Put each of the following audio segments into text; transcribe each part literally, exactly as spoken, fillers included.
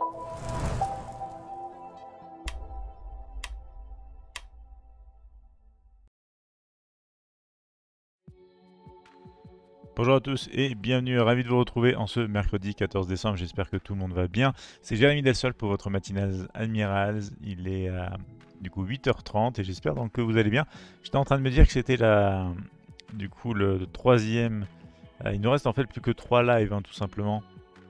Bonjour à tous et bienvenue, ravi de vous retrouver en ce mercredi quatorze décembre, j'espère que tout le monde va bien. C'est Jérémy Delsol pour votre matinale Admirals, il est euh, du coup huit heures trente et j'espère donc que vous allez bien. J'étais en train de me dire que c'était la, du coup le, le troisième, euh, il nous reste en fait plus que trois lives hein, tout simplement.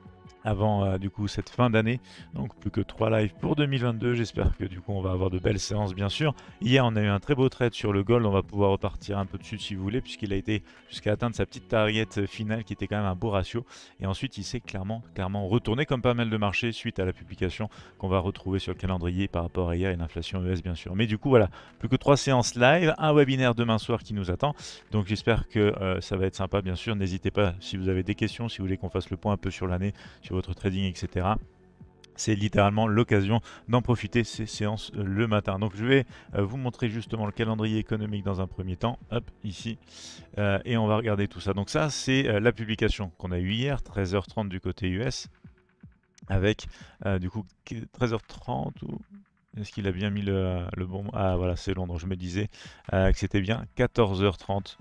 Avant euh, du coup cette fin d'année, donc plus que trois lives pour deux mille vingt-deux, j'espère que du coup on va avoir de belles séances bien sûr. Hier on a eu un très beau trade sur le gold, on va pouvoir repartir un peu dessus si vous voulez, puisqu'il a été jusqu'à atteindre sa petite target finale qui était quand même un beau ratio, et ensuite il s'est clairement, clairement retourné comme pas mal de marchés suite à la publication qu'on va retrouver sur le calendrier par rapport à hier et l'inflation U S bien sûr. Mais du coup voilà, plus que trois séances live, un webinaire demain soir qui nous attend, donc j'espère que euh, ça va être sympa bien sûr. N'hésitez pas si vous avez des questions, si vous voulez qu'on fasse le point un peu sur l'année, sur votre trading, et cetera. C'est littéralement l'occasion d'en profiter ces séances euh, le matin. Donc je vais euh, vous montrer justement le calendrier économique dans un premier temps, hop, ici, euh, et on va regarder tout ça. Donc ça, c'est euh, la publication qu'on a eue hier, treize heures trente du côté U S, avec euh, du coup treize heures trente ou... Est-ce qu'il a bien mis le, le bon... Ah voilà, c'est Londres, je me disais euh, que c'était bien quatorze heures trente.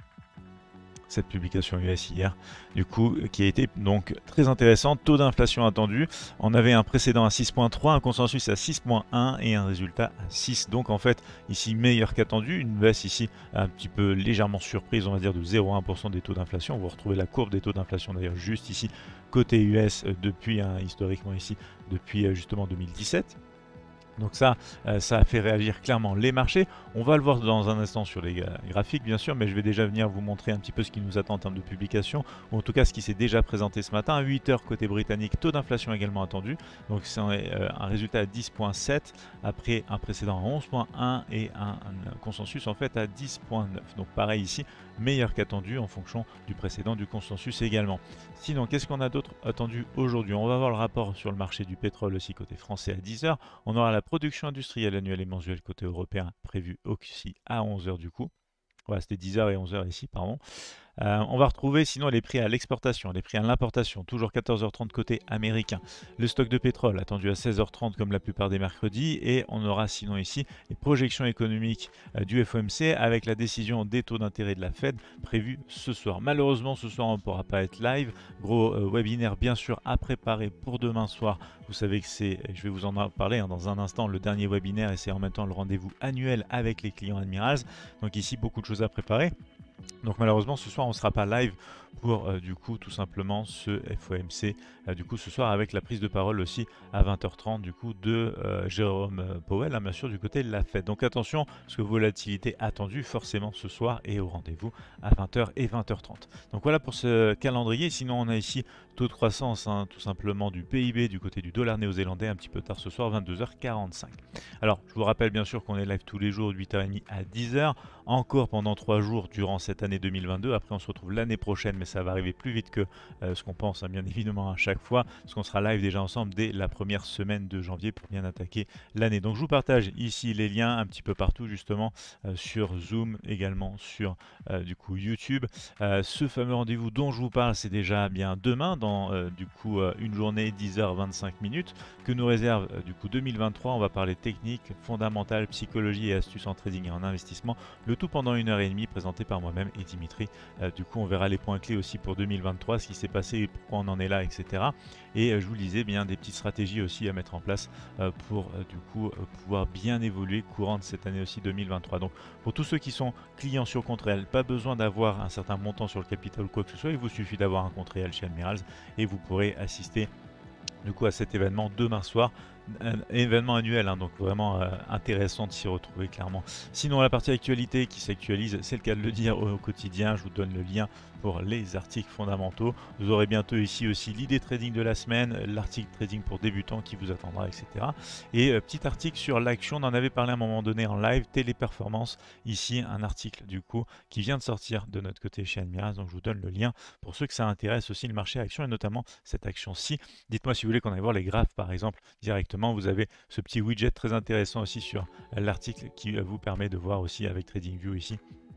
Cette publication U S hier, du coup, qui a été donc très intéressante. Taux d'inflation attendu, on avait un précédent à six virgule trois, un consensus à six virgule un et un résultat à six. Donc en fait, ici meilleur qu'attendu, une baisse ici un petit peu légèrement surprise, on va dire de zéro virgule un pour cent des taux d'inflation. Vous retrouvez la courbe des taux d'inflation d'ailleurs juste ici, côté U S, depuis, hein, historiquement ici, depuis justement deux mille dix-sept. Donc ça, euh, ça a fait réagir clairement les marchés. On va le voir dans un instant sur les graphiques bien sûr, mais je vais déjà venir vous montrer un petit peu ce qui nous attend en termes de publication, ou en tout cas ce qui s'est déjà présenté ce matin. À huit heures côté britannique, taux d'inflation également attendu. Donc c'est euh, un résultat à dix virgule sept, après un précédent à onze virgule un et un, un consensus en fait à dix virgule neuf. Donc pareil ici, meilleur qu'attendu en fonction du précédent du consensus également. Sinon, qu'est-ce qu'on a d'autre attendu aujourd'hui? On va voir le rapport sur le marché du pétrole aussi côté français à dix heures. On aura la production industrielle annuelle et mensuelle côté européen prévue aussi à onze heures du coup. Voilà, c'était dix heures et onze heures ici, pardon. Euh, on va retrouver sinon les prix à l'exportation, les prix à l'importation, toujours quatorze heures trente côté américain. Le stock de pétrole attendu à seize heures trente comme la plupart des mercredis. Et on aura sinon ici les projections économiques euh, du F O M C avec la décision des taux d'intérêt de la Fed prévue ce soir. Malheureusement ce soir on ne pourra pas être live. Gros euh, webinaire bien sûr à préparer pour demain soir. Vous savez que c'est, je vais vous en parler hein, dans un instant, le dernier webinaire et c'est en même temps le rendez-vous annuel avec les clients Admirals. Donc ici beaucoup de choses à préparer. Donc malheureusement ce soir on ne sera pas live pour euh, du coup tout simplement ce F O M C euh, du coup ce soir, avec la prise de parole aussi à vingt heures trente du coup de euh, Jérôme Powell hein, bien sûr du côté de la Fed. Donc attention parce que volatilité attendue forcément ce soir et au rendez-vous à vingt heures et vingt heures trente. Donc voilà pour ce calendrier. Sinon on a ici taux de croissance hein, tout simplement du P I B du côté du dollar néo-zélandais un petit peu tard ce soir, vingt-deux heures quarante-cinq. Alors je vous rappelle bien sûr qu'on est live tous les jours de huit heures trente à dix heures, encore pendant trois jours durant cette année deux mille vingt-deux. Après on se retrouve l'année prochaine, mais ça va arriver plus vite que euh, ce qu'on pense hein, bien évidemment à chaque fois, parce qu'on sera live déjà ensemble dès la première semaine de janvier pour bien attaquer l'année. Donc je vous partage ici les liens un petit peu partout justement euh, sur Zoom, également sur euh, du coup YouTube. Euh, ce fameux rendez-vous dont je vous parle, c'est déjà bien demain dans euh, du coup euh, une journée dix heures vingt-cinq minutes que nous réserve euh, du coup deux mille vingt-trois. On va parler technique, fondamentale, psychologie et astuces en trading et en investissement, le tout pendant une heure et demie présenté par moi-même et Dimitri. Euh, du coup on verra les points clés aussi pour deux mille vingt-trois, ce qui s'est passé, pourquoi on en est là, et cetera. Et euh, je vous le disais, bien des petites stratégies aussi à mettre en place euh, pour euh, du coup euh, pouvoir bien évoluer courant de cette année aussi deux mille vingt-trois. Donc pour tous ceux qui sont clients sur compte réel, pas besoin d'avoir un certain montant sur le capital ou quoi que ce soit, il vous suffit d'avoir un compte réel chez Admirals et vous pourrez assister du coup à cet événement demain soir, un événement annuel hein, donc vraiment euh, intéressant de s'y retrouver clairement. Sinon la partie actualité qui s'actualise, c'est le cas de le dire au, au quotidien, je vous donne le lien pour les articles fondamentaux. Vous aurez bientôt ici aussi l'idée trading de la semaine, l'article trading pour débutants qui vous attendra, et cetera. Et euh, petit article sur l'action, on en avait parlé à un moment donné en live, téléperformance, ici un article du coup qui vient de sortir de notre côté chez Admirals, donc je vous donne le lien pour ceux que ça intéresse aussi le marché action et notamment cette action-ci. Dites-moi si vous voulez qu'on aille voir les graphes par exemple directement. Vous avez ce petit widget très intéressant aussi sur l'article qui vous permet de voir aussi avec TradingView ici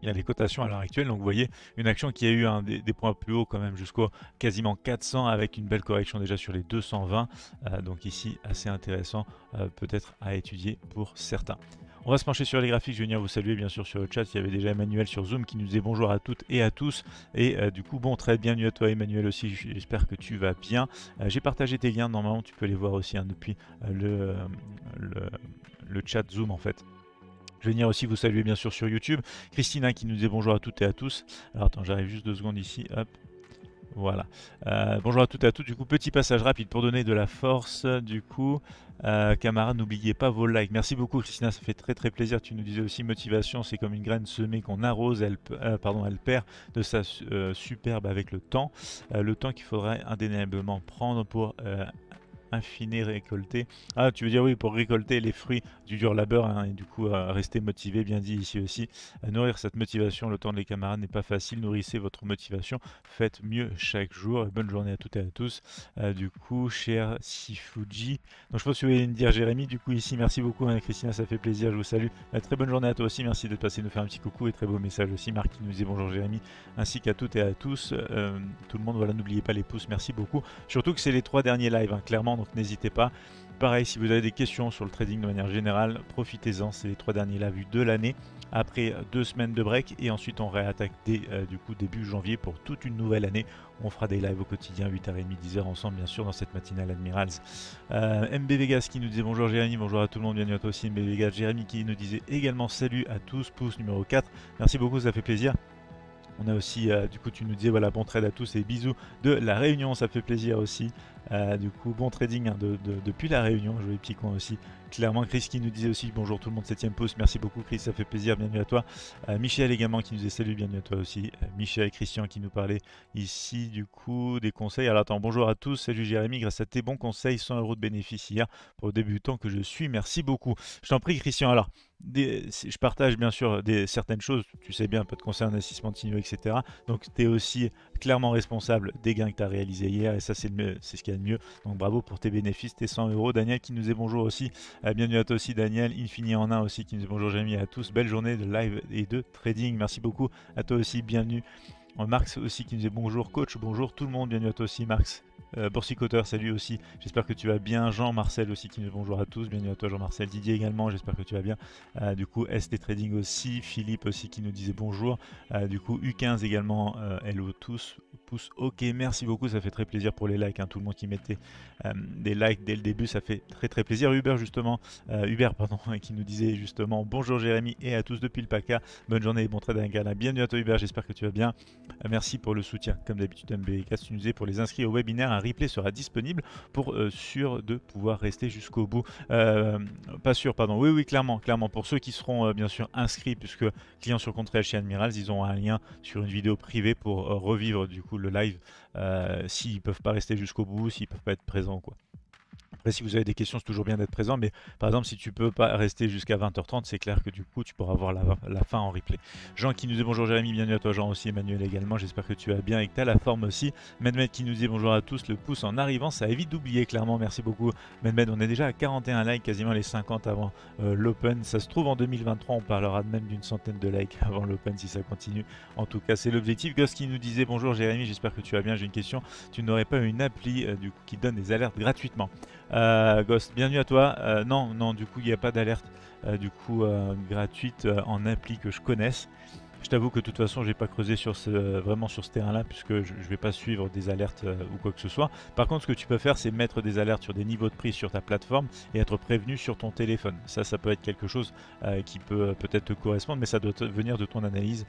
il y a les cotations à l'heure actuelle. Donc vous voyez une action qui a eu un des, des points plus hauts quand même jusqu'au quasiment quatre cents avec une belle correction déjà sur les deux cent vingt. Euh, donc ici assez intéressant euh, peut-être à étudier pour certains. On va se pencher sur les graphiques, je vais venir vous saluer bien sûr sur le chat. Il y avait déjà Emmanuel sur Zoom qui nous disait bonjour à toutes et à tous. Et euh, du coup, bon, très bienvenue à toi Emmanuel aussi, j'espère que tu vas bien. Euh, J'ai partagé tes liens, normalement tu peux les voir aussi hein, depuis euh, le, euh, le, le chat Zoom en fait. Je vais venir aussi vous saluer bien sûr sur YouTube. Christina qui nous disait bonjour à toutes et à tous. Alors attends, j'arrive juste deux secondes ici, hop. Voilà. Euh, bonjour à toutes et à tous. Du coup, petit passage rapide pour donner de la force. Du coup, euh, camarades, n'oubliez pas vos likes. Merci beaucoup, Christina. Ça fait très très plaisir. Tu nous disais aussi motivation, c'est comme une graine semée qu'on arrose. Elle, euh, pardon, elle perd de sa euh, superbe avec le temps. Euh, le temps qu'il faudrait indéniablement prendre pour euh, infiner, récolter. Ah, tu veux dire oui, pour récolter les fruits du dur labeur hein, et du coup euh, rester motivé, bien dit ici aussi. Euh, nourrir cette motivation, le temps de les camarades n'est pas facile. Nourrissez votre motivation, faites mieux chaque jour. Bonne journée à toutes et à tous. Euh, du coup, cher Sifuji. Donc je pense que tu voulais me dire Jérémy, du coup ici, merci beaucoup hein, Christina, ça fait plaisir, je vous salue. Euh, très bonne journée à toi aussi, merci de passer nous faire un petit coucou et très beau message aussi. Marc qui nous disait bonjour Jérémy, ainsi qu'à toutes et à tous. Euh, tout le monde, voilà, n'oubliez pas les pouces, merci beaucoup. Surtout que c'est les trois derniers lives, hein, clairement. Donc n'hésitez pas. Pareil, si vous avez des questions sur le trading de manière générale, profitez-en. C'est les trois derniers lives de l'année. Après deux semaines de break et ensuite on réattaque dès euh, du coup début janvier pour toute une nouvelle année. On fera des lives au quotidien, huit heures trente, dix heures ensemble bien sûr dans cette matinale Admirals. Euh, M B Vegas qui nous disait bonjour Jérémy, bonjour à tout le monde, bienvenue à toi aussi M B Vegas. Jérémy qui nous disait également salut à tous, pouce numéro quatre. Merci beaucoup, ça fait plaisir. On a aussi, euh, du coup, tu nous disais, voilà, bon trade à tous et bisous de la Réunion, ça fait plaisir aussi. Euh, du coup, bon trading hein, de, de, depuis la Réunion, joli petit coin aussi. Clairement, Chris qui nous disait aussi, bonjour tout le monde, septième pouce, merci beaucoup Chris, ça fait plaisir, bienvenue à toi. Euh, Michel également qui nous disait salut, bienvenue à toi aussi. Euh, Michel, Christian qui nous parlait ici, du coup, des conseils. Alors attends, bonjour à tous, salut Jérémy, grâce à tes bons conseils, cent euros de bénéfice hier pour le débutant que je suis, merci beaucoup. Je t'en prie Christian, alors. Des, je partage bien sûr des, certaines choses, tu sais bien, pas de conseils en investissement continu, et cetera. Donc tu es aussi clairement responsable des gains que tu as réalisés hier et ça c'est ce qu'il y a de mieux. Donc bravo pour tes bénéfices, tes cent euros. Daniel qui nous dit bonjour aussi, euh, bienvenue à toi aussi Daniel. Infini en un aussi qui nous dit bonjour Jérémy à tous. Belle journée de live et de trading, merci beaucoup à toi aussi, bienvenue. Marx aussi qui nous dit bonjour coach, bonjour tout le monde, bienvenue à toi aussi Marx. Euh, Boursicoteur, salut aussi, j'espère que tu vas bien. Jean-Marcel aussi qui nous dit bonjour à tous, bienvenue à toi Jean-Marcel. Didier également, j'espère que tu vas bien. Euh, du coup, S T Trading aussi, Philippe aussi qui nous disait bonjour. Euh, du coup, U quinze également, euh, hello tous, pouce ok, merci beaucoup, ça fait très plaisir pour les likes, hein, tout le monde qui mettait euh, des likes dès le début, ça fait très très plaisir. Hubert justement, euh, Hubert pardon, qui nous disait justement bonjour Jérémy et à tous depuis le PACA, bonne journée et bon trade à Gala. Bienvenue à toi Hubert, j'espère que tu vas bien. Euh, merci pour le soutien, comme d'habitude M B K, tu nous disais pour les inscrits au webinaire, un replay sera disponible pour euh, sûr de pouvoir rester jusqu'au bout. Euh, pas sûr, pardon. Oui, oui, clairement, clairement. Pour ceux qui seront euh, bien sûr inscrits, puisque clients sur contrat chez Admirals, ils ont un lien sur une vidéo privée pour euh, revivre du coup le live euh, s'ils peuvent pas rester jusqu'au bout, s'ils peuvent pas être présents, quoi. Après, si vous avez des questions, c'est toujours bien d'être présent, mais par exemple, si tu peux pas rester jusqu'à vingt heures trente, c'est clair que du coup, tu pourras voir la, la fin en replay. Jean qui nous dit bonjour Jérémy, bienvenue à toi Jean aussi, Emmanuel également, j'espère que tu vas bien et que tu as la forme aussi. Medmed qui nous dit bonjour à tous, le pouce en arrivant, ça évite d'oublier clairement, merci beaucoup Medmed, on est déjà à quarante et un likes, quasiment les cinquante avant euh, l'Open, ça se trouve en deux mille vingt-trois, on parlera même d'une centaine de likes avant l'Open si ça continue, en tout cas c'est l'objectif. Gus qui nous disait bonjour Jérémy, j'espère que tu vas bien, j'ai une question, tu n'aurais pas une appli euh, du coup, qui donne des alertes gratuitement? Euh, Ghost, bienvenue à toi. Euh, non, non, du coup, il n'y a pas d'alerte euh, du coup euh, gratuite euh, en appli que je connaisse. Je t'avoue que de toute façon, j'ai pas creusé sur ce, vraiment sur ce terrain-là, puisque je ne vais pas suivre des alertes euh, ou quoi que ce soit. Par contre, ce que tu peux faire, c'est mettre des alertes sur des niveaux de prix sur ta plateforme et être prévenu sur ton téléphone. Ça, ça peut être quelque chose euh, qui peut peut-être te correspondre, mais ça doit venir de ton analyse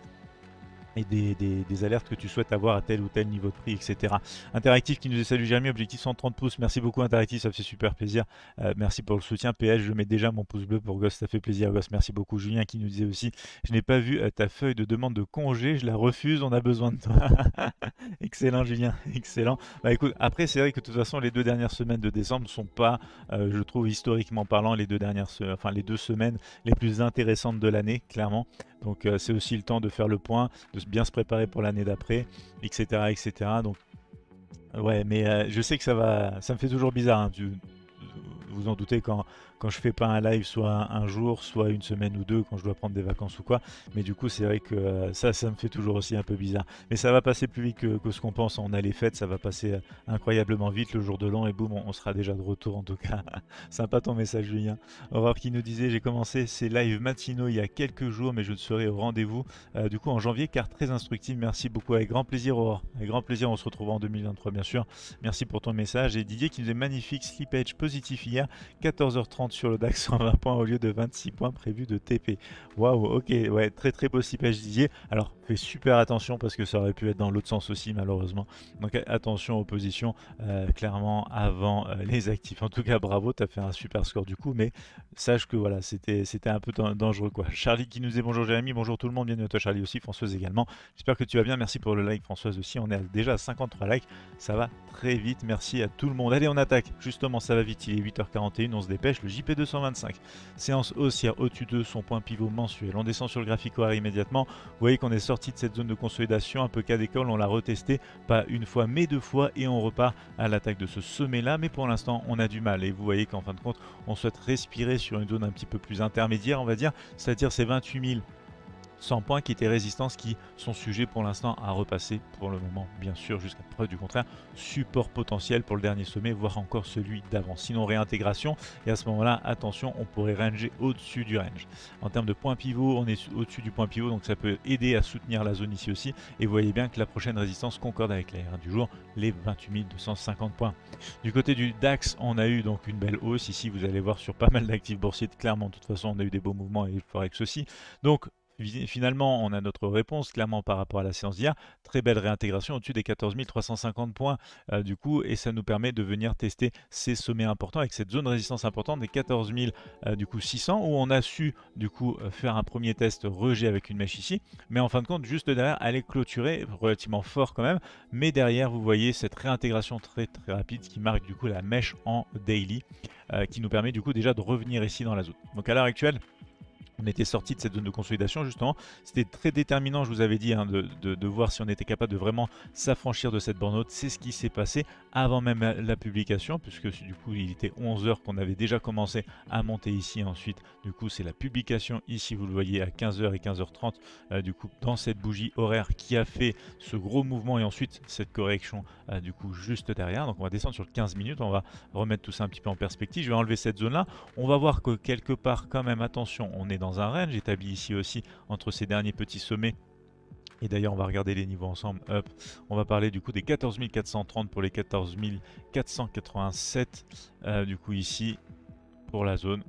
et des, des, des alertes que tu souhaites avoir à tel ou tel niveau de prix, et cetera. Interactif qui nous dit salut Jérémy, objectif cent trente pouces, merci beaucoup Interactif, ça fait super plaisir. Euh, merci pour le soutien. P S, je mets déjà mon pouce bleu pour Goss, ça fait plaisir Goss, merci beaucoup. Julien qui nous disait aussi, je n'ai pas vu euh, ta feuille de demande de congé, je la refuse, on a besoin de toi. Excellent Julien, excellent. Bah écoute, après c'est vrai que de toute façon les deux dernières semaines de décembre ne sont pas, euh, je trouve historiquement parlant, les deux dernières, enfin les deux semaines les plus intéressantes de l'année, clairement. Donc euh, c'est aussi le temps de faire le point, de bien se préparer pour l'année d'après, et cetera, et cetera. Donc ouais, mais euh, je sais que ça va, ça me fait toujours bizarre. Hein, tu, vous en doutez, quand, quand je fais pas un live, soit un, un jour, soit une semaine ou deux, quand je dois prendre des vacances ou quoi. Mais du coup, c'est vrai que euh, ça, ça me fait toujours aussi un peu bizarre. Mais ça va passer plus vite que, que ce qu'on pense. On a les fêtes, ça va passer euh, incroyablement vite le jour de l'an et boum, on, on sera déjà de retour en tout cas. Sympa ton message, Julien. Aurore qui nous disait, j'ai commencé ces lives matinaux il y a quelques jours, mais je serai au rendez-vous euh, du coup en janvier, car très instructif. Merci beaucoup, avec grand plaisir, Aurore. Avec grand plaisir, on se retrouve en deux mille vingt-trois, bien sûr. Merci pour ton message. Et Didier qui nous est magnifique, slippage positif hier, quatorze heures trente sur le DAX, cent vingt points au lieu de vingt-six points prévus de T P. Waouh, ok, ouais, très très beau slippage, Didier. Alors, fais super attention parce que ça aurait pu être dans l'autre sens aussi, malheureusement. Donc, attention aux positions, euh, clairement, avant euh, les actifs. En tout cas, bravo, tu as fait un super score du coup, mais sache que voilà, c'était c'était un peu dangereux quoi. Charlie qui nous dit bonjour Jérémy, bonjour tout le monde, bienvenue à toi Charlie aussi, Françoise également. J'espère que tu vas bien, merci pour le like Françoise aussi, on est déjà à cinquante-trois likes, ça va très vite, merci à tout le monde. Allez, on attaque, justement ça va vite, il est huit heures quarante et une, on se dépêche, le J P deux cent vingt-cinq, séance haussière au-dessus de son point pivot mensuel. On descend sur le graphique horaire immédiatement, vous voyez qu'on est sorti de cette zone de consolidation, un peu cas d'école, on l'a retesté, pas une fois mais deux fois, et on repart à l'attaque de ce sommet là, mais pour l'instant on a du mal, et vous voyez qu'en fin de compte, on souhaite respirer sur une zone un petit peu plus intermédiaire, on va dire, c'est-à-dire ces vingt-huit mille cent points qui étaient résistances, qui sont sujets pour l'instant à repasser pour le moment, bien sûr, jusqu'à preuve du contraire, support potentiel pour le dernier sommet, voire encore celui d'avant. Sinon, réintégration, et à ce moment-là, attention, on pourrait ranger au-dessus du range. En termes de point pivot, on est au-dessus du point pivot, donc ça peut aider à soutenir la zone ici aussi, et vous voyez bien que la prochaine résistance concorde avec la R un du jour, les vingt-huit mille deux cent cinquante points. Du côté du DAX, on a eu donc une belle hausse, ici vous allez voir sur pas mal d'actifs boursiers, clairement, de toute façon, on a eu des beaux mouvements et le Forex aussi, donc finalement, on a notre réponse clairement par rapport à la séance d'hier. Très belle réintégration au-dessus des quatorze mille trois cent cinquante points euh, du coup, et ça nous permet de venir tester ces sommets importants avec cette zone de résistance importante des quatorze mille euh, du coup six cents, où on a su du coup faire un premier test rejet avec une mèche ici, mais en fin de compte juste derrière elle est clôturée relativement fort quand même, mais derrière vous voyez cette réintégration très très rapide qui marque du coup la mèche en daily, euh, qui nous permet du coup déjà de revenir ici dans la zone. Donc à l'heure actuelle, on était sorti de cette zone de consolidation justement, c'était très déterminant, je vous avais dit, hein, de, de, de voir si on était capable de vraiment s'affranchir de cette burn-out. C'est ce qui s'est passé avant même la, la publication, puisque du coup il était onze heures qu'on avait déjà commencé à monter ici. Ensuite du coup c'est la publication ici, vous le voyez à quinze heures et quinze heures trente, euh, du coup dans cette bougie horaire qui a fait ce gros mouvement, et ensuite cette correction euh, du coup juste derrière. Donc on va descendre sur quinze minutes, on va remettre tout ça un petit peu en perspective. Je vais enlever cette zone là, on va voir que quelque part quand même, attention, on est dans dans un range établi ici aussi entre ces derniers petits sommets. Et d'ailleurs, on va regarder les niveaux ensemble. Hop. On va parler du coup des quatorze mille quatre cent trente pour les quatorze mille quatre cent quatre-vingt-sept. Euh, du coup ici pour la zone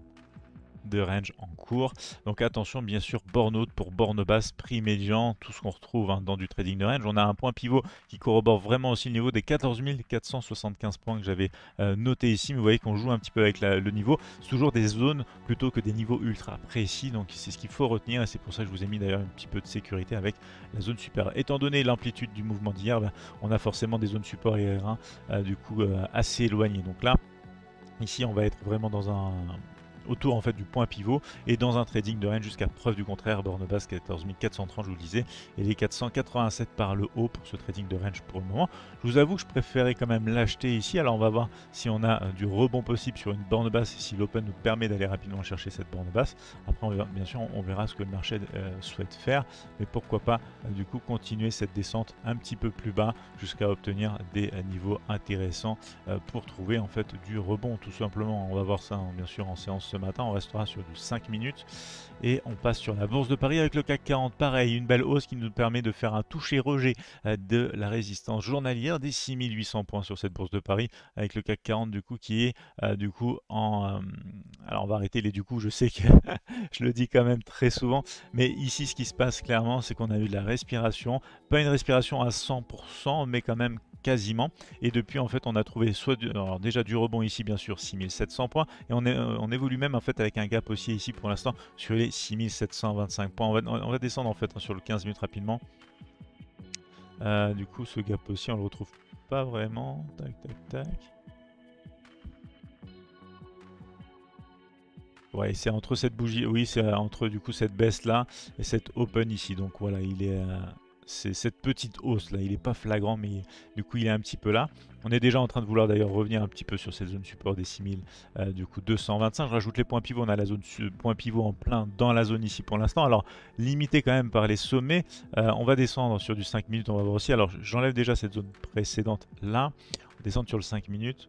de range en cours. Donc attention, bien sûr, borne haute pour borne basse, prix médian, tout ce qu'on retrouve hein, dans du trading de range. On a un point pivot qui corrobore vraiment aussi le niveau des quatorze mille quatre cent soixante-quinze points que j'avais euh, noté ici. Mais vous voyez qu'on joue un petit peu avec la, le niveau. C'est toujours des zones plutôt que des niveaux ultra précis. Donc c'est ce qu'il faut retenir, et c'est pour ça que je vous ai mis d'ailleurs un petit peu de sécurité avec la zone support. Étant donné l'amplitude du mouvement d'hier, ben, on a forcément des zones support et R un euh, du coup euh, assez éloignées. Donc là, ici, on va être vraiment dans un autour en fait du point pivot et dans un trading de range jusqu'à preuve du contraire. Borne basse quatorze mille quatre cent trente, je vous le disais, et les quatre cent quatre-vingt-sept par le haut pour ce trading de range pour le moment. Je vous avoue que je préférais quand même l'acheter ici. Alors on va voir si on a du rebond possible sur une borne basse et si l'open nous permet d'aller rapidement chercher cette borne basse. Après on verra, bien sûr on verra ce que le marché euh, souhaite faire, mais pourquoi pas euh, du coup continuer cette descente un petit peu plus bas jusqu'à obtenir des euh, niveaux intéressants euh, pour trouver en fait du rebond tout simplement. On va voir ça hein, bien sûr en séance ce matin. On restera sur du cinq minutes et on passe sur la bourse de Paris avec le C A C quarante. Pareil, une belle hausse qui nous permet de faire un toucher-rejet de la résistance journalière des six mille huit cents points sur cette bourse de Paris, avec le C A C quarante du coup qui est euh, du coup en... Euh, alors on va arrêter les du coup, je sais que je le dis quand même très souvent, mais ici ce qui se passe clairement, c'est qu'on a eu de la respiration, pas une respiration à cent pour cent, mais quand même quasiment, et depuis en fait on a trouvé soit du, alors déjà du rebond ici bien sûr six mille sept cents points, et on, est, on évolue même en fait avec un gap haussier ici pour l'instant sur les six mille sept cent vingt-cinq points. On va, on va descendre en fait hein, sur le quinze minutes rapidement. Euh, du coup ce gap haussier on le retrouve pas vraiment, tac tac tac. Ouais, c'est entre cette bougie, oui c'est entre du coup cette baisse là et cette open ici, donc voilà il est... Euh, c'est cette petite hausse là. Il n'est pas flagrant, mais du coup il est un petit peu là. On est déjà en train de vouloir d'ailleurs revenir un petit peu sur cette zone support des six mille, euh, du coup deux cent vingt-cinq. Je rajoute les points pivots, on a la zone point pivot en plein dans la zone ici pour l'instant. Alors limité quand même par les sommets, euh, on va descendre sur du cinq minutes, on va voir aussi. Alors j'enlève déjà cette zone précédente là, on descend sur le cinq minutes.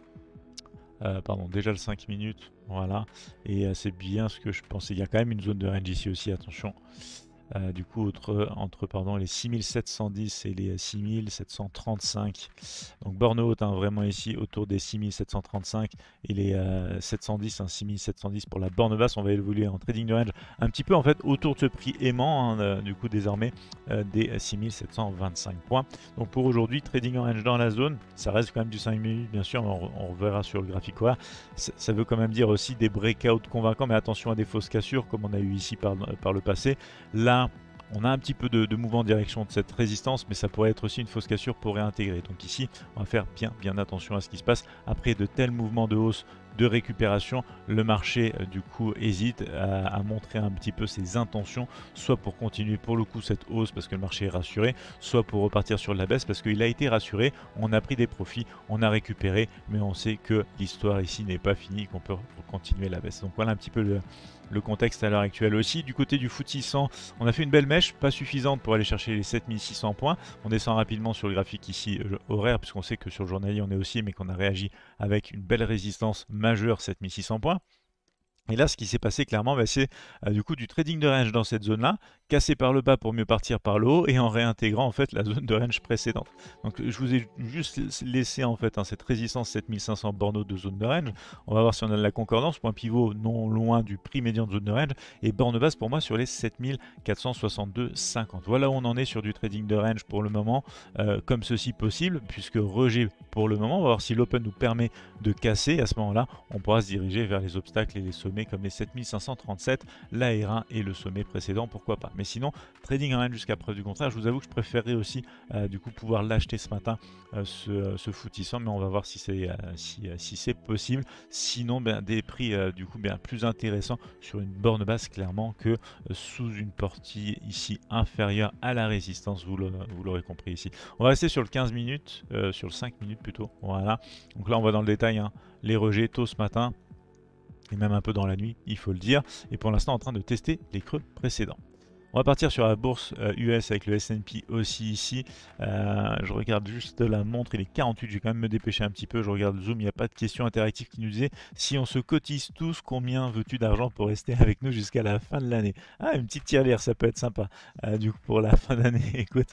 Euh, pardon, déjà le cinq minutes, voilà, et euh, c'est bien ce que je pensais. Il y a quand même une zone de range ici aussi, attention. Euh, du coup, entre, entre pardon, les six mille sept cent dix et les six mille sept cent trente-cinq. Donc borne haute, hein, vraiment ici, autour des six mille sept cent trente-cinq et les euh, sept cent dix, hein, six mille sept cent dix pour la borne basse. On va évoluer en trading de range un petit peu en fait autour de ce prix aimant, hein, euh, du coup désormais euh, des six mille sept cent vingt-cinq points. Donc pour aujourd'hui, trading en range dans la zone, ça reste quand même du cinq minutes, bien sûr, on, on reverra sur le graphique horaire. Ça, ça veut quand même dire aussi des breakouts convaincants, mais attention à des fausses cassures comme on a eu ici par, par le passé. Là, on a un petit peu de, de mouvement en direction de cette résistance, mais ça pourrait être aussi une fausse cassure pour réintégrer. Donc ici, on va faire bien, bien attention à ce qui se passe. Après de tels mouvements de hausse, de récupération, le marché euh, du coup hésite à, à montrer un petit peu ses intentions, soit pour continuer pour le coup cette hausse parce que le marché est rassuré, soit pour repartir sur la baisse parce qu'il a été rassuré, on a pris des profits, on a récupéré, mais on sait que l'histoire ici n'est pas finie, qu'on peut continuer la baisse. Donc voilà un petit peu le, le contexte à l'heure actuelle aussi. Du côté du F T S E six cents, on a fait une belle mèche, pas suffisante pour aller chercher les sept mille six cents points. On descend rapidement sur le graphique ici euh, horaire, puisqu'on sait que sur le journalier on est aussi, mais qu'on a réagi avec une belle résistance majeure, sept mille six cents points. Et là, ce qui s'est passé clairement, bah, c'est euh, du coup du trading de range dans cette zone-là, cassé par le bas pour mieux partir par le haut et en réintégrant en fait la zone de range précédente. Donc je vous ai juste laissé en fait hein, cette résistance sept mille cinq cents bornes hautes de zone de range. On va voir si on a de la concordance, point pivot non loin du prix médian de zone de range et borne basse pour moi sur les sept mille quatre cent soixante-deux virgule cinquante. Voilà où on en est sur du trading de range pour le moment, euh, comme ceci possible, puisque rejet pour le moment. On va voir si l'open nous permet de casser. À ce moment-là, on pourra se diriger vers les obstacles et les sommets comme les sept mille cinq cent trente-sept, l'A R un et le sommet précédent, pourquoi pas. Mais sinon, trading en range jusqu'à preuve du contraire, je vous avoue que je préférerais aussi euh, du coup pouvoir l'acheter ce matin, euh, ce, euh, ce F T S E cent, mais on va voir si c'est euh, si, euh, si c'est possible. Sinon, ben, des prix euh, du coup bien plus intéressants sur une borne basse clairement que euh, sous une partie ici inférieure à la résistance, vous l'aurez compris ici. On va rester sur le quinze minutes, euh, sur le cinq minutes plutôt, voilà. Donc là on va dans le détail, hein, les rejets tôt ce matin, et même un peu dans la nuit, il faut le dire. Et pour l'instant, en train de tester les creux précédents. On va partir sur la bourse euh, U S avec le S and P aussi ici. Euh, je regarde juste la montre, il est quarante-huit, je vais quand même me dépêcher un petit peu. Je regarde Zoom, il n'y a pas de question interactive qui nous disait si on se cotise tous, combien veux-tu d'argent pour rester avec nous jusqu'à la fin de l'année? Ah, une petite tirelire, ça peut être sympa. Euh, du coup, pour la fin d'année, écoute,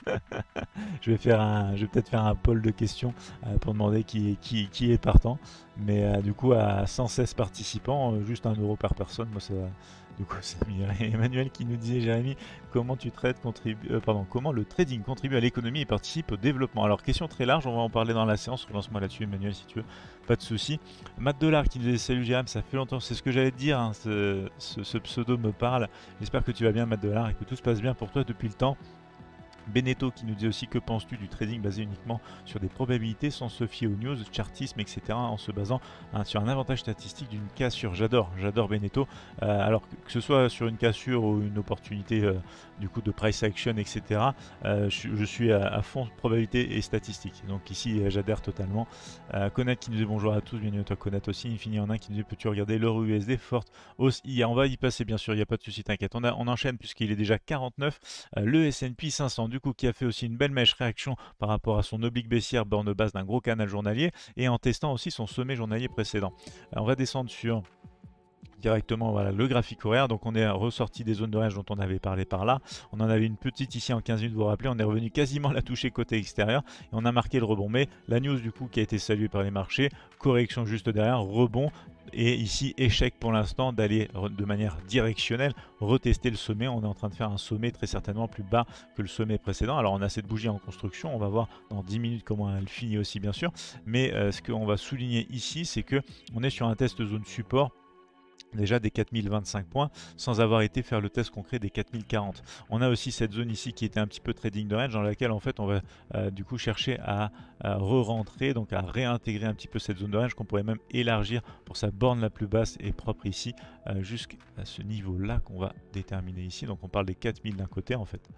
je vais faire un, je vais peut-être faire un poll de questions euh, pour demander qui, qui, qui est partant. Mais euh, du coup, à cent seize participants, euh, juste un euro par personne, moi ça. Du coup, c'est Emmanuel qui nous disait, Jérémy, comment tu traites, contribue, euh, pardon, comment le trading contribue à l'économie et participe au développement. Alors, question très large, on va en parler dans la séance. Relance-moi là-dessus, Emmanuel, si tu veux, pas de souci. Matt Dollar qui nous disait, salut Jérémy, ça fait longtemps, c'est ce que j'allais te dire, hein, ce, ce, ce pseudo me parle. J'espère que tu vas bien, Matt Dollar, et que tout se passe bien pour toi depuis le temps. Beneteau qui nous dit aussi que penses-tu du trading basé uniquement sur des probabilités sans se fier aux news, chartisme, et cetera en se basant hein, sur un avantage statistique d'une cassure. J'adore, j'adore Beneteau. Euh, alors que, que ce soit sur une cassure ou une opportunité euh, du coup de price action, et cetera. Euh, je, je suis à, à fond probabilité et statistique. Donc ici euh, j'adhère totalement. Euh, Connat qui nous dit bonjour à tous, bienvenue à toi Connat aussi. Infini en un qui nous dit peux-tu regarder l'euro U S D forte hausse hier. On va y passer bien sûr, il n'y a pas de souci, t'inquiète. On, on enchaîne puisqu'il est déjà quarante-neuf. Euh, le S and P cinq cents du coup qui a fait aussi une belle mèche réaction par rapport à son oblique baissière borne basse d'un gros canal journalier et en testant aussi son sommet journalier précédent. Alors, on va descendre sur directement voilà, le graphique horaire, donc on est ressorti des zones de range dont on avait parlé par là, on en avait une petite ici en quinze minutes, vous vous rappelez, on est revenu quasiment la toucher côté extérieur et on a marqué le rebond, mais la news du coup qui a été saluée par les marchés, correction juste derrière, rebond, et ici échec pour l'instant d'aller de manière directionnelle retester le sommet. On est en train de faire un sommet très certainement plus bas que le sommet précédent. Alors on a cette bougie en construction, on va voir dans dix minutes comment elle finit aussi bien sûr, mais euh, ce qu'on va souligner ici c'est que on est sur un test zone support déjà des quatre mille vingt-cinq points sans avoir été faire le test concret des quatre mille quarante. On a aussi cette zone ici qui était un petit peu trading de range dans laquelle en fait on va euh, du coup chercher à, à re-rentrer, donc à réintégrer un petit peu cette zone de range qu'on pourrait même élargir pour sa borne la plus basse et propre ici euh, jusqu'à ce niveau là qu'on va déterminer ici. Donc on parle des quatre mille d'un côté en fait.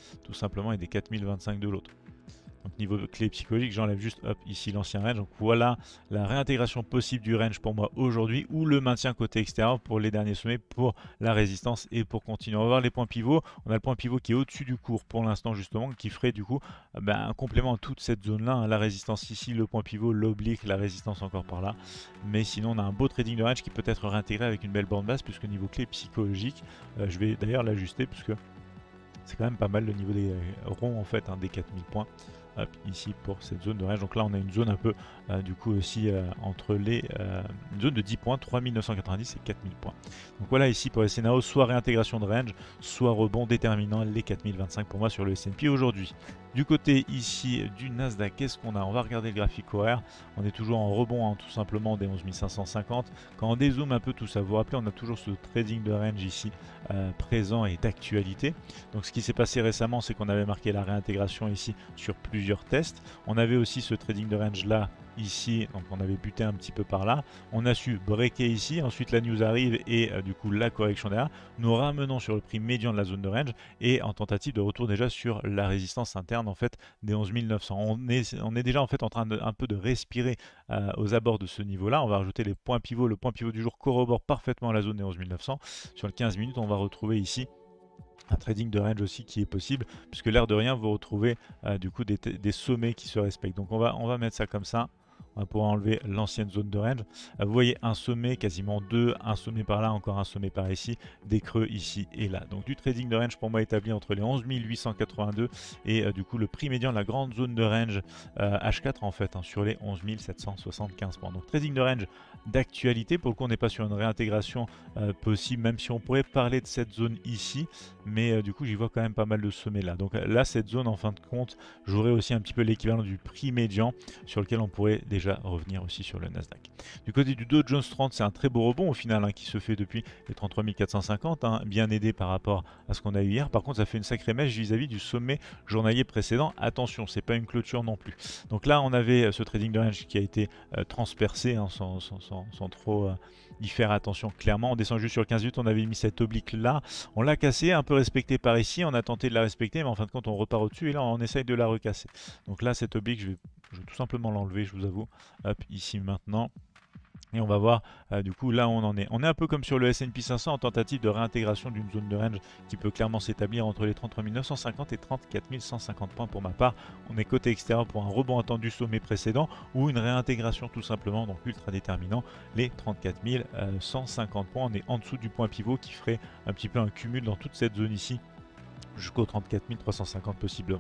tout simplement et des quatre mille vingt-cinq de l'autre. Donc niveau clé psychologique, j'enlève juste hop, ici l'ancien range. Donc voilà la réintégration possible du range pour moi aujourd'hui ou le maintien côté extérieur pour les derniers sommets, pour la résistance et pour continuer. On va voir les points pivots. On a le point pivot qui est au-dessus du cours pour l'instant justement, qui ferait du coup ben, un complément à toute cette zone-là. Hein. La résistance ici, le point pivot, l'oblique, la résistance encore par là. Mais sinon, on a un beau trading de range qui peut être réintégré avec une belle bande basse, puisque niveau clé psychologique, euh, je vais d'ailleurs l'ajuster puisque c'est quand même pas mal le niveau des ronds en fait, hein, des quatre mille points. Hop, ici pour cette zone de range. Donc là on a une zone un peu euh, du coup aussi euh, entre les euh, une zone de dix points, trois mille neuf cent quatre-vingt-dix et quatre mille points. Donc voilà ici pour les S N A O, soit réintégration de range, soit rebond déterminant les quatre mille vingt-cinq pour moi sur le S and P aujourd'hui. Du côté ici du Nasdaq, qu'est-ce qu'on a? On va regarder le graphique horaire. On est toujours en rebond, hein, tout simplement des onze mille cinq cent cinquante. Quand on dézoome un peu tout ça, vous vous rappelez, on a toujours ce trading de range ici euh, présent et d'actualité. Donc ce qui s'est passé récemment, c'est qu'on avait marqué la réintégration ici sur plusieurs tests. On avait aussi ce trading de range là ici, donc on avait buté un petit peu par là. On a su breaker ici, ensuite la news arrive et euh, du coup la correction derrière. Nous ramenons sur le prix médian de la zone de range et en tentative de retour déjà sur la résistance interne en fait des onze mille neuf cents. On est, on est déjà en fait en train de, un peu de respirer euh, aux abords de ce niveau là. On va rajouter les points pivots. Le point pivot du jour corrobore parfaitement la zone des onze mille neuf cents. Sur le quinze minutes, on va retrouver ici un trading de range aussi qui est possible, puisque l'air de rien vous retrouvez euh, du coup des, des sommets qui se respectent. Donc on va, on va mettre ça comme ça. On va pouvoir enlever l'ancienne zone de range. Euh, vous voyez un sommet, quasiment deux, un sommet par là, encore un sommet par ici, des creux ici et là. Donc du trading de range pour moi établi entre les onze mille huit cent quatre-vingt-deux et euh, du coup le prix médian de la grande zone de range euh, H quatre en fait, hein, sur les onze mille sept cent soixante-quinze points. Donc trading de range d'actualité, pour le coup on n'est pas sur une réintégration euh, possible, même si on pourrait parler de cette zone ici, mais euh, du coup j'y vois quand même pas mal de sommets là. Donc là cette zone en fin de compte, j'aurai aussi un petit peu l'équivalent du prix médian sur lequel on pourrait déjà revenir aussi sur le Nasdaq. Du côté du Dow Jones trente, c'est un très beau rebond au final hein, qui se fait depuis les trente-trois mille quatre cent cinquante, hein, bien aidé par rapport à ce qu'on a eu hier. Par contre, ça fait une sacrée mèche vis-à-vis du sommet journalier précédent. Attention, c'est pas une clôture non plus. Donc là, on avait ce trading de range qui a été euh, transpercé hein, sans, sans, sans, sans trop euh, y faire attention clairement. On descend juste sur le quinze minutes, on avait mis cette oblique là, on l'a cassé, un peu respecté par ici, on a tenté de la respecter, mais en fin de compte, on repart au-dessus et là, on essaye de la recasser. Donc là, cette oblique, je vais, je vais tout simplement l'enlever, je vous avoue. Hop, ici maintenant. Et on va voir, euh, du coup, là on en est. On est un peu comme sur le S and P cinq cents en tentative de réintégration d'une zone de range qui peut clairement s'établir entre les trente-trois mille neuf cent cinquante et trente-quatre mille cent cinquante points pour ma part. On est côté extérieur pour un rebond attendu sommet précédent ou une réintégration tout simplement, donc ultra déterminant, les trente-quatre mille cent cinquante points. On est en dessous du point pivot qui ferait un petit peu un cumul dans toute cette zone ici jusqu'aux trente-quatre mille trois cent cinquante possiblement.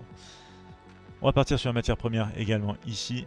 On va partir sur la matière première également ici.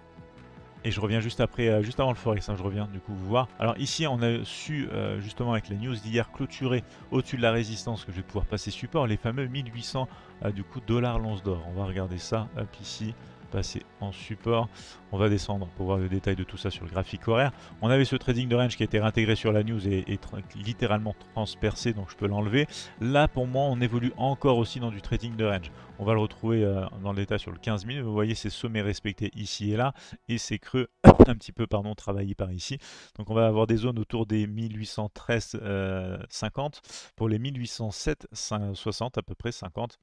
Et je reviens juste après, euh, juste avant le Forex, hein, je reviens du coup vous voir. Alors ici, on a su euh, justement avec les news d'hier clôturer au-dessus de la résistance que je vais pouvoir passer support, les fameux mille huit cents euh, du coup dollars l'once d'or. On va regarder ça, hop ici, passer en support. On va descendre pour voir le détail de tout ça sur le graphique horaire. On avait ce trading de range qui a été réintégré sur la news et, et tra littéralement transpercé, donc je peux l'enlever. Là, pour moi, on évolue encore aussi dans du trading de range. On va le retrouver euh, dans le détail sur le quinze minutes. Vous voyez ces sommets respectés ici et là et ces creux un petit peu pardon, travaillés par ici. Donc on va avoir des zones autour des mille huit cent treize cinquante pour les mille huit cent sept soixante à peu près cinquante.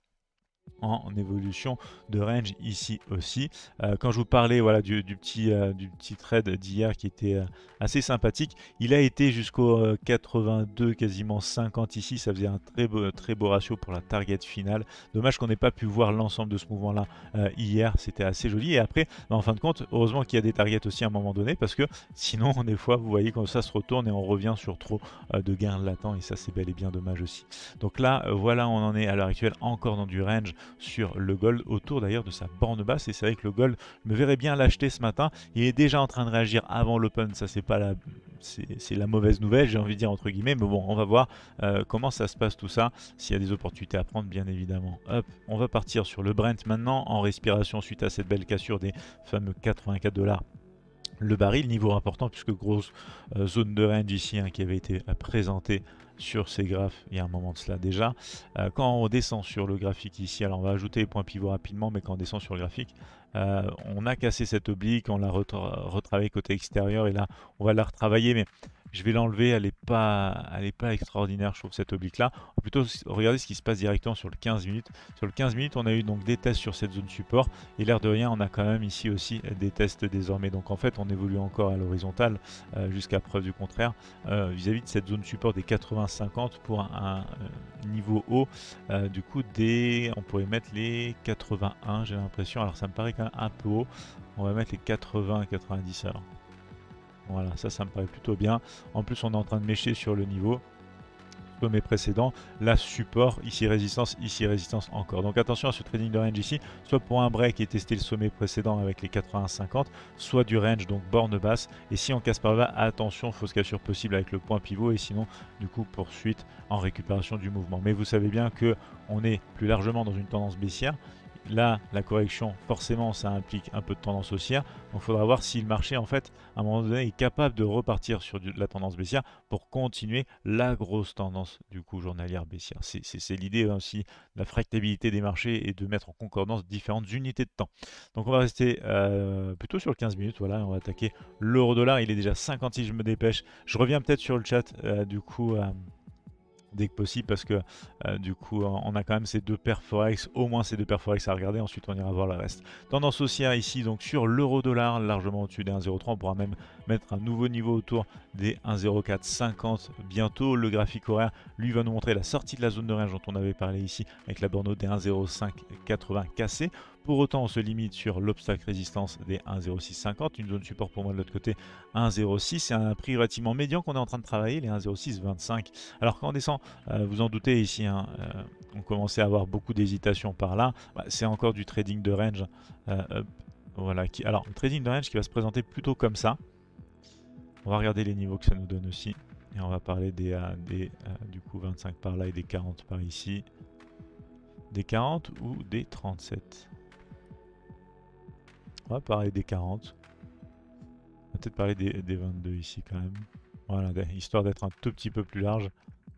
En évolution de range ici aussi. Euh, quand je vous parlais voilà, du, du, petit, euh, du petit trade d'hier qui était euh, assez sympathique, il a été jusqu'au euh, quatre-vingt-deux, quasiment cinquante ici. Ça faisait un très beau, très beau ratio pour la target finale. Dommage qu'on n'ait pas pu voir l'ensemble de ce mouvement là euh, hier. C'était assez joli. Et après, bah, en fin de compte, heureusement qu'il y a des targets aussi à un moment donné parce que sinon, des fois, vous voyez quand ça se retourne et on revient sur trop euh, de gains latents et ça, c'est bel et bien dommage aussi. Donc là, euh, voilà, on en est à l'heure actuelle encore dans du range sur le gold, autour d'ailleurs de sa borne basse. Et c'est vrai que le gold me verrait bien l'acheter ce matin. Il est déjà en train de réagir avant l'open, ça c'est pas la c'est la mauvaise nouvelle, j'ai envie de dire entre guillemets, mais bon, on va voir euh, comment ça se passe tout ça, s'il y a des opportunités à prendre bien évidemment. Hop, on va partir sur le Brent maintenant en respiration suite à cette belle cassure des fameux quatre-vingt-quatre dollars. Le baril, niveau important puisque grosse euh, zone de range ici hein, qui avait été euh, présentée sur ces graphes il y a un moment de cela déjà. Euh, quand on descend sur le graphique ici, alors on va ajouter les points pivots rapidement, mais quand on descend sur le graphique, euh, on a cassé cette oblique, on l'a retra retravaillé côté extérieur et là on va la retravailler, mais Je vais l'enlever, elle n'est pas, elle est pas extraordinaire, je trouve, cette oblique-là. On va plutôt regarder ce qui se passe directement sur le quinze minutes. Sur le quinze minutes, on a eu donc des tests sur cette zone support. Et l'air de rien, on a quand même ici aussi des tests désormais. Donc en fait, on évolue encore à l'horizontale euh, jusqu'à preuve du contraire euh, vis-à-vis de cette zone support des quatre-vingts cinquante pour un, un, un niveau haut. Euh, du coup, des, on pourrait mettre les quatre-vingt-un, j'ai l'impression. Alors ça me paraît quand même un peu haut. On va mettre les quatre-vingts quatre-vingt-dix alors. Voilà, ça, ça me paraît plutôt bien. En plus, on est en train de mécher sur le niveau. Sommet précédent, là support, ici résistance, ici résistance encore. Donc attention à ce trading de range ici, soit pour un break et tester le sommet précédent avec les quatre-vingts cinquante, soit du range, donc borne basse. Et si on casse par là, attention, fausse cassure possible avec le point pivot et sinon, du coup, poursuite en récupération du mouvement. Mais vous savez bien que on est plus largement dans une tendance baissière. Là, la correction, forcément, ça implique un peu de tendance haussière. Donc, il faudra voir si le marché, en fait, à un moment donné, est capable de repartir sur du, la tendance baissière pour continuer la grosse tendance, du coup, journalière baissière. C'est l'idée aussi de la fractabilité des marchés et de mettre en concordance différentes unités de temps. Donc, on va rester euh, plutôt sur le quinze minutes. Voilà, on va attaquer l'euro-dollar. Il est déjà cinquante-six, je me dépêche. Je reviens peut-être sur le chat, euh, du coup... Euh, dès que possible parce que euh, du coup on a quand même ces deux paires forex, au moins ces deux paires forex à regarder, ensuite on ira voir le reste. Tendance haussière ici donc sur l'euro dollar largement au-dessus des un virgule zéro trois, on pourra même mettre un nouveau niveau autour des un virgule zéro quatre cinquante bientôt. Le graphique horaire lui va nous montrer la sortie de la zone de range dont on avait parlé ici avec la borne haute des un virgule zéro cinq quatre-vingts cassée. Pour autant, on se limite sur l'obstacle résistance des un virgule zéro six cinquante, une zone support pour moi de l'autre côté un virgule zéro six, c'est un prix relativement médian qu'on est en train de travailler, les un virgule zéro six vingt-cinq. Alors quand on descend, euh, vous en doutez ici, hein, euh, on commençait à avoir beaucoup d'hésitation par là, bah, c'est encore du trading de range. Euh, euh, voilà, qui, alors le trading de range qui va se présenter plutôt comme ça. On va regarder les niveaux que ça nous donne aussi, et on va parler des, euh, des euh, du coup vingt-cinq par là et des quarante par ici. Des quarante ou des trente-sept? On va parler des quarante. On va peut-être parler des, des vingt-deux ici quand même. Voilà, histoire d'être un tout petit peu plus large.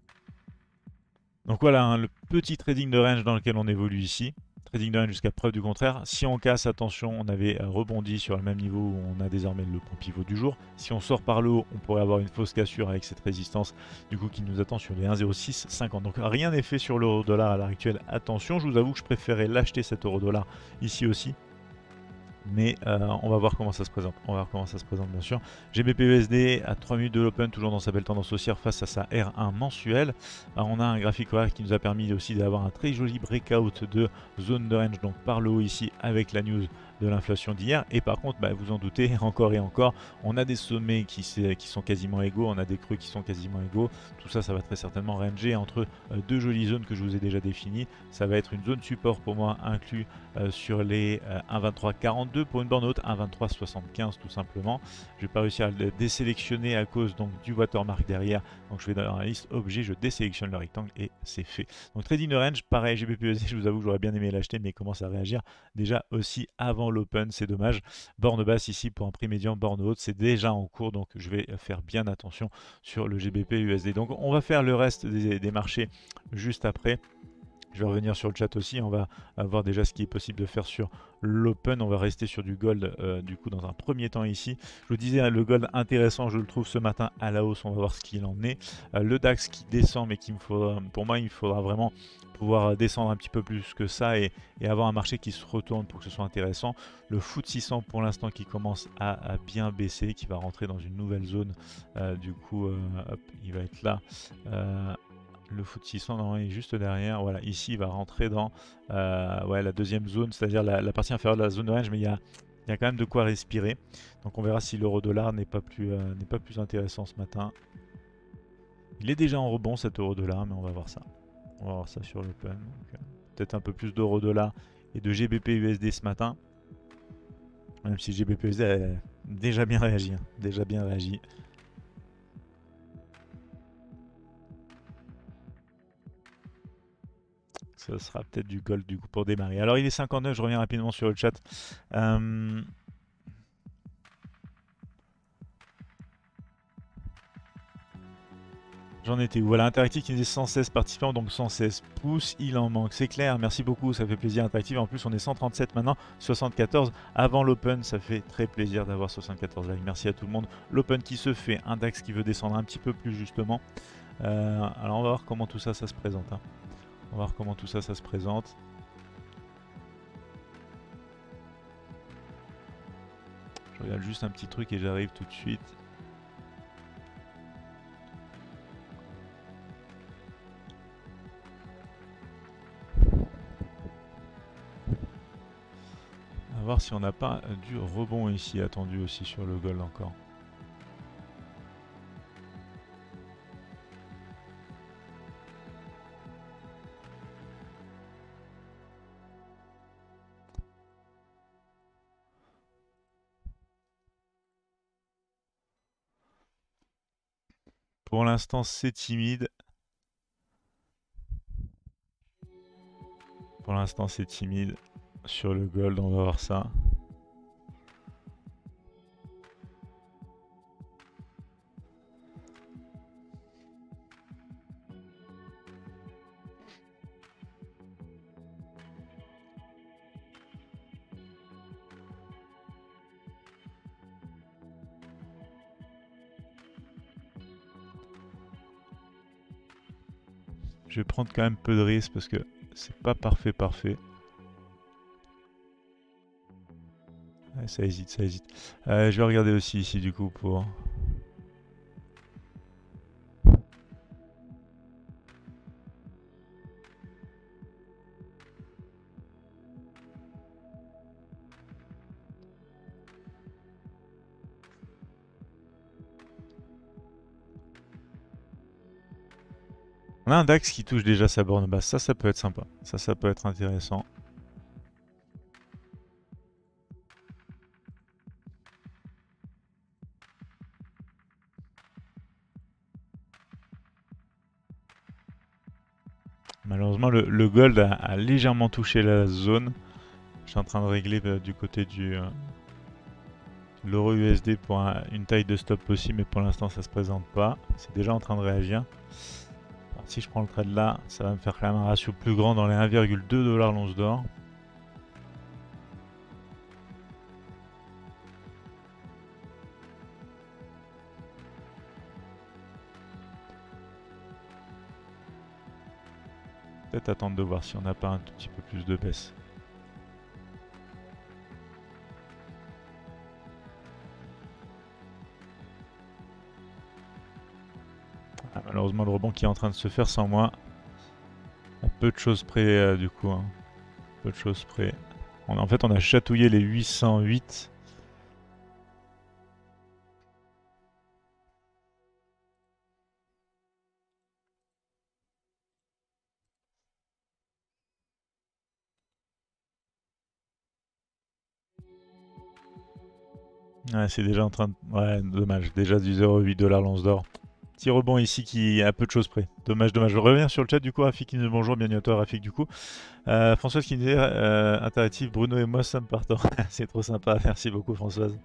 Donc voilà, hein, le petit trading de range dans lequel on évolue ici. Trading de range jusqu'à preuve du contraire. Si on casse, attention, on avait rebondi sur le même niveau où on a désormais le point pivot du jour. Si on sort par le haut, on pourrait avoir une fausse cassure avec cette résistance du coup qui nous attend sur les un virgule zéro six cinquante. Donc rien n'est fait sur l'euro dollar à l'heure actuelle. Attention, je vous avoue que je préférais l'acheter cet euro dollar ici aussi. Mais euh, on va voir comment ça se présente. On va voir comment ça se présente bien sûr. G B P U S D à trois minutes de l'open, toujours dans sa belle tendance haussière face à sa R un mensuelle. Alors, on a un graphique horaire qui nous a permis aussi d'avoir un très joli breakout de zone de range, donc par le haut ici avec la news de l'inflation d'hier. Et par contre, bah, vous en doutez, encore et encore, on a des sommets qui, qui sont quasiment égaux, on a des creux qui sont quasiment égaux. Tout ça, ça va très certainement ranger entre euh, deux jolies zones que je vous ai déjà définies. Ça va être une zone support pour moi inclus euh, sur les euh, un virgule vingt-trois quarante-deux pour une borne haute, un virgule vingt-trois soixante-quinze tout simplement. Je vais pas réussir à le désélectionner à cause donc du watermark derrière. Donc je vais dans la liste objet, je désélectionne le rectangle et c'est fait. Donc trading de range, pareil, G B P U S D, je vous avoue que j'aurais bien aimé l'acheter, mais il commence à réagir déjà aussi avant l'open, c'est dommage. Borne basse ici pour un prix médian, borne haute, c'est déjà en cours, donc je vais faire bien attention sur le G B P U S D. Donc on va faire le reste des, des marchés juste après. Je vais revenir sur le chat aussi, on va voir déjà ce qui est possible de faire sur l'open. On va rester sur du gold euh, du coup dans un premier temps ici. Je vous disais, hein, le gold intéressant, je le trouve ce matin à la hausse, on va voir ce qu'il en est. Euh, le DAX qui descend, mais qui me faudra, pour moi il faudra vraiment pouvoir descendre un petit peu plus que ça et, et avoir un marché qui se retourne pour que ce soit intéressant. Le F T S E six cents pour l'instant qui commence à, à bien baisser, qui va rentrer dans une nouvelle zone. Euh, du coup, euh, hop, il va être là. Euh, Le F T S E six cents normalement est juste derrière. Voilà, ici il va rentrer dans euh, ouais, la deuxième zone, c'est-à-dire la, la partie inférieure de la zone de range, mais il y a, il y a quand même de quoi respirer. Donc on verra si l'euro dollar n'est pas, euh, n'est pas plus intéressant ce matin. Il est déjà en rebond cet euro dollar, mais on va voir ça. On va voir ça sur l'open. Euh, Peut-être un peu plus d'euro dollar et de G B P U S D ce matin. Même si G B P U S D a déjà bien réagi. Hein, déjà bien réagi. Ce sera peut-être du gold du coup pour démarrer. Alors il est cinquante-neuf, je reviens rapidement sur le chat. Euh... J'en étais où? Voilà, Interactive qui disait cent seize participants, donc cent seize pouces, il en manque, c'est clair, merci beaucoup, ça fait plaisir Interactive, en plus on est cent trente-sept maintenant, soixante-quatorze avant l'Open, ça fait très plaisir d'avoir soixante-quatorze likes, merci à tout le monde. L'Open qui se fait, un DAX qui veut descendre un petit peu plus justement, euh, alors on va voir comment tout ça, ça se présente. Hein. On va voir comment tout ça, ça se présente. Je regarde juste un petit truc et j'arrive tout de suite. On va voir si on n'a pas du rebond ici attendu aussi sur le gold encore. Pour l'instant, c'est timide. Pour l'instant, c'est timide. Sur le gold, on va voir ça. Je vais prendre quand même peu de risques parce que c'est pas parfait parfait. Ouais, ça hésite, ça hésite. Euh, je vais regarder aussi ici du coup pour... On a un DAX qui touche déjà sa borne basse, ça, ça peut être sympa. Ça, ça peut être intéressant. Malheureusement, le, le gold a, a légèrement touché la zone. Je suis en train de régler euh, du côté du euh, l'euro U S D pour un, une taille de stop aussi, mais pour l'instant, ça se présente pas. C'est déjà en train de réagir. Alors, si je prends le trade là, ça va me faire quand même un ratio plus grand dans les un virgule deux dollars l'once d'or. Peut-être attendre de voir si on n'a pas un tout petit peu plus de baisse. Ah, malheureusement, le rebond qui est en train de se faire sans moi. À peu de choses près, euh, du coup. Hein. Peu de choses près. On, en fait, on a chatouillé les huit cent huit. Ouais, c'est déjà en train de... Ouais, dommage. Déjà du zéro virgule huit dollars l'once d'or. Petit rebond ici qui est à peu de choses près. Dommage, dommage. Je reviens sur le chat du coup. Rafik qui nous dit bonjour, bienvenue à toi Rafik du coup. Euh, Françoise qui nous dit euh, interactif, Bruno et moi sommes partants. C'est trop sympa, merci beaucoup Françoise.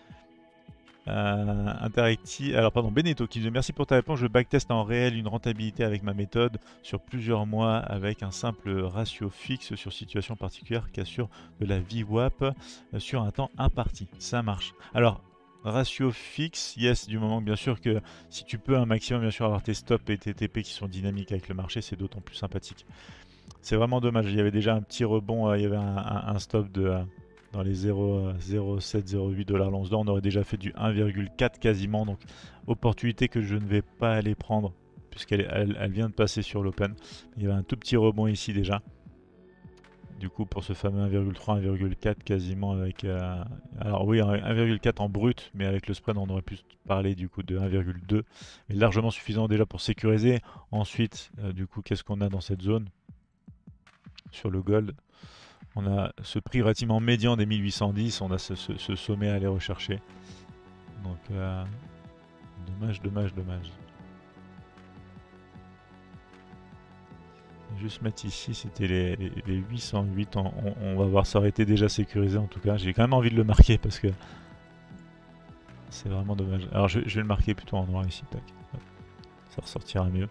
Euh, interactif, alors pardon, Beneteau qui dit merci pour ta réponse. Je backteste en réel une rentabilité avec ma méthode sur plusieurs mois avec un simple ratio fixe sur situation particulière qui assure de la V WAP sur un temps imparti. Ça marche. Alors, ratio fixe, yes, du moment que bien sûr que si tu peux un maximum, bien sûr, avoir tes stops et tes T P qui sont dynamiques avec le marché, c'est d'autant plus sympathique. C'est vraiment dommage. Il y avait déjà un petit rebond, euh, il y avait un, un, un stop de... Euh, dans les zéro virgule zéro sept zéro huit dollars l'once d'or, on aurait déjà fait du un virgule quatre quasiment, donc opportunité que je ne vais pas aller prendre puisqu'elle elle, elle vient de passer sur l'open. Il y avait un tout petit rebond ici déjà. Du coup pour ce fameux un virgule trois, un virgule quatre quasiment avec... Euh, alors oui, un virgule quatre en brut, mais avec le spread on aurait pu parler du coup de un virgule deux. Mais largement suffisant déjà pour sécuriser. Ensuite, euh, du coup, qu'est-ce qu'on a dans cette zone sur le gold? On a ce prix relativement médian des mille huit cent dix, on a ce, ce, ce sommet à aller rechercher. Donc, euh, dommage, dommage, dommage. Juste mettre ici, c'était les, les, les huit cent huit, on, on, on va voir, ça aurait été déjà sécurisé en tout cas. J'ai quand même envie de le marquer parce que c'est vraiment dommage. Alors je, je vais le marquer plutôt en noir ici, tac. Ça ressortira mieux.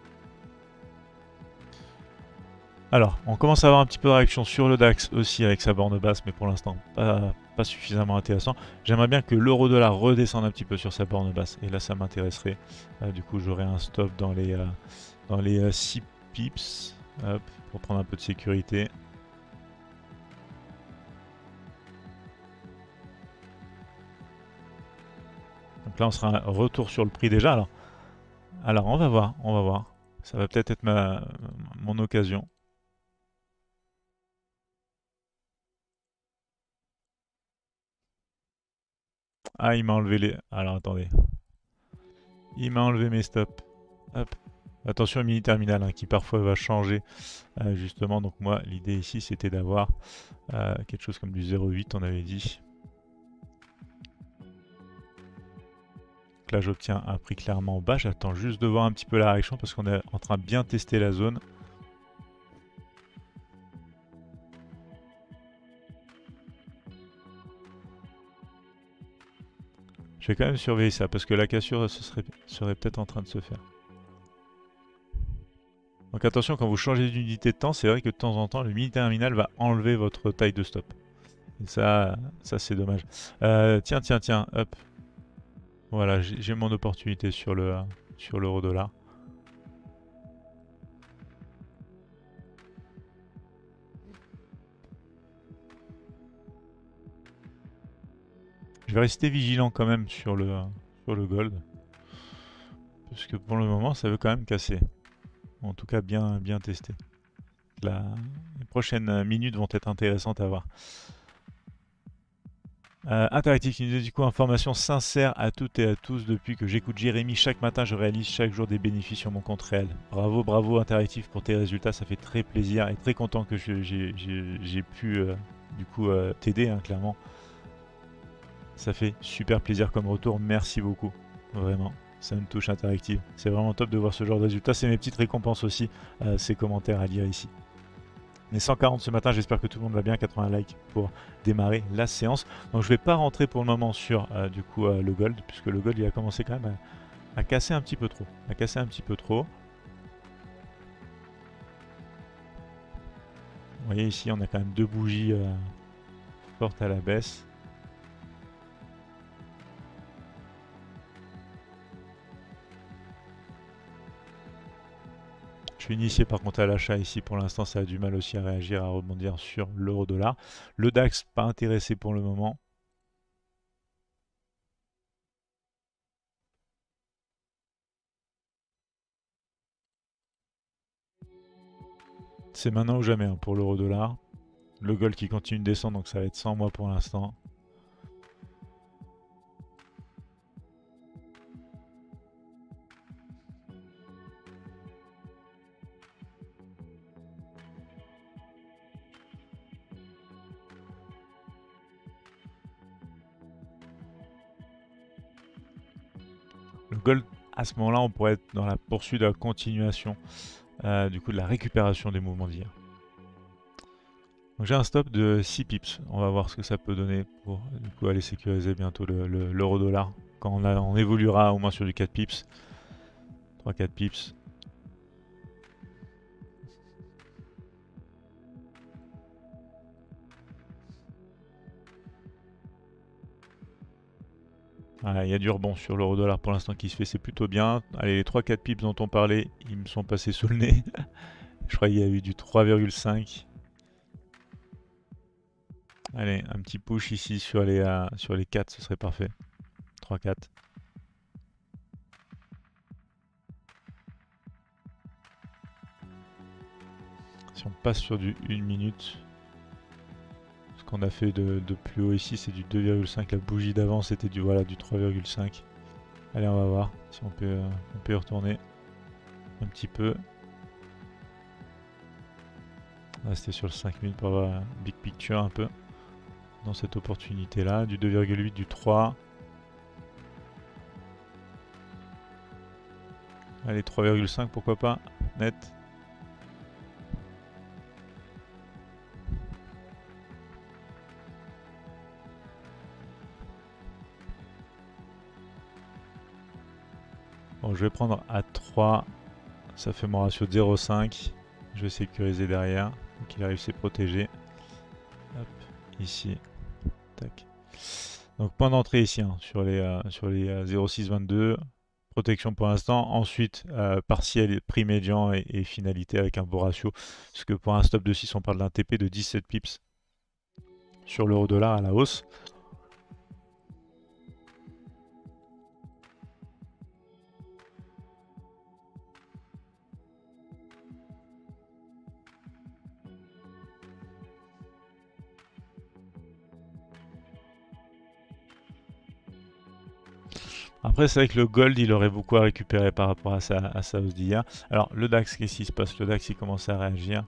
Alors, on commence à avoir un petit peu de réaction sur le DAX aussi avec sa borne basse, mais pour l'instant, pas, pas suffisamment intéressant. J'aimerais bien que l'euro-dollar redescende un petit peu sur sa borne basse, et là, ça m'intéresserait. Euh, du coup, j'aurai un stop dans les, euh, dans les euh, six pips, hop, pour prendre un peu de sécurité. Donc là, on sera un retour sur le prix déjà. Alors, alors on va voir, on va voir. Ça va peut-être être ma, mon occasion. Ah, il m'a enlevé les... Alors, attendez. Il m'a enlevé mes stops. Hop. Attention au mini terminal hein, qui parfois va changer euh, justement. Donc moi, l'idée ici, c'était d'avoir euh, quelque chose comme du zéro virgule huit, on avait dit. Donc là, j'obtiens un prix clairement bas. J'attends juste de voir un petit peu la réaction parce qu'on est en train de bien tester la zone. Je vais quand même surveiller ça parce que la cassure ce serait, serait peut-être en train de se faire. Donc attention, quand vous changez d'unité de temps, c'est vrai que de temps en temps, le mini terminal va enlever votre taille de stop. Et ça, ça c'est dommage. Euh, tiens, tiens, tiens, hop. Voilà, j'ai mon opportunité sur le sur l'euro dollar. Je vais rester vigilant quand même sur le sur le gold. Parce que pour le moment, ça veut quand même casser. En tout cas, bien, bien testé. La, les prochaines minutes vont être intéressantes à voir. Euh, Interactif qui nous dit du coup information sincère à toutes et à tous. Depuis que j'écoute Jérémy chaque matin, je réalise chaque jour des bénéfices sur mon compte réel. Bravo, bravo Interactif pour tes résultats, ça fait très plaisir et très content que j'ai pu euh, du coup euh, t'aider hein, clairement. Ça fait super plaisir comme retour, merci beaucoup, vraiment. Ça me touche Interactive. C'est vraiment top de voir ce genre de résultats. C'est mes petites récompenses aussi, euh, ces commentaires à lire ici. On est cent quarante ce matin, j'espère que tout le monde va bien, quatre-vingts likes pour démarrer la séance. Donc je ne vais pas rentrer pour le moment sur euh, du coup euh, le gold, puisque le gold il a commencé quand même à, à casser un petit peu trop. À casser un petit peu trop. Vous voyez ici on a quand même deux bougies euh, fortes à la baisse. Je suis initié par contre à l'achat ici, pour l'instant ça a du mal aussi à réagir, à rebondir sur l'euro-dollar. Le DAX pas intéressé pour le moment. C'est maintenant ou jamais hein, pour l'euro-dollar. Le gold qui continue de descendre, donc ça va être cent mois pour l'instant. Le gold, à ce moment-là, on pourrait être dans la poursuite de la continuation euh, du coup de la récupération des mouvements d'hier. Donc j'ai un stop de six pips. On va voir ce que ça peut donner pour du coup aller sécuriser bientôt l'euro-dollar. Le, le, quand on, a, on évoluera au moins sur du quatre pips. trois quatre pips. Voilà, il y a du rebond sur l'euro-dollar pour l'instant qui se fait, c'est plutôt bien. Allez, les trois quatre pips dont on parlait, ils me sont passés sous le nez. Je crois qu'il y a eu du trois virgule cinq. Allez, un petit push ici sur les, euh, sur les quatre, ce serait parfait. trois quatre. Si on passe sur du une minute, ce qu'on a fait de, de plus haut ici, c'est du deux virgule cinq. La bougie d'avant, c'était du, voilà, du trois virgule cinq. Allez, on va voir si on peut, euh, on peut y retourner un petit peu. Rester sur le cinq minutes pour avoir un big picture un peu dans cette opportunité là. Du deux virgule huit, du trois. Allez, trois virgule cinq, pourquoi pas, net. Bon, je vais prendre à trois. Ça fait mon ratio de zéro virgule cinq. Je vais sécuriser derrière. Donc il arrive, c'est protégé. Hop, ici. Tac. Donc point d'entrée ici hein, sur les, euh, sur les euh, zéro virgule six vingt-deux. Protection pour l'instant. Ensuite, euh, partiel, prix médian et, et finalité avec un beau ratio. Parce que pour un stop de six, on parle d'un T P de dix-sept pips sur l'euro dollar à la hausse. Après, c'est vrai que le gold, il aurait beaucoup à récupérer par rapport à sa, à sa hausse d'hier. Alors, le DAX, qu'est-ce qui se passe? Le DAX, il commence à réagir.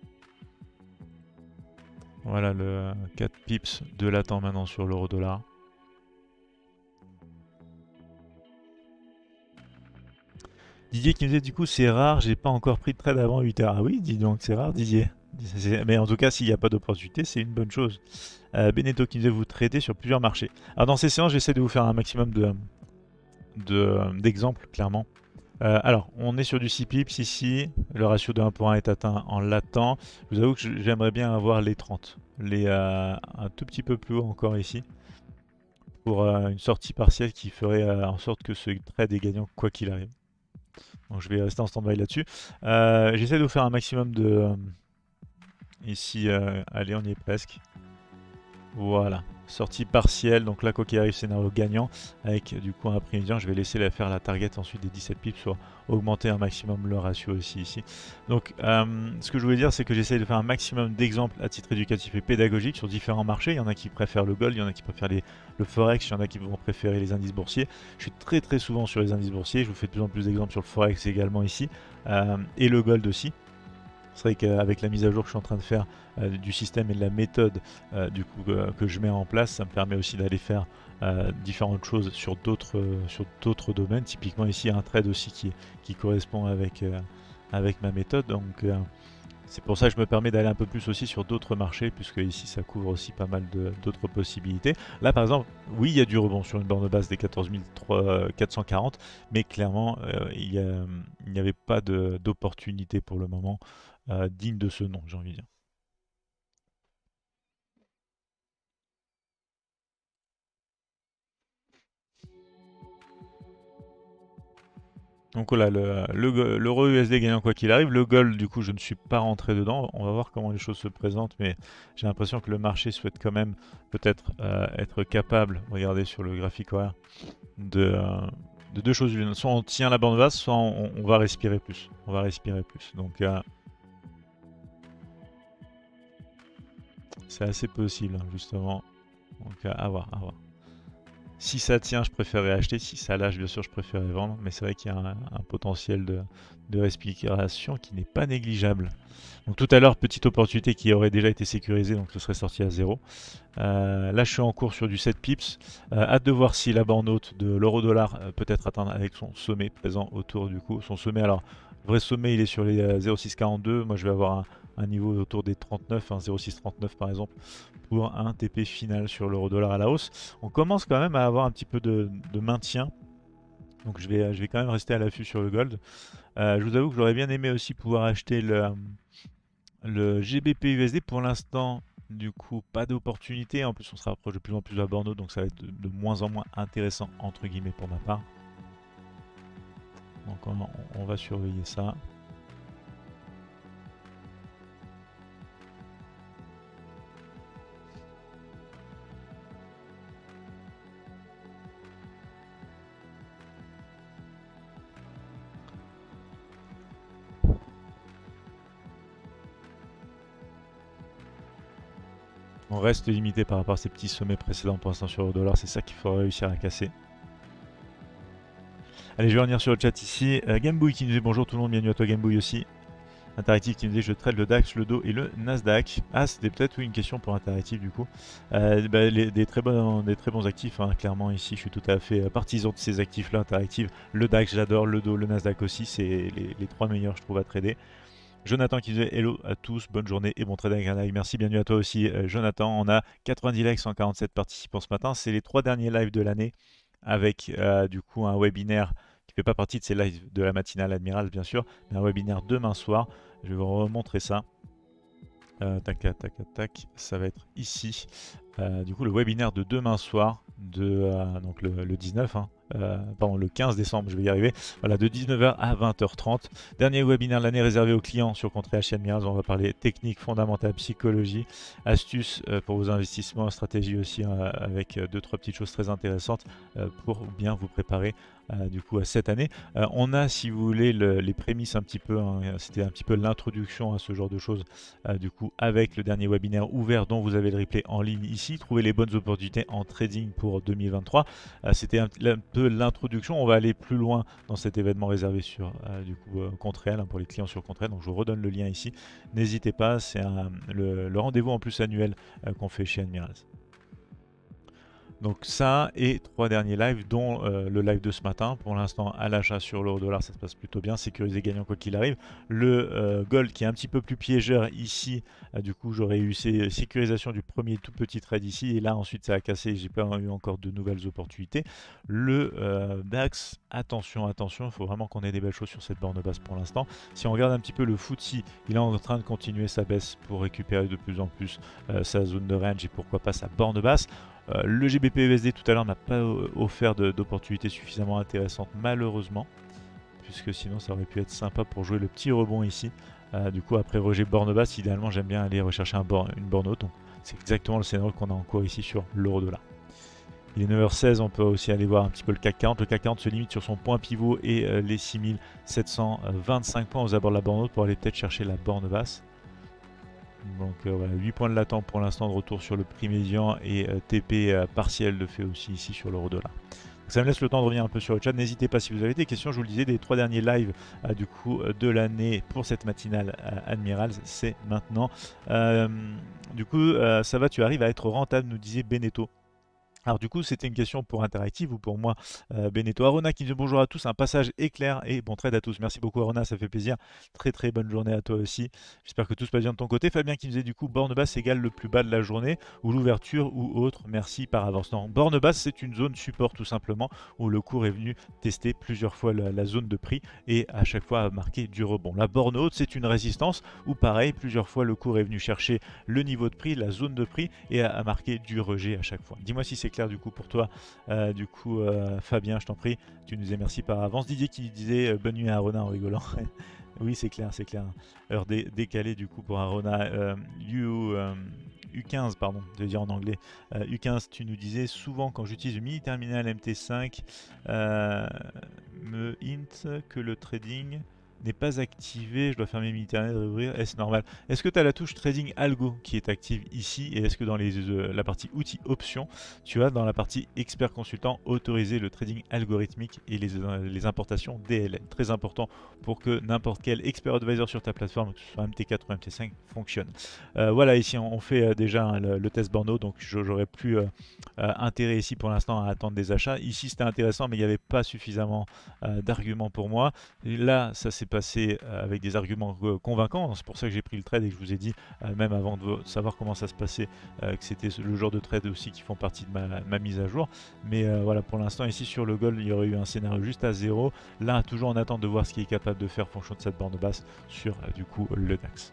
Voilà le quatre pips de latent maintenant sur l'euro dollar. Didier qui nous dit du coup c'est rare, j'ai pas encore pris de trade avant huit heures. Ah oui, dis donc, c'est rare Didier. Mais en tout cas, s'il n'y a pas d'opportunité, c'est une bonne chose. Euh, Beneteau qui nous dit vous tradez sur plusieurs marchés. Alors dans ces séances, j'essaie de vous faire un maximum de d'exemples, de, clairement. Euh, alors, on est sur du six pips ici. Le ratio de un pour un est atteint en latent. Je vous avoue que j'aimerais bien avoir les trente. Les, euh, un tout petit peu plus haut encore ici. Pour euh, une sortie partielle qui ferait euh, en sorte que ce trade est gagnant quoi qu'il arrive. Donc je vais rester en stand-by là-dessus. Euh, J'essaie de vous faire un maximum de... Euh, ici, euh, allez, on y est presque. Voilà, sortie partielle, donc là quoi qu'il arrive scénario gagnant avec du coup un prix médian. Je vais laisser la faire la target ensuite des dix-sept pips pour augmenter un maximum le ratio aussi ici. Donc euh, ce que je voulais dire c'est que j'essaie de faire un maximum d'exemples à titre éducatif et pédagogique sur différents marchés. Il y en a qui préfèrent le gold, il y en a qui préfèrent les, le forex, il y en a qui vont préférer les indices boursiers. Je suis très très souvent sur les indices boursiers, je vous fais de plus en plus d'exemples sur le forex également ici euh, et le gold aussi. C'est vrai qu'avec la mise à jour que je suis en train de faire euh, du système et de la méthode euh, du coup, euh, que je mets en place, ça me permet aussi d'aller faire euh, différentes choses sur d'autres euh, sur d'autres domaines. Typiquement ici, un trade aussi qui, qui correspond avec, euh, avec ma méthode. Donc euh, c'est pour ça que je me permets d'aller un peu plus aussi sur d'autres marchés, puisque ici ça couvre aussi pas mal d'autres possibilités. Là par exemple, oui, il y a du rebond sur une borne basse des quatorze mille quatre cent quarante, mais clairement, euh, il n'y avait pas d'opportunité pour le moment. Euh, digne de ce nom, j'ai envie de dire. Donc voilà, l'euro U S D gagnant quoi qu'il arrive. Le gold, du coup, je ne suis pas rentré dedans. On va voir comment les choses se présentent, mais j'ai l'impression que le marché souhaite quand même peut-être euh, être capable, regardez sur le graphique horaire, de, euh, de deux choses l'une. Soit on tient la bande basse, soit on, on va respirer plus. On va respirer plus. Donc euh, c'est assez possible, hein, justement. Donc à voir, à voir. Si ça tient, je préférerais acheter. Si ça lâche, bien sûr, je préférerais vendre. Mais c'est vrai qu'il y a un, un potentiel de, de respiration qui n'est pas négligeable. Donc tout à l'heure, petite opportunité qui aurait déjà été sécurisée, donc ce serait sorti à zéro. Euh, là, je suis en cours sur du sept pips. Euh, hâte de voir si la borne haute de l'euro-dollar euh, peut être atteinte avec son sommet présent autour du coup. Son sommet, alors, vrai sommet, il est sur les euh, zéro virgule six quarante-deux. Moi, je vais avoir un, un niveau autour des trente-neuf, hein, zéro virgule six trente-neuf par exemple, pour un T P final sur l'euro-dollar à la hausse. On commence quand même à avoir un petit peu de, de maintien. Donc je vais, je vais quand même rester à l'affût sur le gold. Euh, je vous avoue que j'aurais bien aimé aussi pouvoir acheter le, le G B P U S D. Pour l'instant, du coup, pas d'opportunité. En plus, on se rapproche de plus en plus de la borne haute, donc ça va être de, de moins en moins intéressant, entre guillemets, pour ma part. Donc on, on va surveiller ça. On reste limité par rapport à ces petits sommets précédents pour l'instant sur le dollar, c'est ça qu'il faut réussir à casser. Allez, je vais revenir sur le chat ici. Euh, Gameboy qui nous dit bonjour tout le monde, bienvenue à toi Gameboy aussi. Interactive qui nous dit je trade le DAX, le D O et le Nasdaq. Ah, c'était peut-être oui, une question pour Interactive du coup. Euh, bah, les, des, très bons, des très bons actifs, hein, clairement ici je suis tout à fait partisan de ces actifs-là, Interactive. Le DAX j'adore, le D O, le Nasdaq aussi, c'est les, les trois meilleurs je trouve à trader. Jonathan qui disait hello à tous, bonne journée et bon trade avec un live. Merci, bienvenue à toi aussi euh, Jonathan. On a quatre-vingt-dix likes, cent quarante-sept participants ce matin. C'est les trois derniers lives de l'année avec euh, du coup un webinaire fait pas partie de ces lives de la matinale Admiral, bien sûr, mais un webinaire demain soir. Je vais vous remontrer ça. Euh, tac, tac, tac, tac, ça va être ici. Euh, du coup, le webinaire de demain soir, de, euh, donc le, le dix-neuf, hein, euh, pardon, le quinze décembre, je vais y arriver. Voilà, de dix-neuf heures à vingt heures trente. Dernier webinaire de l'année réservé aux clients sur Contrat chez Admirals. On va parler technique fondamentale, psychologie, astuces euh, pour vos investissements, stratégie aussi, euh, avec deux, trois petites choses très intéressantes euh, pour bien vous préparer euh, du coup à cette année. Euh, on a, si vous voulez, le, les prémices un petit peu, hein, c'était un petit peu l'introduction à ce genre de choses, euh, du coup, avec le dernier webinaire ouvert dont vous avez le replay en ligne ici. Trouver les bonnes opportunités en trading pour deux mille vingt-trois. Euh, c'était un, un peu l'introduction. On va aller plus loin dans cet événement réservé sur euh, du coup euh, Contrail, hein, pour les clients sur Contrail. Donc je vous redonne le lien ici. N'hésitez pas, c'est le, le rendez-vous en plus annuel euh, qu'on fait chez Admirals. Donc ça et trois derniers lives, dont euh, le live de ce matin. Pour l'instant, à l'achat sur l'euro dollar, ça se passe plutôt bien, sécurisé gagnant quoi qu'il arrive. Le euh, gold qui est un petit peu plus piégeur ici, euh, du coup j'aurais eu ces sécurisations du premier tout petit trade ici, et là ensuite ça a cassé, j'ai pas eu encore de nouvelles opportunités. Le euh, DAX, attention, attention, il faut vraiment qu'on ait des belles choses sur cette borne basse pour l'instant. Si on regarde un petit peu le F T S E, il est en train de continuer sa baisse pour récupérer de plus en plus euh, sa zone de range et pourquoi pas sa borne basse. Euh, le G B P U S D tout à l'heure n'a pas offert d'opportunités suffisamment intéressantes malheureusement, puisque sinon ça aurait pu être sympa pour jouer le petit rebond ici. Euh, du coup après rejet borne basse, idéalement j'aime bien aller rechercher un borne, une borne haute, donc c'est exactement le scénario qu'on a en cours ici sur l'euro dollar. Il est neuf heures seize, on peut aussi aller voir un petit peu le C A C quarante. Le C A C quarante se limite sur son point pivot et euh, les six mille sept cent vingt-cinq points aux abords de la borne haute pour aller peut-être chercher la borne basse. Donc euh, voilà, huit points de latence pour l'instant de retour sur le prix médian et euh, T P euh, partiel de fait aussi ici sur l'euro dollar. Ça me laisse le temps de revenir un peu sur le chat. N'hésitez pas si vous avez des questions. Je vous le disais, des trois derniers lives euh, du coup de l'année pour cette matinale euh, Admirals, c'est maintenant. Euh, du coup, euh, ça va, tu arrives à être rentable, nous disait Beneteau. Alors du coup, c'était une question pour Interactive ou pour moi, euh, Beneteau. Arona qui dit bonjour à tous, un passage éclair et bon trade à tous. Merci beaucoup Arona, ça fait plaisir. Très très bonne journée à toi aussi. J'espère que tout se passe bien de ton côté. Fabien qui nous dit du coup, borne basse égale le plus bas de la journée ou l'ouverture ou autre. Merci par avance. Non, borne basse, c'est une zone support tout simplement où le cours est venu tester plusieurs fois la, la zone de prix et à chaque fois a marqué du rebond. La borne haute, c'est une résistance où pareil, plusieurs fois le cours est venu chercher le niveau de prix, la zone de prix et a, a marqué du rejet à chaque fois. Dis-moi si c'est clair du coup pour toi, euh, du coup euh, Fabien, je t'en prie, tu nous disais merci par avance. Didier qui disait euh, bonne nuit à Arona en rigolant. Oui, c'est clair, c'est clair. Heure dé décalée du coup pour Arona. Euh, U, euh, U quinze, pardon, je vais dire en anglais. Euh, U quinze, tu nous disais souvent quand j'utilise le mini terminal M T cinq, euh, me hint que le trading n'est pas activé, je dois fermer mini terminal et réouvrir, est-ce normal? Est-ce que tu as la touche trading algo qui est active ici et est-ce que dans les, euh, la partie outils options, tu as dans la partie expert consultant autorisé le trading algorithmique et les, euh, les importations D L N? Très important pour que n'importe quel expert advisor sur ta plateforme, que ce soit M T quatre ou M T cinq, fonctionne. Euh, voilà, ici on fait euh, déjà hein, le, le test borno, donc j'aurais plus euh, euh, intérêt ici pour l'instant à attendre des achats. Ici c'était intéressant mais il n'y avait pas suffisamment euh, d'arguments pour moi. Et là ça s'est passé euh, avec des arguments euh, convaincants, c'est pour ça que j'ai pris le trade et que je vous ai dit euh, même avant de savoir comment ça se passait euh, que c'était le genre de trade aussi qui font partie de ma, ma mise à jour. Mais euh, voilà, pour l'instant ici sur le gold il y aurait eu un scénario juste à zéro. Là toujours en attente de voir ce qu'il est capable de faire en fonction de cette borne basse sur euh, du coup le DAX.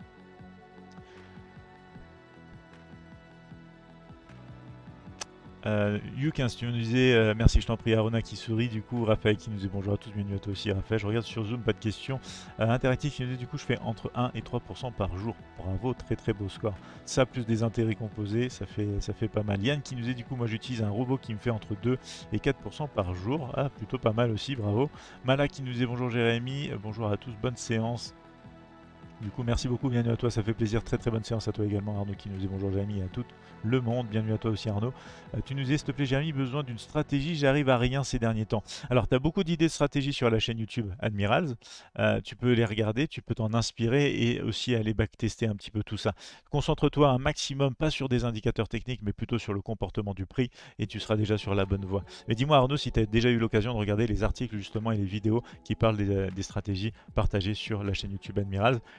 Euh, U quinze, tu nous disais, euh, merci, je t'en prie, Arona qui sourit, du coup, Raphaël qui nous dit bonjour à tous, bienvenue à toi aussi, Raphaël, je regarde sur Zoom, pas de questions. Euh, Interactif qui nous dit, du coup, je fais entre un et trois pour cent par jour, bravo, très très beau score. Ça, plus des intérêts composés, ça fait, ça fait pas mal. Yann qui nous dit, du coup, moi j'utilise un robot qui me fait entre deux et quatre pour cent par jour, ah, plutôt pas mal aussi, bravo. Mala qui nous dit, bonjour Jérémy, euh, bonjour à tous, bonne séance. Du coup, merci beaucoup, bienvenue à toi, ça fait plaisir, très très bonne séance à toi également, Arnaud qui nous dit bonjour Jérémy et à tout le monde, bienvenue à toi aussi Arnaud. Euh, tu nous disais, s'il te plaît Jérémy, besoin d'une stratégie, j'arrive à rien ces derniers temps. Alors, tu as beaucoup d'idées de stratégie sur la chaîne YouTube Admirals, euh, tu peux les regarder, tu peux t'en inspirer et aussi aller backtester un petit peu tout ça. Concentre-toi un maximum, pas sur des indicateurs techniques, mais plutôt sur le comportement du prix et tu seras déjà sur la bonne voie. Mais dis-moi Arnaud, si tu as déjà eu l'occasion de regarder les articles justement et les vidéos qui parlent des, des stratégies partagées sur la chaîne YouTube Admirals.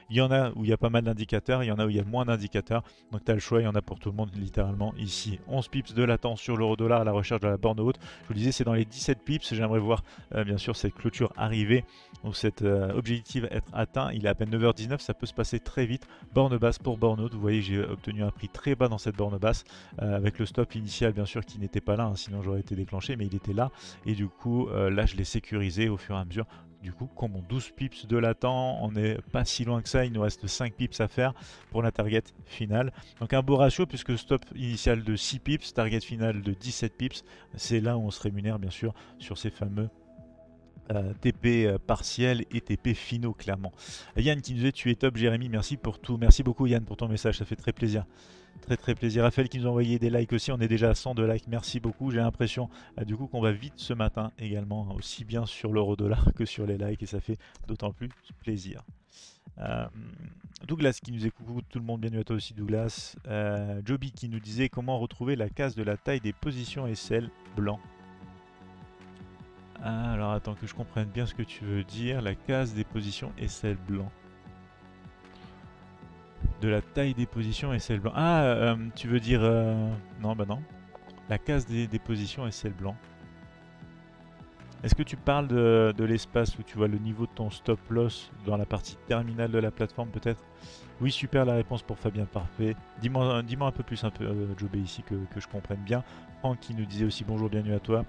Il y en a où il y a pas mal d'indicateurs, il y en a où il y a moins d'indicateurs. Donc tu as le choix, il y en a pour tout le monde littéralement ici. onze pips de latence sur l'euro dollar à la recherche de la borne haute. Je vous le disais, c'est dans les dix-sept pips. J'aimerais voir euh, bien sûr cette clôture arriver, ou cet euh, objectif être atteint. Il est à peine neuf heures dix-neuf, ça peut se passer très vite. Borne basse pour borne haute. Vous voyez, j'ai obtenu un prix très bas dans cette borne basse, euh, avec le stop initial bien sûr qui n'était pas là, hein, sinon j'aurais été déclenché, mais il était là. Et du coup, euh, là je l'ai sécurisé au fur et à mesure. Du coup, comme on douze pips de latent, on n'est pas si loin que ça, il nous reste cinq pips à faire pour la target finale. Donc un beau ratio puisque stop initial de six pips, target finale de dix-sept pips, c'est là où on se rémunère bien sûr sur ces fameux euh, T P euh, partiels et T P finaux clairement. Yann qui nous dit tu es top Jérémy, merci pour tout, merci beaucoup Yann pour ton message, ça fait très plaisir. Très très plaisir. Raphaël qui nous a envoyé des likes aussi, on est déjà à cent deux likes, merci beaucoup. J'ai l'impression euh, du coup qu'on va vite ce matin également, aussi bien sur l'euro dollar que sur les likes, et ça fait d'autant plus plaisir. Euh, Douglas qui nous dit coucou tout le monde, bienvenue à toi aussi Douglas. Euh, Joby qui nous disait comment retrouver la case de la taille des positions S L blanc. Ah, alors attends que je comprenne bien ce que tu veux dire, la case des positions S L blanc. De la taille des positions S L blanc. Ah, euh, tu veux dire... Euh... Non, bah non. La case des, des positions S L blanc. Est-ce que tu parles de, de l'espace où tu vois le niveau de ton stop loss dans la partie terminale de la plateforme peut-être? Oui, super la réponse pour Fabien, parfait. Dis-moi dis un peu plus, un peu, euh, Jobé ici, que, que je comprenne bien. Franck qui nous disait aussi bonjour, bienvenue à toi.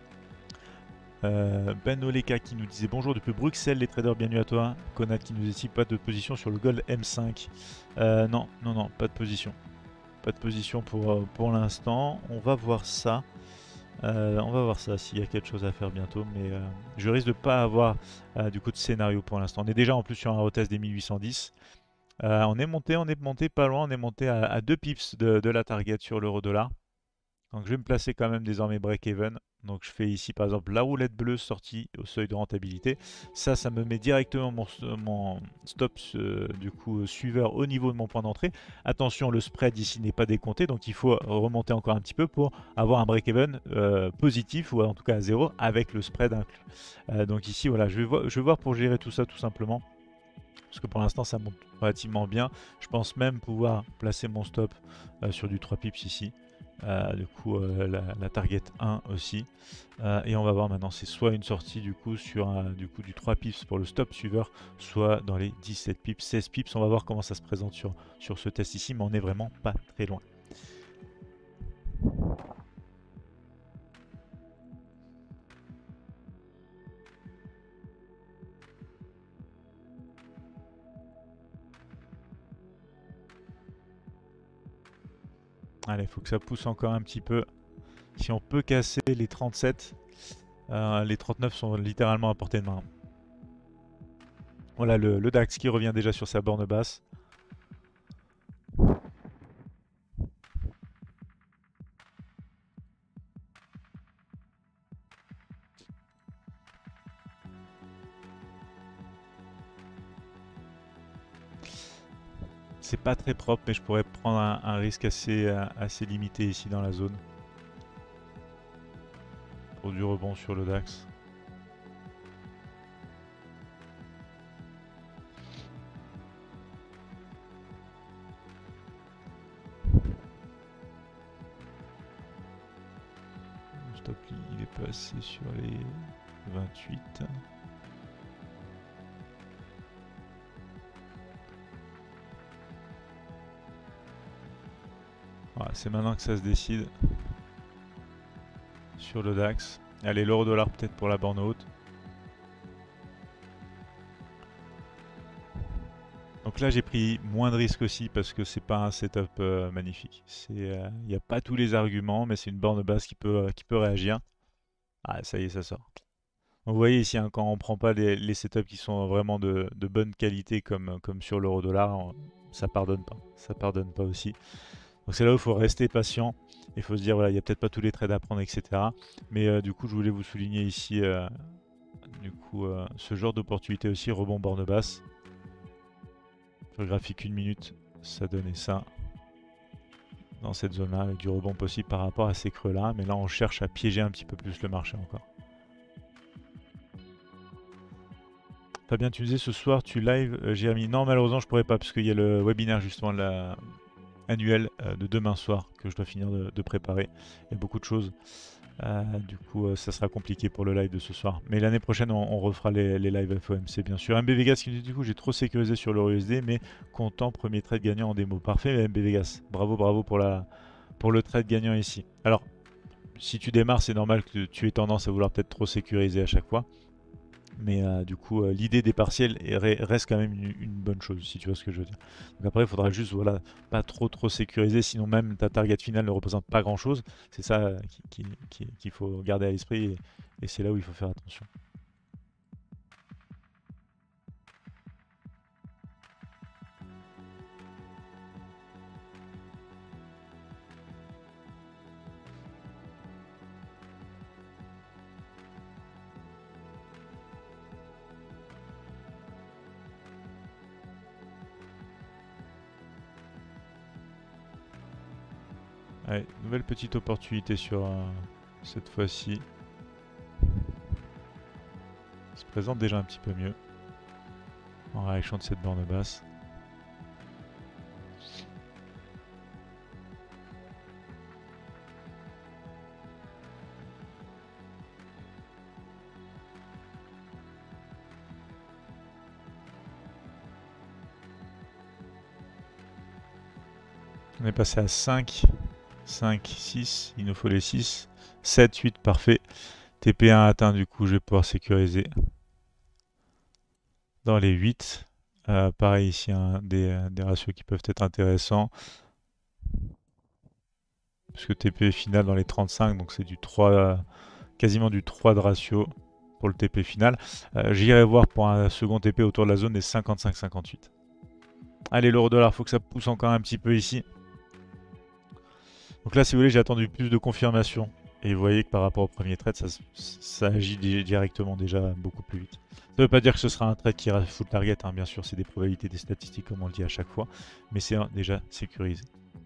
Euh, Ben Oleka qui nous disait bonjour depuis Bruxelles les traders, bienvenue à toi. Conat qui nous dit pas de position sur le Gold M cinq. Euh, non, non, non, pas de position. Pas de position pour, pour l'instant. On va voir ça. Euh, on va voir ça s'il y a quelque chose à faire bientôt. Mais euh, je risque de pas avoir euh, du coup de scénario pour l'instant. On est déjà en plus sur un retest des mille huit cent dix. Euh, on est monté, on est monté pas loin. On est monté à, à deux pips de, de la target sur l'euro dollar. Donc je vais me placer quand même désormais break-even. Donc je fais ici par exemple la roulette bleue sortie au seuil de rentabilité. Ça, ça me met directement mon, mon stop euh, du coup euh, suiveur au niveau de mon point d'entrée. Attention, le spread ici n'est pas décompté, donc il faut remonter encore un petit peu pour avoir un break-even euh, positif, ou en tout cas à zéro avec le spread inclus. Euh, donc ici voilà, je vais, voir, je vais voir pour gérer tout ça tout simplement. Parce que pour l'instant ça monte relativement bien. Je pense même pouvoir placer mon stop euh, sur du trois pips ici. Euh, du coup euh, la, la target un aussi, euh, et on va voir maintenant, c'est soit une sortie du coup sur un, du coup du trois pips pour le stop suiveur, soit dans les dix-sept pips, seize pips. On va voir comment ça se présente sur, sur ce test ici, mais on est vraiment pas très loin. Allez, il faut que ça pousse encore un petit peu. Si on peut casser les trente-sept, euh, les trente-neuf sont littéralement à portée de main. Voilà le, le DAX qui revient déjà sur sa borne basse. C'est pas très propre, mais je pourrais prendre un, un risque assez, euh, assez limité ici dans la zone. Pour du rebond sur le DAX. Le stop il est passé sur les vingt-huit. Voilà, c'est maintenant que ça se décide sur le DAX. Allez, l'euro dollar peut-être pour la borne haute. Donc là j'ai pris moins de risques aussi parce que c'est pas un setup euh, magnifique. Il n'y euh, a pas tous les arguments, mais c'est une borne basse qui peut, euh, qui peut réagir. Ah ça y est, ça sort. Donc, vous voyez ici, hein, quand on prend pas les, les setups qui sont vraiment de, de bonne qualité comme, comme sur l'euro dollar, ça pardonne pas. Ça pardonne pas aussi. Donc c'est là où il faut rester patient. Il faut se dire, voilà, il n'y a peut-être pas tous les trades à prendre, et cetera. Mais euh, du coup, je voulais vous souligner ici euh, du coup, euh, ce genre d'opportunité aussi, rebond borne basse. Sur le graphique une minute, ça donnait ça. Dans cette zone-là, avec du rebond possible par rapport à ces creux-là. Mais là, on cherche à piéger un petit peu plus le marché encore. Fabien, tu disais ce soir tu live euh, Jérémy. Non, malheureusement, je pourrais pas parce qu'il y a le webinaire justement la... annuel euh, de demain soir que je dois finir de, de préparer. Il y a beaucoup de choses. Euh, du coup, euh, ça sera compliqué pour le live de ce soir. Mais l'année prochaine, on, on refera les, les lives F O M C, bien sûr. M B Vegas qui nous dit du coup, j'ai trop sécurisé sur l'euro U S D, mais content, premier trade gagnant en démo. Parfait, M B Vegas. Bravo, bravo pour, la, pour le trade gagnant ici. Alors, si tu démarres, c'est normal que tu aies tendance à vouloir peut-être trop sécuriser à chaque fois. Mais euh, du coup, euh, l'idée des partiels est, reste quand même une, une, bonne chose, si tu vois ce que je veux dire. Donc après, il faudra juste, voilà, pas trop trop sécuriser, sinon même ta target finale ne représente pas grand-chose. C'est ça euh, qu'il qui, qui, qui faut garder à l'esprit et, et c'est là où il faut faire attention. Allez, nouvelle petite opportunité sur euh, cette fois-ci. Il se présente déjà un petit peu mieux en réaction de cette borne basse. On est passé à cinq, cinq, six, il nous faut les six, sept, huit, parfait. T P un atteint, du coup je vais pouvoir sécuriser dans les huit. Euh, pareil ici, hein, des, des ratios qui peuvent être intéressants. Puisque T P final dans les trente-cinq, donc c'est du trois, quasiment du trois de ratio pour le T P final. Euh, J'irai voir pour un second T P autour de la zone des cinquante-cinq cinquante-huit. Allez, l'euro dollar, il faut que ça pousse encore un petit peu ici. Donc là, si vous voulez, j'ai attendu plus de confirmation. Et vous voyez que par rapport au premier trade, ça, ça agit directement déjà beaucoup plus vite. Ça ne veut pas dire que ce sera un trade qui ira full target, hein. Bien sûr, c'est des probabilités, des statistiques, comme on le dit à chaque fois. Mais c'est déjà sécurisé.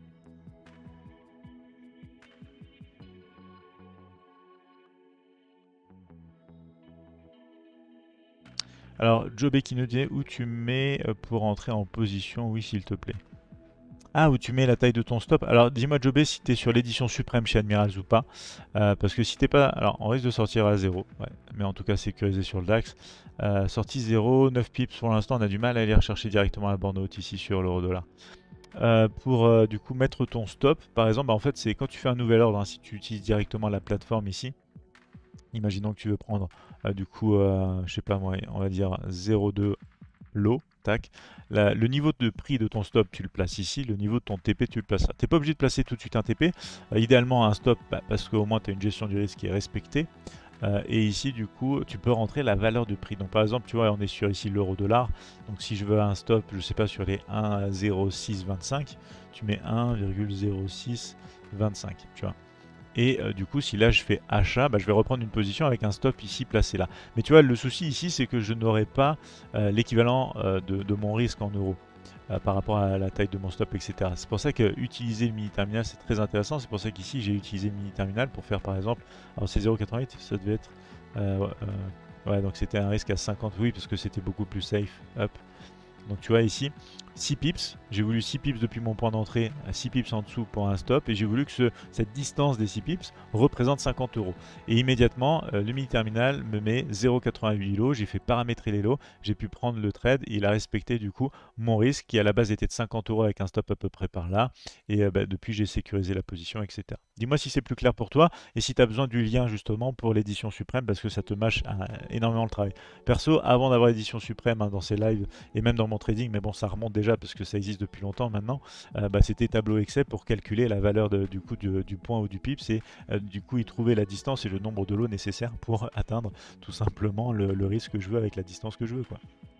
Alors, Jobé qui nous dit où tu mets pour entrer en position, oui, s'il te plaît. Ah, où tu mets la taille de ton stop. Alors, dis-moi, Jobé, si tu es sur l'édition suprême chez Admirals ou pas. Euh, parce que si t'es pas. Alors, on risque de sortir à zéro. Ouais, mais en tout cas, sécurisé sur le DAX. Euh, sortie zéro, neuf pips pour l'instant. On a du mal à aller rechercher directement la borne haute ici sur l'euro dollar. Euh, pour euh, du coup mettre ton stop, par exemple, bah, en fait, c'est quand tu fais un nouvel ordre, hein, si tu utilises directement la plateforme ici. Imaginons que tu veux prendre euh, du coup, euh, je sais pas moi, on va dire zéro virgule deux low, tac. La, le niveau de prix de ton stop, tu le places ici. Le niveau de ton T P, tu le places là. Tu n'es pas obligé de placer tout de suite un T P. Euh, idéalement, un stop, bah, parce qu'au moins, tu as une gestion du risque qui est respectée. Euh, et ici, du coup, tu peux rentrer la valeur de prix. Donc, par exemple, tu vois, on est sur ici l'euro dollar. Donc, si je veux un stop, je sais pas, sur les un virgule zéro six vingt-cinq, tu mets un virgule zéro six vingt-cinq, tu vois. Et euh, du coup, si là je fais achat, bah, je vais reprendre une position avec un stop ici placé là. Mais tu vois, le souci ici, c'est que je n'aurai pas euh, l'équivalent euh, de, de mon risque en euros euh, par rapport à la taille de mon stop, et cetera. C'est pour ça que utiliser le mini terminal, c'est très intéressant. C'est pour ça qu'ici, j'ai utilisé le mini terminal pour faire par exemple. Alors, c'est zéro virgule quatre-vingt-huit, ça devait être. Euh, euh, ouais, donc c'était un risque à cinquante, oui, parce que c'était beaucoup plus safe. Hop. Donc tu vois ici, six pips, j'ai voulu six pips depuis mon point d'entrée à six pips en dessous pour un stop et j'ai voulu que ce, cette distance des six pips représente cinquante euros. Et immédiatement, euh, le mini terminal me met zéro virgule quatre-vingt-huit lots, j'ai fait paramétrer les lots, j'ai pu prendre le trade et il a respecté du coup mon risque qui à la base était de cinquante euros avec un stop à peu près par là. Et euh, bah, depuis j'ai sécurisé la position, et cetera. Dis-moi si c'est plus clair pour toi et si tu as besoin du lien justement pour l'édition suprême parce que ça te mâche euh, énormément le travail. Perso, avant d'avoir l'édition suprême hein, dans ces lives et même dans mon trading, mais bon ça remonte déjà parce que ça existe depuis longtemps maintenant, euh, bah, c'était tableau Excel pour calculer la valeur de, du coup du, du point ou du pips et euh, du coup y trouver la distance et le nombre de lots nécessaires pour atteindre tout simplement le, le risque que je veux avec la distance que je veux, quoi.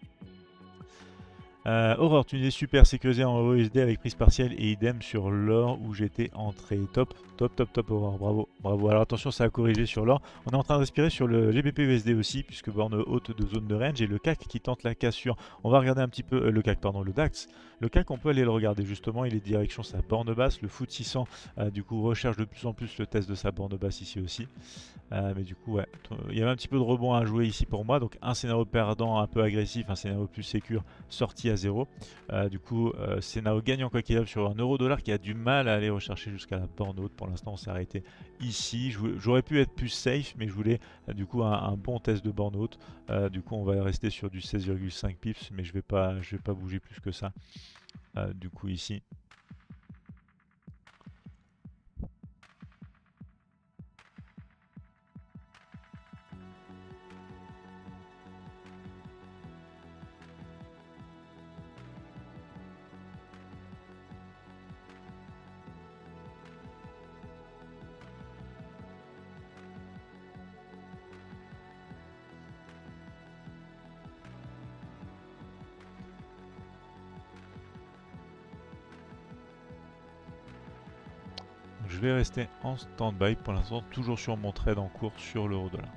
Euh, Aurore, tu es super sécurisé en euro U S D avec prise partielle et idem sur l'or où j'étais entré. Top, top, top, top, Aurore, bravo, bravo. Alors attention, ça a corrigé sur l'or. On est en train de respirer sur le G B P U S D aussi, puisque borne haute de zone de range et le C A C qui tente la cassure. On va regarder un petit peu euh, le C A C, pardon, le DAX. Le C A C, on peut aller le regarder justement, il est direction sa borne basse. Le F T S E six cents, euh, du coup, recherche de plus en plus le test de sa borne basse ici aussi. Euh, mais du coup, ouais, il y avait un petit peu de rebond à jouer ici pour moi. Donc un scénario perdant un peu agressif, un scénario plus sécure sorti à zéro. Euh, du coup, euh, scénario gagnant quoi qu'il arrive sur un euro-dollar qui a du mal à aller rechercher jusqu'à la borne haute. Pour l'instant, on s'est arrêté ici. J'aurais pu être plus safe, mais je voulais euh, du coup un, un bon test de borne haute. Euh, du coup, on va rester sur du seize virgule cinq pips, mais je vais pas, je vais pas bouger plus que ça. Euh, du coup, ici. Je vais rester en stand-by pour l'instant, toujours sur mon trade en cours sur l'euro-dollar.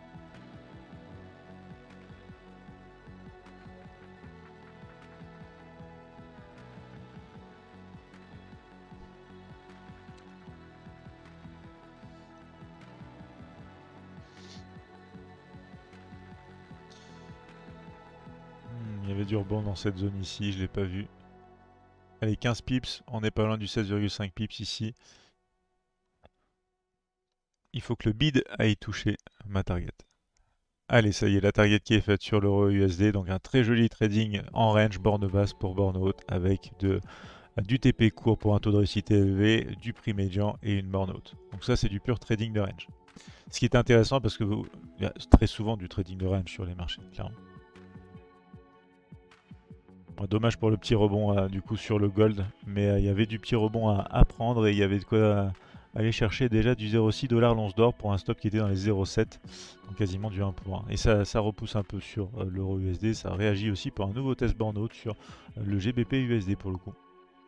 Hmm, il y avait du rebond dans cette zone ici, je ne l'ai pas vu. Allez, quinze pips, on n'est pas loin du seize virgule cinq pips ici. Il faut que le bid aille toucher ma target. Allez, ça y est, la target qui est faite sur l'euro U S D. Donc un très joli trading en range, borne basse pour borne haute, avec de, du T P court pour un taux de réussite élevé, du prix médian et une borne haute. Donc ça, c'est du pur trading de range. Ce qui est intéressant parce que vous, il y a très souvent du trading de range sur les marchés, clairement. Dommage pour le petit rebond euh, du coup sur le gold, mais euh, il y avait du petit rebond à, à prendre et il y avait de quoi euh, aller chercher déjà du zéro virgule six dollars l'once d'or pour un stop qui était dans les zéro virgule sept, donc quasiment du un pour un. Et ça, ça repousse un peu sur euh, l'euro U S D, ça réagit aussi pour un nouveau test borne haute sur euh, le G B P U S D pour le coup.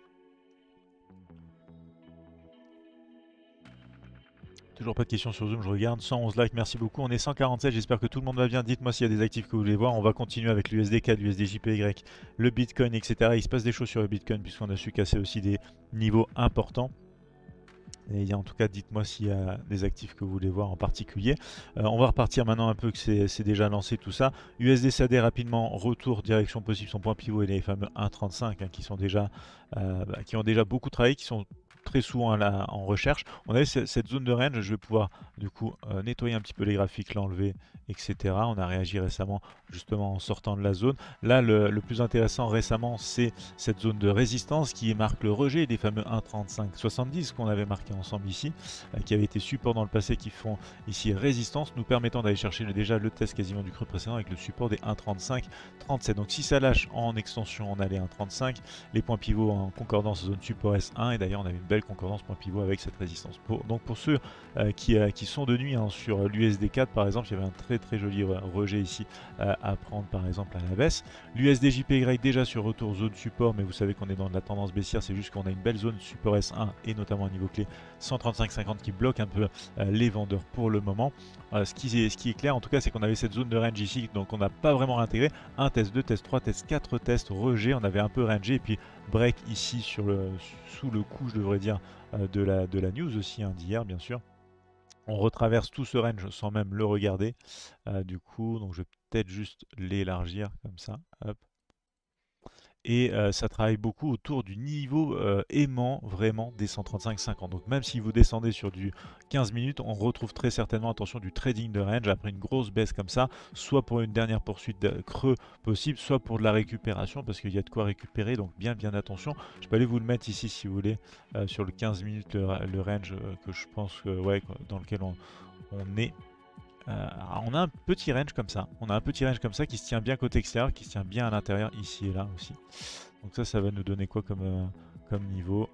Toujours pas de questions sur Zoom, je regarde. cent onze likes, merci beaucoup. On est cent quarante-sept, j'espère que tout le monde va bien. Dites-moi s'il y a des actifs que vous voulez voir. On va continuer avec l'U S D C A D, l'U S D J P Y, le Bitcoin, et cetera. Il se passe des choses sur le Bitcoin puisqu'on a su casser aussi des niveaux importants. Et en tout cas, dites-moi s'il y a des actifs que vous voulez voir en particulier. Euh, on va repartir maintenant un peu que c'est déjà lancé tout ça. U S D C A D rapidement, retour, direction possible, son point pivot et les fameux un virgule trente-cinq hein, qui, sont déjà, euh, bah, qui ont déjà beaucoup travaillé, qui sont très souvent là, en recherche. On avait cette zone de range, je vais pouvoir du coup euh, nettoyer un petit peu les graphiques, l'enlever, et cetera. On a réagi récemment justement en sortant de la zone. Là, le, le plus intéressant récemment, c'est cette zone de résistance qui marque le rejet des fameux un virgule trente-cinq soixante-dix qu'on avait marqué ensemble ici, euh, qui avait été support dans le passé, qui font ici résistance, nous permettant d'aller chercher le, déjà le test quasiment du creux précédent avec le support des un virgule trente-cinq trente-sept. Donc si ça lâche en extension, on allait un virgule trente-cinq, les points pivots en concordance zone support S un, et d'ailleurs on avait une belle concordance point pivot avec cette résistance. Pour, donc pour ceux euh, qui, euh, qui sont de nuit hein, sur l'U S D quatre par exemple, il y avait un très très joli rejet ici euh, à prendre par exemple à la baisse. L'U S D J P Y déjà sur retour zone support, mais vous savez qu'on est dans de la tendance baissière, c'est juste qu'on a une belle zone support S un et notamment un niveau clé cent trente-cinq cinquante qui bloque un peu euh, les vendeurs pour le moment. Euh, ce, qui est, ce qui est clair en tout cas, c'est qu'on avait cette zone de range ici, donc on n'a pas vraiment intégré. Un test, deux tests, trois tests, quatre tests, rejet, on avait un peu rangé et puis break ici sur le, sous le coup, je devrais dire, euh, de, la, de la news aussi hein, d'hier bien sûr. On retraverse tout ce range sans même le regarder. Euh, du coup, donc je vais peut-être juste l'élargir comme ça. Hop. Et euh, ça travaille beaucoup autour du niveau euh, aimant vraiment des cent trente-cinq cinquante. Donc même si vous descendez sur du quinze minutes, on retrouve très certainement, attention, du trading de range après une grosse baisse comme ça, soit pour une dernière poursuite de creux possible, soit pour de la récupération parce qu'il y a de quoi récupérer, donc bien bien attention. Je peux aller vous le mettre ici si vous voulez, euh, sur le quinze minutes, le, le range euh, que je pense que, ouais, dans lequel on, on est. Euh, on a un petit range comme ça, on a un petit range comme ça qui se tient bien côté extérieur, qui se tient bien à l'intérieur ici et là aussi. Donc ça, ça va nous donner quoi comme, euh, comme niveau?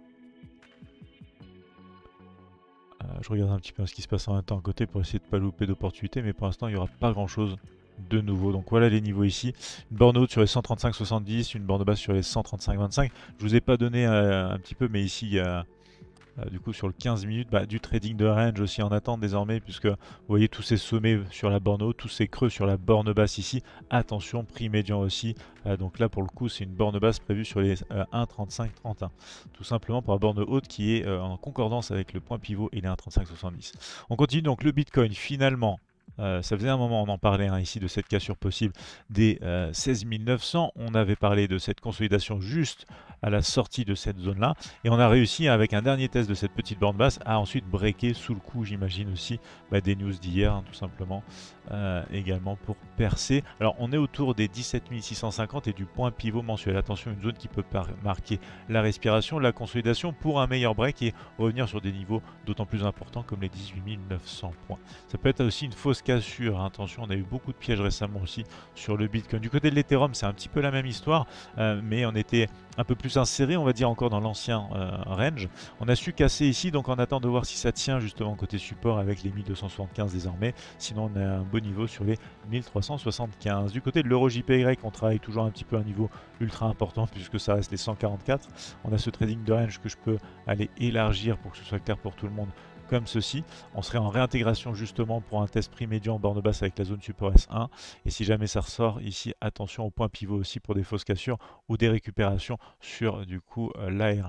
euh, Je regarde un petit peu ce qui se passe en même temps à côté pour essayer de ne pas louper d'opportunités, mais pour l'instant il n'y aura pas grand chose de nouveau. Donc voilà les niveaux ici. Une borne haute sur les cent trente-cinq soixante-dix, une borne basse sur les cent trente-cinq vingt-cinq. Je vous ai pas donné euh, un petit peu, mais ici il y a... Euh, du coup sur le quinze minutes, bah, du trading de range aussi en attente désormais, puisque vous voyez tous ces sommets sur la borne haute, tous ces creux sur la borne basse ici. Attention, prix médian aussi. Euh, donc là pour le coup c'est une borne basse prévue sur les euh, un virgule trente-cinq trente et un. Tout simplement pour la borne haute qui est euh, en concordance avec le point pivot et les un virgule trente-cinq soixante-dix. On continue donc le Bitcoin finalement. Euh, ça faisait un moment, on en parlait hein, ici de cette cassure possible des euh, seize mille neuf cents. On avait parlé de cette consolidation juste à la sortie de cette zone-là. Et on a réussi avec un dernier test de cette petite borne basse à ensuite breaker sous le coup, j'imagine aussi, bah, des news d'hier, hein, tout simplement, euh, également pour percer. Alors on est autour des dix-sept mille six cent cinquante et du point pivot mensuel. Attention, une zone qui peut marquer la respiration, la consolidation pour un meilleur break et revenir sur des niveaux d'autant plus importants comme les dix-huit mille neuf cents points. Ça peut être aussi une fausse cassure, hein. Attention, on a eu beaucoup de pièges récemment aussi sur le Bitcoin. Du côté de l'Ethereum, c'est un petit peu la même histoire, euh, mais on était un peu plus inséré, on va dire, encore dans l'ancien euh, range. On a su casser ici, donc on attend de voir si ça tient justement côté support avec les mille deux cent soixante-quinze désormais. Sinon, on a un beau niveau sur les mille trois cent soixante-quinze. Du côté de l'euro J P Y, on travaille toujours un petit peu à un niveau ultra important puisque ça reste les cent quarante-quatre. On a ce trading de range que je peux aller élargir pour que ce soit clair pour tout le monde, comme ceci. On serait en réintégration justement pour un test prix médian en borne basse avec la zone support S un. Et si jamais ça ressort ici, attention au point pivot aussi pour des fausses cassures ou des récupérations sur du coup euh, l'A R un.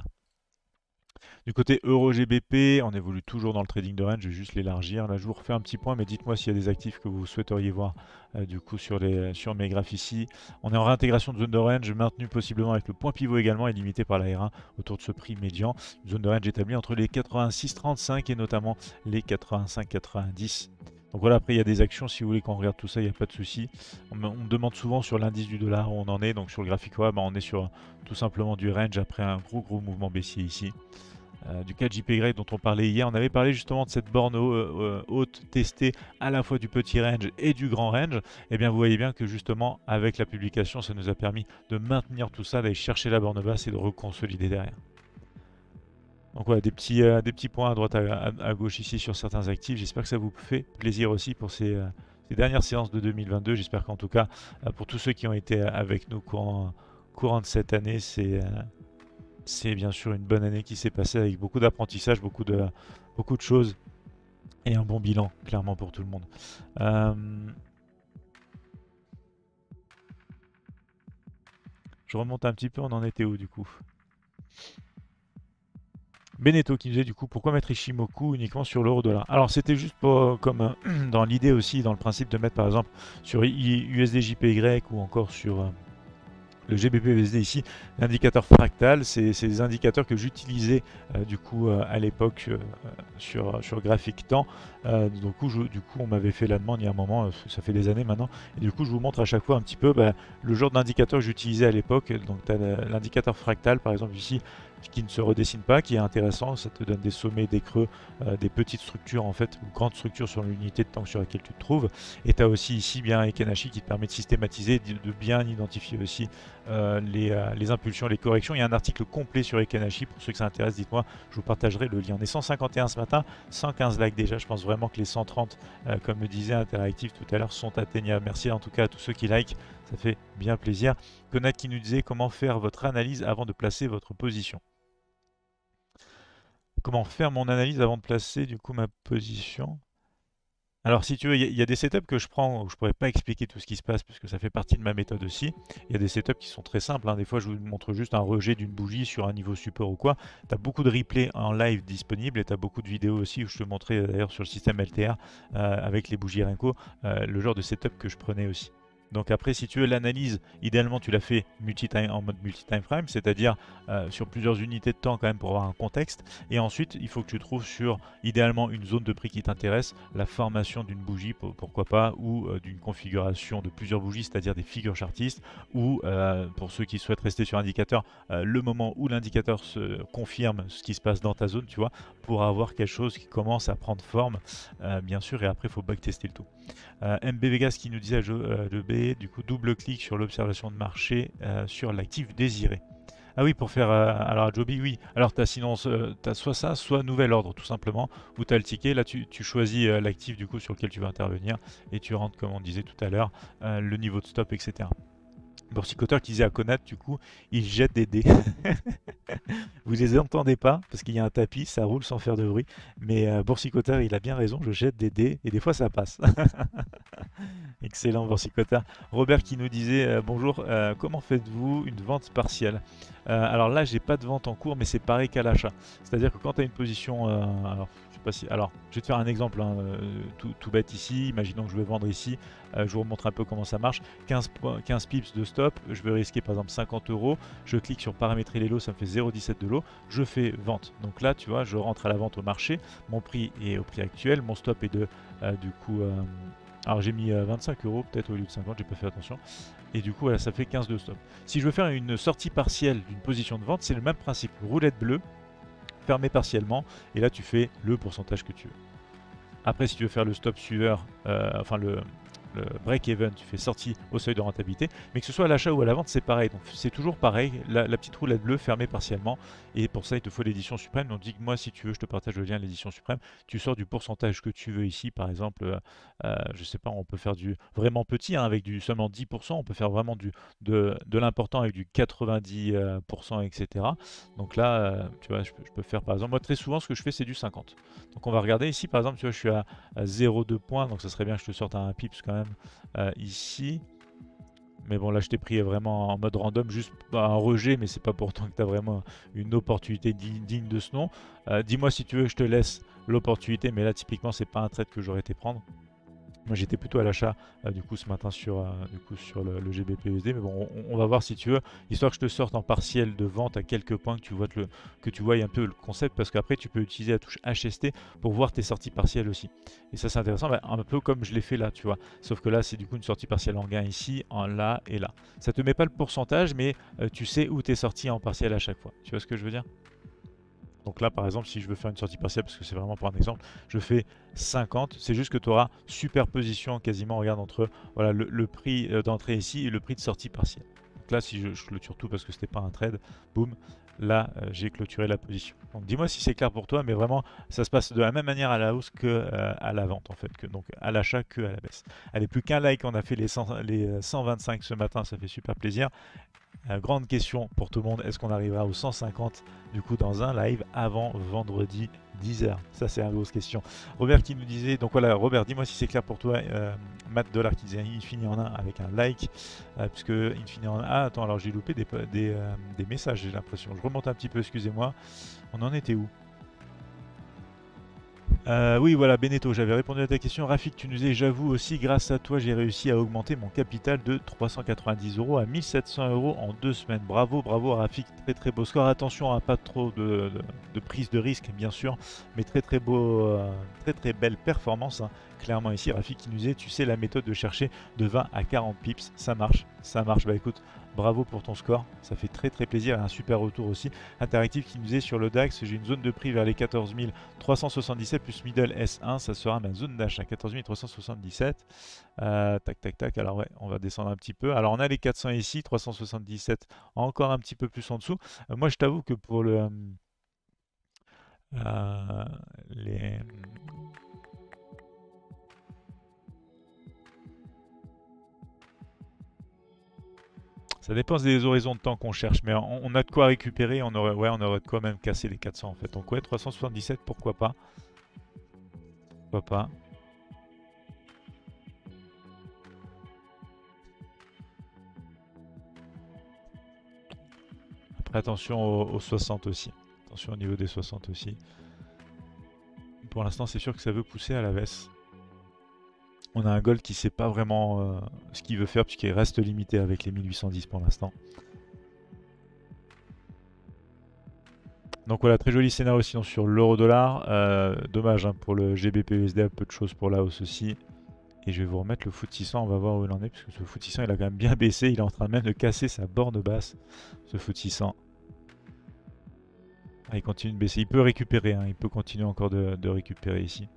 Du côté euro G B P, on évolue toujours dans le trading de range, je vais juste l'élargir. Là, je vous refais un petit point, mais dites-moi s'il y a des actifs que vous souhaiteriez voir euh, du coup sur, les, sur mes graphes ici. On est en réintégration de zone de range, maintenue possiblement avec le point pivot également et limité par la R un autour de ce prix médian. Une zone de range établie entre les quatre-vingt-six trente-cinq et notamment les quatre-vingt-cinq quatre-vingt-dix. Donc voilà, après il y a des actions, si vous voulez qu'on regarde tout ça, il n'y a pas de souci. On, on me demande souvent sur l'indice du dollar où on en est, donc sur le graphique web, on est sur tout simplement du range après un gros gros mouvement baissier ici. Euh, du cas de J P Y dont on parlait hier, on avait parlé justement de cette borne euh, haute testée à la fois du petit range et du grand range. Et bien vous voyez bien que justement avec la publication, ça nous a permis de maintenir tout ça, d'aller chercher la borne basse et de reconsolider derrière. Donc voilà, des petits, euh, des petits points à droite à, à, à gauche ici sur certains actifs. J'espère que ça vous fait plaisir aussi pour ces, euh, ces dernières séances de deux mille vingt-deux. J'espère qu'en tout cas, euh, pour tous ceux qui ont été avec nous courant, courant de cette année, c'est... Euh, C'est bien sûr une bonne année qui s'est passée avec beaucoup d'apprentissage, beaucoup de, beaucoup de choses et un bon bilan, clairement, pour tout le monde. Euh... Je remonte un petit peu, on en était où du coup? Beneteau qui nous disait du coup pourquoi mettre Ishimoku uniquement sur l'euro dollar. Alors c'était juste pour, comme euh, dans l'idée aussi, dans le principe de mettre par exemple sur U S D J P Y ou encore sur... Euh, le G B P U S D ici, l'indicateur fractal, c'est des indicateurs que j'utilisais euh, du coup euh, à l'époque euh, sur, sur Graphic Temps. Euh, du, coup, je, du coup, on m'avait fait la demande il y a un moment, ça fait des années maintenant, et du coup, je vous montre à chaque fois un petit peu bah, le genre d'indicateur que j'utilisais à l'époque. Donc, tu as l'indicateur fractal, par exemple ici, qui ne se redessine pas, qui est intéressant, ça te donne des sommets, des creux, euh, des petites structures en fait, ou grandes structures sur l'unité de temps sur laquelle tu te trouves. Et tu as aussi ici bien Ekenashi qui te permet de systématiser, de, de bien identifier aussi euh, les, euh, les impulsions, les corrections. Il y a un article complet sur Ekenashi, pour ceux que ça intéresse, dites-moi, je vous partagerai le lien. On est cent cinquante et un ce matin, cent quinze likes déjà, je pense vraiment que les cent trente, euh, comme me disait Interactive tout à l'heure, sont atteignables. Merci en tout cas à tous ceux qui like, ça fait bien plaisir. Conat qui nous disait comment faire votre analyse avant de placer votre position. Comment faire mon analyse avant de placer du coup ma position? Alors si tu veux, il y, y a des setups que je prends où je ne pourrais pas expliquer tout ce qui se passe puisque ça fait partie de ma méthode aussi. Il y a des setups qui sont très simples, hein. Des fois je vous montre juste un rejet d'une bougie sur un niveau support ou quoi. Tu as beaucoup de replays en live disponibles et tu as beaucoup de vidéos aussi où je te montrais d'ailleurs sur le système L T R euh, avec les bougies Renko, euh, le genre de setup que je prenais aussi. Donc après, si tu veux l'analyse, idéalement tu l'as fait multi -time, en mode multi-time frame, c'est-à-dire euh, sur plusieurs unités de temps quand même pour avoir un contexte. Et ensuite, il faut que tu trouves sur idéalement une zone de prix qui t'intéresse, la formation d'une bougie, pourquoi pas, ou euh, d'une configuration de plusieurs bougies, c'est-à-dire des figures chartistes, ou euh, pour ceux qui souhaitent rester sur indicateur, euh, le moment où l'indicateur se confirme ce qui se passe dans ta zone, tu vois, pour avoir quelque chose qui commence à prendre forme, euh, bien sûr, et après il faut backtester le tout. Euh, M B Vegas qui nous disait euh, le B, du coup double clic sur l'observation de marché euh, sur l'actif désiré. Ah oui, pour faire... Euh, alors Joby, oui. Alors tu as sinon euh, as soit ça, soit nouvel ordre tout simplement, où tu as le ticket. Là tu, tu choisis euh, l'actif du coup sur lequel tu vas intervenir et tu rentres comme on disait tout à l'heure, euh, le niveau de stop, et cetera. Boursicoteur qui disait à Conat, du coup, il jette des dés. Vous les entendez pas parce qu'il y a un tapis, ça roule sans faire de bruit. Mais euh, Boursicoteur, il a bien raison, je jette des dés et des fois ça passe. Excellent, Boursicoteur. Robert qui nous disait euh, bonjour, euh, comment faites-vous une vente partielle? Euh, Alors là, j'ai pas de vente en cours, mais c'est pareil qu'à l'achat. C'est-à-dire que quand tu as une position, euh, alors, je sais pas si, alors, je vais te faire un exemple hein, euh, tout, tout bête ici. Imaginons que je veux vendre ici. Euh, je vous remontre un peu comment ça marche. quinze, quinze pips de stop, je veux risquer par exemple cinquante euros. Je clique sur paramétrer les lots, ça me fait zéro virgule dix-sept de lot. Je fais vente. Donc là, tu vois, je rentre à la vente au marché. Mon prix est au prix actuel. Mon stop est de, euh, du coup, euh, alors j'ai mis euh, vingt-cinq euros peut-être au lieu de cinquante, j'ai pas fait attention. Et du coup, voilà, ça fait quinze de stop. Si je veux faire une sortie partielle d'une position de vente, c'est le même principe. Roulette bleue, fermée partiellement. Et là, tu fais le pourcentage que tu veux. Après, si tu veux faire le stop suiveur, euh, enfin le, le break-even, tu fais sortie au seuil de rentabilité. Mais que ce soit à l'achat ou à la vente, c'est pareil. Donc c'est toujours pareil. La, la petite roulette bleue fermée partiellement. Et pour ça, il te faut l'édition suprême. Donc dis-moi si tu veux, je te partage le lien de l'édition suprême. Tu sors du pourcentage que tu veux ici. Par exemple, euh, euh, je sais pas, on peut faire du vraiment petit hein, avec du seulement dix pour cent. On peut faire vraiment du, de, de l'important avec du quatre-vingt-dix pour cent, et cetera. Donc là, euh, tu vois, je peux, je peux faire par exemple, moi très souvent, ce que je fais, c'est du cinquante. Donc on va regarder ici, par exemple, tu vois, je suis à, à zéro virgule deux points. Donc ça serait bien que je te sorte un pips quand même euh, ici. Mais bon, là, je t'ai pris vraiment en mode random, juste un rejet, mais c'est pas pourtant que tu as vraiment une opportunité digne, digne de ce nom. Euh, Dis-moi si tu veux, je te laisse l'opportunité, mais là, typiquement, c'est pas un trade que j'aurais été prendre. Moi j'étais plutôt à l'achat euh, du coup ce matin sur, euh, du coup, sur le, le G B P U S D, mais bon on, on va voir si tu veux, histoire que je te sorte en partiel de vente à quelques points que tu vois, le, que tu vois un peu le concept, parce qu'après tu peux utiliser la touche H S T pour voir tes sorties partielles aussi. Et ça c'est intéressant, bah, un peu comme je l'ai fait là, tu vois. Sauf que là c'est du coup une sortie partielle en gain ici, en là et là. Ça te met pas le pourcentage, mais euh, tu sais où tu es sorti en partiel à chaque fois. Tu vois ce que je veux dire? Donc là, par exemple, si je veux faire une sortie partielle, parce que c'est vraiment pour un exemple, je fais cinquante. C'est juste que tu auras superposition quasiment, regarde, entre voilà, le, le prix euh, d'entrée ici et le prix de sortie partielle. Donc là, si je, je clôture tout parce que c'était pas un trade, boum, là, euh, j'ai clôturé la position. Donc dis-moi si c'est clair pour toi, mais vraiment, ça se passe de la même manière à la hausse que euh, à la vente, en fait. Que, donc à l'achat que à la baisse. Allez, plus qu'un like, on a fait les, cent, les cent vingt-cinq ce matin, ça fait super plaisir. Euh, grande question pour tout le monde, est-ce qu'on arrivera aux cent cinquante du coup dans un live avant vendredi dix heures? Ça c'est une grosse question. Robert qui nous disait, donc voilà Robert, dis-moi si c'est clair pour toi, euh, Matt Dollar qui disait Infini en un avec un like, euh, puisque Infini en un, ah attends alors j'ai loupé des, des, euh, des messages j'ai l'impression, je remonte un petit peu, excusez-moi, on en était où? Euh, oui, voilà, Beneteau, j'avais répondu à ta question. Rafik, tu nous disais, j'avoue aussi, grâce à toi, j'ai réussi à augmenter mon capital de trois cent quatre-vingt-dix euros à mille sept cents euros en deux semaines. Bravo, bravo, Rafik, très très beau score. Attention à pas trop de, de, de prise de risque, bien sûr, mais très très beau, euh, très très belle performance. Hein. Clairement ici, Rafik qui nous disait, tu sais la méthode de chercher de vingt à quarante pips, ça marche, ça marche. Bah écoute, bravo pour ton score, ça fait très très plaisir et un super retour aussi. Interactif qui nous disait sur le DAX, j'ai une zone de prix vers les quatorze mille trois cent soixante-dix-sept plus middle S un, ça sera ma zone d'achat, quatorze mille trois cent soixante-dix-sept. Euh, tac tac tac, alors ouais, on va descendre un petit peu. Alors on a les quatre cents ici, trois cent soixante-dix-sept encore un petit peu plus en dessous. Euh, moi je t'avoue que pour le... Euh, les... Ça dépend des horizons de temps qu'on cherche, mais on, on a de quoi récupérer, on aurait, ouais, on aurait de quoi même casser les quatre cents en fait. Donc ouais, trois cent soixante-dix-sept, pourquoi pas. Pourquoi pas. Après attention aux, aux soixante aussi. Attention au niveau des soixante aussi. Pour l'instant c'est sûr que ça veut pousser à la baisse. On a un gold qui sait pas vraiment euh, ce qu'il veut faire puisqu'il reste limité avec les mille huit cent dix pour l'instant. Donc voilà, très joli scénario sinon sur l'euro-dollar. Euh, dommage hein, pour le G B P U S D, peu de choses pour la hausse aussi. Et je vais vous remettre le F T six cents, on va voir où il en est, puisque ce F T six cents il a quand même bien baissé, il est en train même de casser sa borne basse, ce F T six cents. Ah, il continue de baisser, il peut récupérer, hein, il peut continuer encore de, de récupérer ici.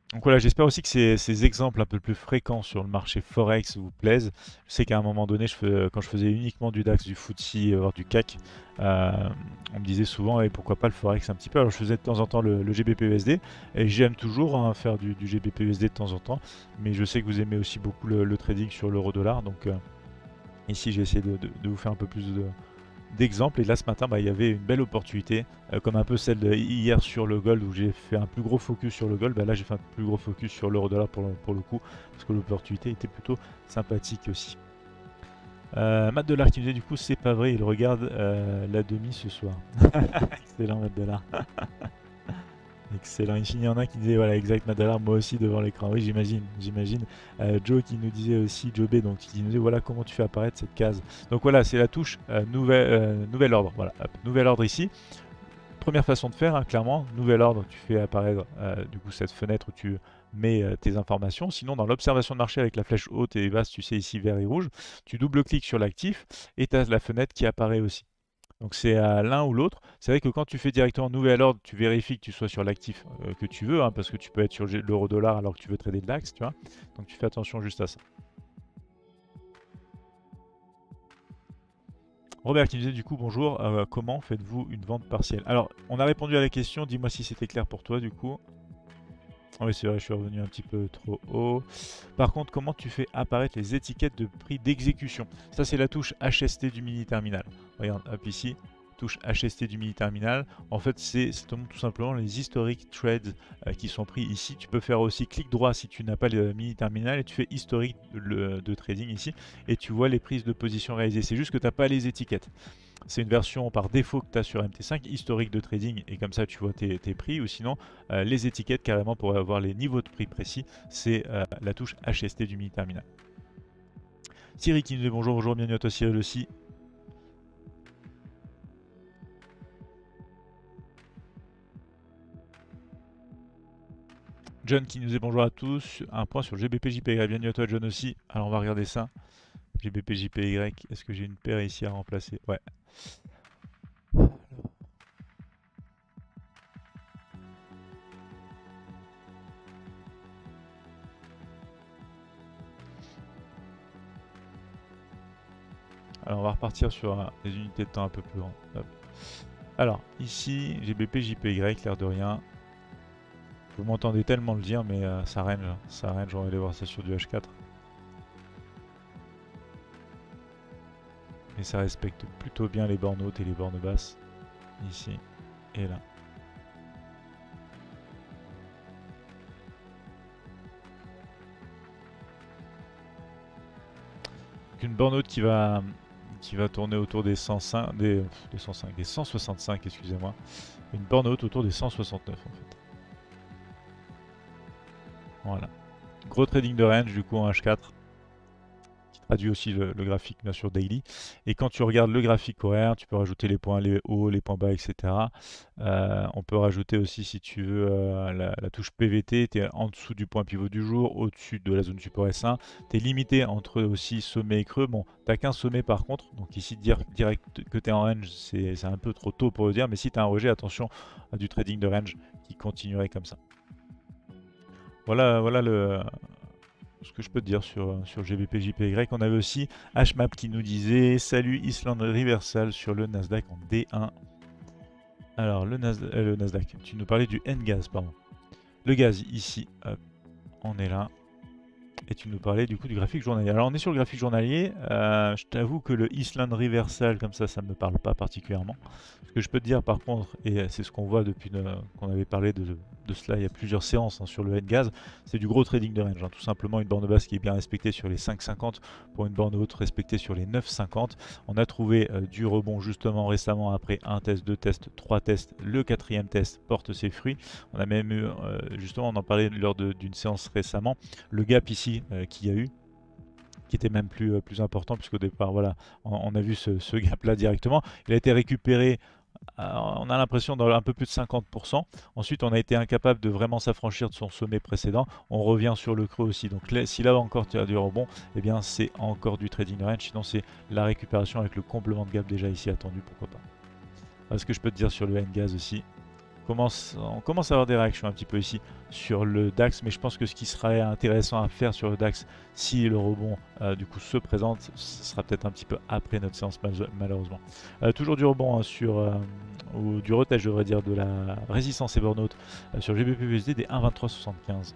Donc voilà, j'espère aussi que ces, ces exemples un peu plus fréquents sur le marché Forex vous plaisent. Je sais qu'à un moment donné, je fais- quand je faisais uniquement du DAX, du F T S E, voire du C A C, euh, on me disait souvent, et pourquoi pas le Forex un petit peu. Alors je faisais de temps en temps le, le G B P U S D, et j'aime toujours hein, faire du, du G B P U S D de temps en temps, mais je sais que vous aimez aussi beaucoup le, le trading sur l'euro-dollar, donc euh, ici j'ai essayé de, de- de vous faire un peu plus de, d'exemples. Et là, ce matin, bah, il y avait une belle opportunité, euh, comme un peu celle de hier sur le gold, où j'ai fait un plus gros focus sur le gold. Bah, là, j'ai fait un plus gros focus sur l'euro-dollar pour, le- pour le coup, parce que l'opportunité était plutôt sympathique aussi. Euh, Matt Delard qui nous dit du coup, c'est pas vrai, il regarde euh, la demi ce soir. Excellent, Matt Delard. Excellent. Ici, il y en a qui disait, voilà, exact, Madalar, moi aussi devant l'écran. Oui, j'imagine, j'imagine. Euh, Joe qui nous disait aussi, Joe B, donc qui nous disait, voilà comment tu fais apparaître cette case. Donc voilà, c'est la touche euh, nouvel, euh, nouvel ordre. Voilà, hop, nouvel ordre ici. Première façon de faire, hein, clairement, nouvel ordre, tu fais apparaître euh, du coup cette fenêtre où tu mets euh, tes informations. Sinon, dans l'observation de marché avec la flèche haute et basse, tu sais ici vert et rouge, tu double-cliques sur l'actif et tu as la fenêtre qui apparaît aussi. Donc c'est à l'un ou l'autre. C'est vrai que quand tu fais directement nouvel ordre, tu vérifies que tu sois sur l'actif euh, que tu veux, hein, parce que tu peux être sur l'euro-dollar alors que tu veux trader de l'Axe, tu vois. Donc tu fais attention juste à ça. Robert qui nous disait du coup bonjour, euh, comment faites-vous une vente partielle? Alors on a répondu à la question, dis-moi si c'était clair pour toi du coup. Ah oui, c'est vrai, je suis revenu un petit peu trop haut. Par contre, comment tu fais apparaître les étiquettes de prix d'exécution? Ça, c'est la touche H S T du mini terminal. Regarde, hop ici, touche H S T du mini terminal. En fait, c'est tout simplement les historiques trades euh, qui sont pris ici. Tu peux faire aussi clic droit si tu n'as pas le mini terminal et tu fais historique de, de trading ici et tu vois les prises de position réalisées. C'est juste que tu n'as pas les étiquettes. C'est une version par défaut que tu as sur M T cinq, historique de trading, et comme ça tu vois tes, tes prix, ou sinon euh, les étiquettes carrément pour avoir les niveaux de prix précis, c'est euh, la touche H S T du mini terminal. Cyril qui nous dit bonjour, bonjour, bienvenue à toi Cyril aussi. John qui nous dit bonjour à tous, un point sur le G B P J P Y, bienvenue à toi John aussi. Alors on va regarder ça. G B P J P Y, est-ce que j'ai une paire ici à remplacer? Ouais. Alors on va repartir sur euh, des unités de temps un peu plus grandes. Hop. Alors ici, G B P J P Y, l'air de rien. Vous m'entendez tellement le dire, mais euh, ça range, ça range, on va aller voir ça sur du H quatre. Et ça respecte plutôt bien les bornes hautes et les bornes basses, ici et là. Donc une borne haute qui va, qui va tourner autour des cent cinq, des, des cent cinq, des cent soixante-cinq, excusez-moi. Une borne haute autour des cent soixante-neuf en fait. Voilà. Gros trading de range du coup en H quatre. Traduit aussi le, le graphique bien sûr daily. Et quand tu regardes le graphique horaire, tu peux rajouter les points les hauts, les points bas, et cetera. Euh, on peut rajouter aussi si tu veux euh, la, la touche P V T, tu es en dessous du point pivot du jour, au-dessus de la zone support S un. Tu es limité entre aussi sommet et creux. Bon, tu n'as qu'un sommet par contre, donc ici dire direct que tu es en range, c'est un peu trop tôt pour le dire, mais si tu as un rejet, attention à du trading de range qui continuerait comme ça. Voilà, voilà le, ce que je peux te dire sur, sur G B P J P Y. On avait aussi Hmap qui nous disait salut Island Reversal sur le Nasdaq en D un. Alors le, Nas euh, le Nasdaq, tu nous parlais du N-Gaz, pardon. Le gaz ici, hop, on est là. Et tu nous parlais du coup du graphique journalier. Alors on est sur le graphique journalier. Euh, je t'avoue que le Island Reversal comme ça, ça ne me parle pas particulièrement. Ce que je peux te dire par contre, et c'est ce qu'on voit depuis qu'on avait parlé de, de cela il y a plusieurs séances hein, sur le N-Gaz, c'est du gros trading de range. Hein. Tout simplement une borne basse qui est bien respectée sur les cinq cinquante pour une borne haute respectée sur les neuf cinquante. On a trouvé euh, du rebond justement récemment après un test, deux tests, trois tests. Le quatrième test porte ses fruits. On a même eu, euh, justement on en parlait lors d'une séance récemment, le gap ici euh, qu'il y a eu qui était même plus, euh, plus important puisqu'au départ voilà on, on a vu ce, ce gap là directement, il a été récupéré euh, on a l'impression dans un peu plus de cinquante pour cent. Ensuite on a été incapable de vraiment s'affranchir de son sommet précédent, on revient sur le creux aussi, donc là, si là encore tu as du rebond, et eh bien c'est encore du trading range, sinon c'est la récupération avec le complément de gap déjà ici attendu, pourquoi pas. Voilà ce que je peux te dire sur le N-Gaz aussi. commence, on commence à avoir des réactions un petit peu ici sur le DAX, mais je pense que ce qui serait intéressant à faire sur le DAX, si le rebond euh, du coup se présente, ce sera peut-être un petit peu après notre séance malheureusement. Euh, toujours du rebond hein, sur, euh, ou du retest, je devrais dire, de la résistance et burn-out euh, sur G B P U S D des un virgule vingt-trois soixante-quinze.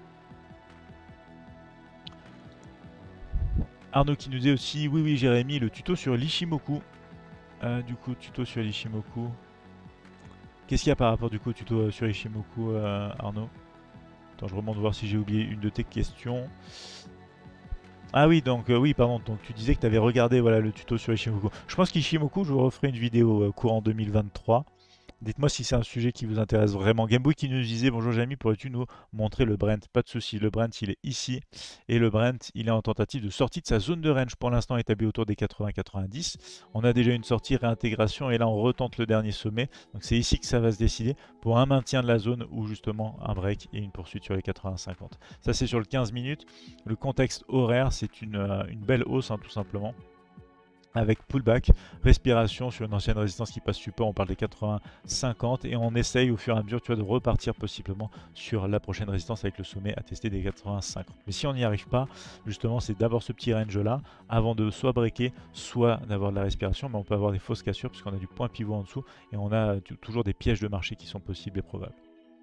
Arnaud qui nous dit aussi, oui oui Jérémy, le tuto sur l'Ishimoku. Euh, du coup, tuto sur l'Ishimoku. Qu'est-ce qu'il y a par rapport du coup au tuto sur Ishimoku, euh, Arnaud? Attends, je remonte voir si j'ai oublié une de tes questions. Ah oui, donc euh, oui, pardon, donc tu disais que tu avais regardé voilà, le tuto sur Ishimoku. Je pense qu'Ishimoku, je vous referai une vidéo euh, courant deux mille vingt-trois. Dites-moi si c'est un sujet qui vous intéresse vraiment. Gameboy qui nous disait, bonjour Jamie, pourrais-tu nous montrer le Brent? Pas de souci, le Brent il est ici. Et le Brent il est en tentative de sortie de sa zone de range, pour l'instant établie autour des quatre-vingts quatre-vingt-dix. On a déjà une sortie, réintégration, et là on retente le dernier sommet. Donc c'est ici que ça va se décider pour un maintien de la zone ou justement un break et une poursuite sur les quatre-vingts cinquante. Ça c'est sur le quinze minutes. Le contexte horaire, c'est une, euh, une belle hausse hein, tout simplement. Avec pullback, respiration sur une ancienne résistance qui passe support, on parle des quatre-vingts cinquante et on essaye au fur et à mesure tu vois, de repartir possiblement sur la prochaine résistance avec le sommet à tester des quatre-vingts cinquante. Mais si on n'y arrive pas, justement c'est d'abord ce petit range là avant de soit breaker, soit d'avoir de la respiration, mais on peut avoir des fausses cassures puisqu'on a du point pivot en dessous et on a toujours des pièges de marché qui sont possibles et probables.